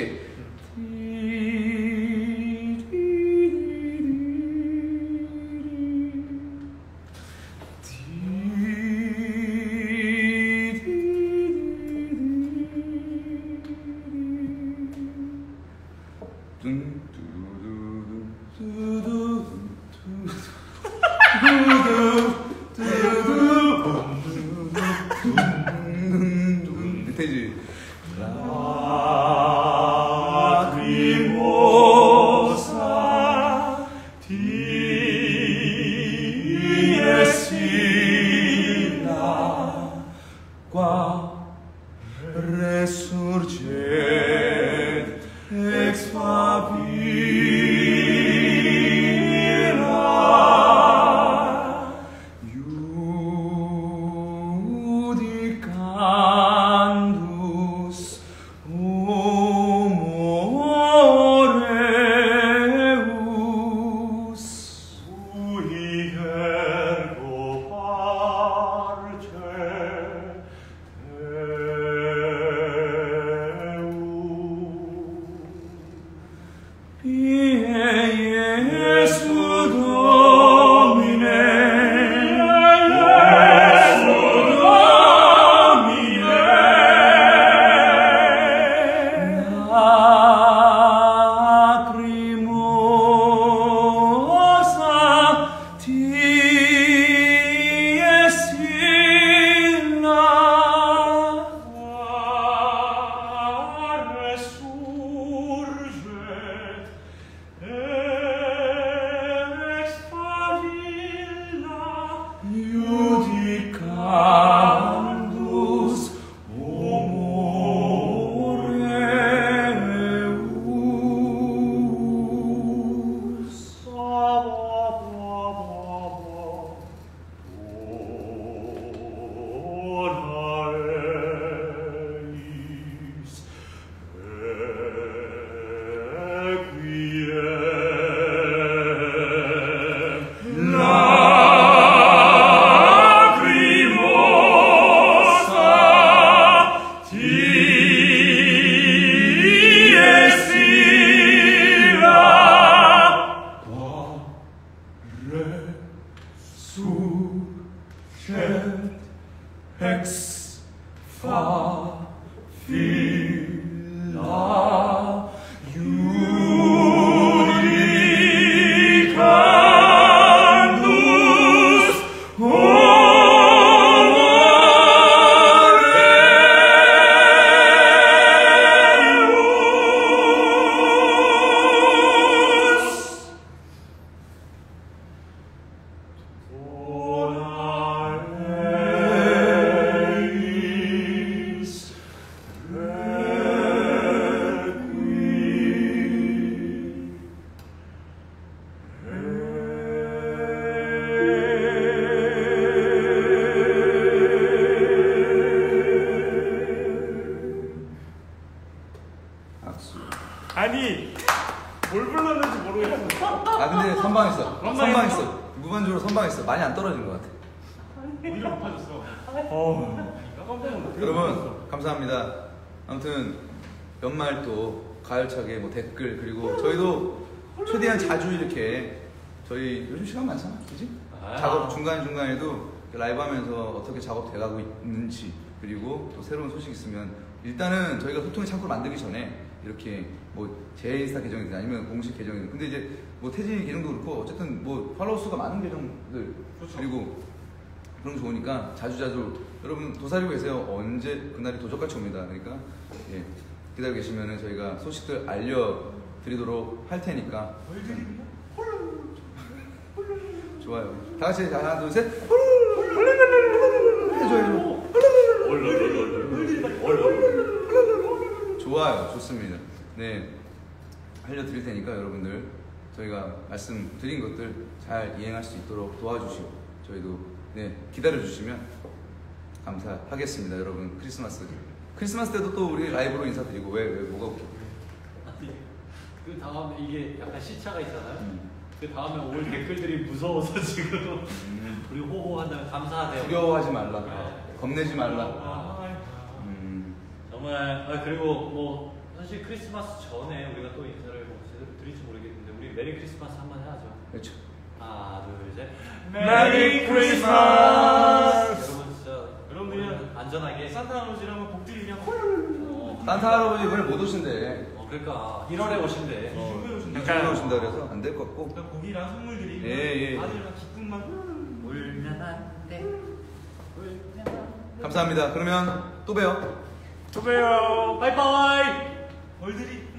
밑에지. 라크리모사 디에시나 과 resurge ex favilla iudicandus homoreus sui ergo parce Iesu Domine, Iesu Domine, lacrimosa tiesina, resurget ex 뭘 불렀는지 모르겠어. 아 근데 선방했어. 선방했어? 선방했어. 무반주로 선방했어. 많이 안 떨어진 것 같아. 오히려 높아졌어. 어. 깜짝 놀랐어. 여러분 감사합니다. 아무튼 연말 또 가열차게 뭐 댓글 그리고 저희도 최대한 자주 이렇게 저희 요즘 시간 많잖아, 그지? 아. 작업 중간 중간에도 라이브 하면서 어떻게 작업 돼가고 있는지 그리고 또 새로운 소식 있으면 일단은 저희가 소통의 창구를 만들기 전에 이렇게 뭐 제 인스타 계정이든 아니면 공식 계정이든 근데 이제 뭐 태진이 계정도 그렇고 어쨌든 뭐 팔로워 수가 많은 계정들 그렇죠. 그리고 그런 거 좋으니까 자주자주 여러분 도사리고 계세요. 언제 그날이 도적같이 옵니다. 그러니까 예, 기다리고 계시면은 저희가 소식들 알려드리도록 할 테니까 좋아요. 다 같이 자, 하나 둘 셋 해줘요. 좋아요. 좋습니다. 네, 알려드릴 테니까 여러분들 저희가 말씀드린 것들 잘 이행할 수 있도록 도와주시고 저희도 네 기다려주시면 감사하겠습니다. 여러분 크리스마스 크리스마스 때도 또 우리 라이브로 인사드리고 왜 왜 뭐가 웃겨? 그 다음에 이게 약간 시차가 있잖아요. 음. 그 다음에 올 댓글들이 무서워서 지금 음. 우리 호호한다면 감사하대요. 두려워하지 말라. 네. 겁내지 말라. 아, 음. 정말 아, 그리고 뭐 사실 크리스마스 전에 우리가 또 인사를 뭐 제대로 드릴지 모르겠는데 우리 메리 크리스마스 한번 해야죠. 그렇죠. 하나 둘 셋. 메리 크리스마스! 여러분 진짜 여러분들이랑 안전하게 산타 할아버지랑 한번 복 드리냐? 어, 산타 할아버지 이번에 못 오신대. 어 그러니까 일월에 오신대. 어, 이주에 오신다. 이주에 오신다 그래서 안 될 것 같고. 그러니까 고기랑 선물들이 예, 예. 아들이랑 기쁨만 울면 안돼 울면 안돼. 감사합니다. 그러면 또 봬요. 또 봬요. 바이바이. 벌들이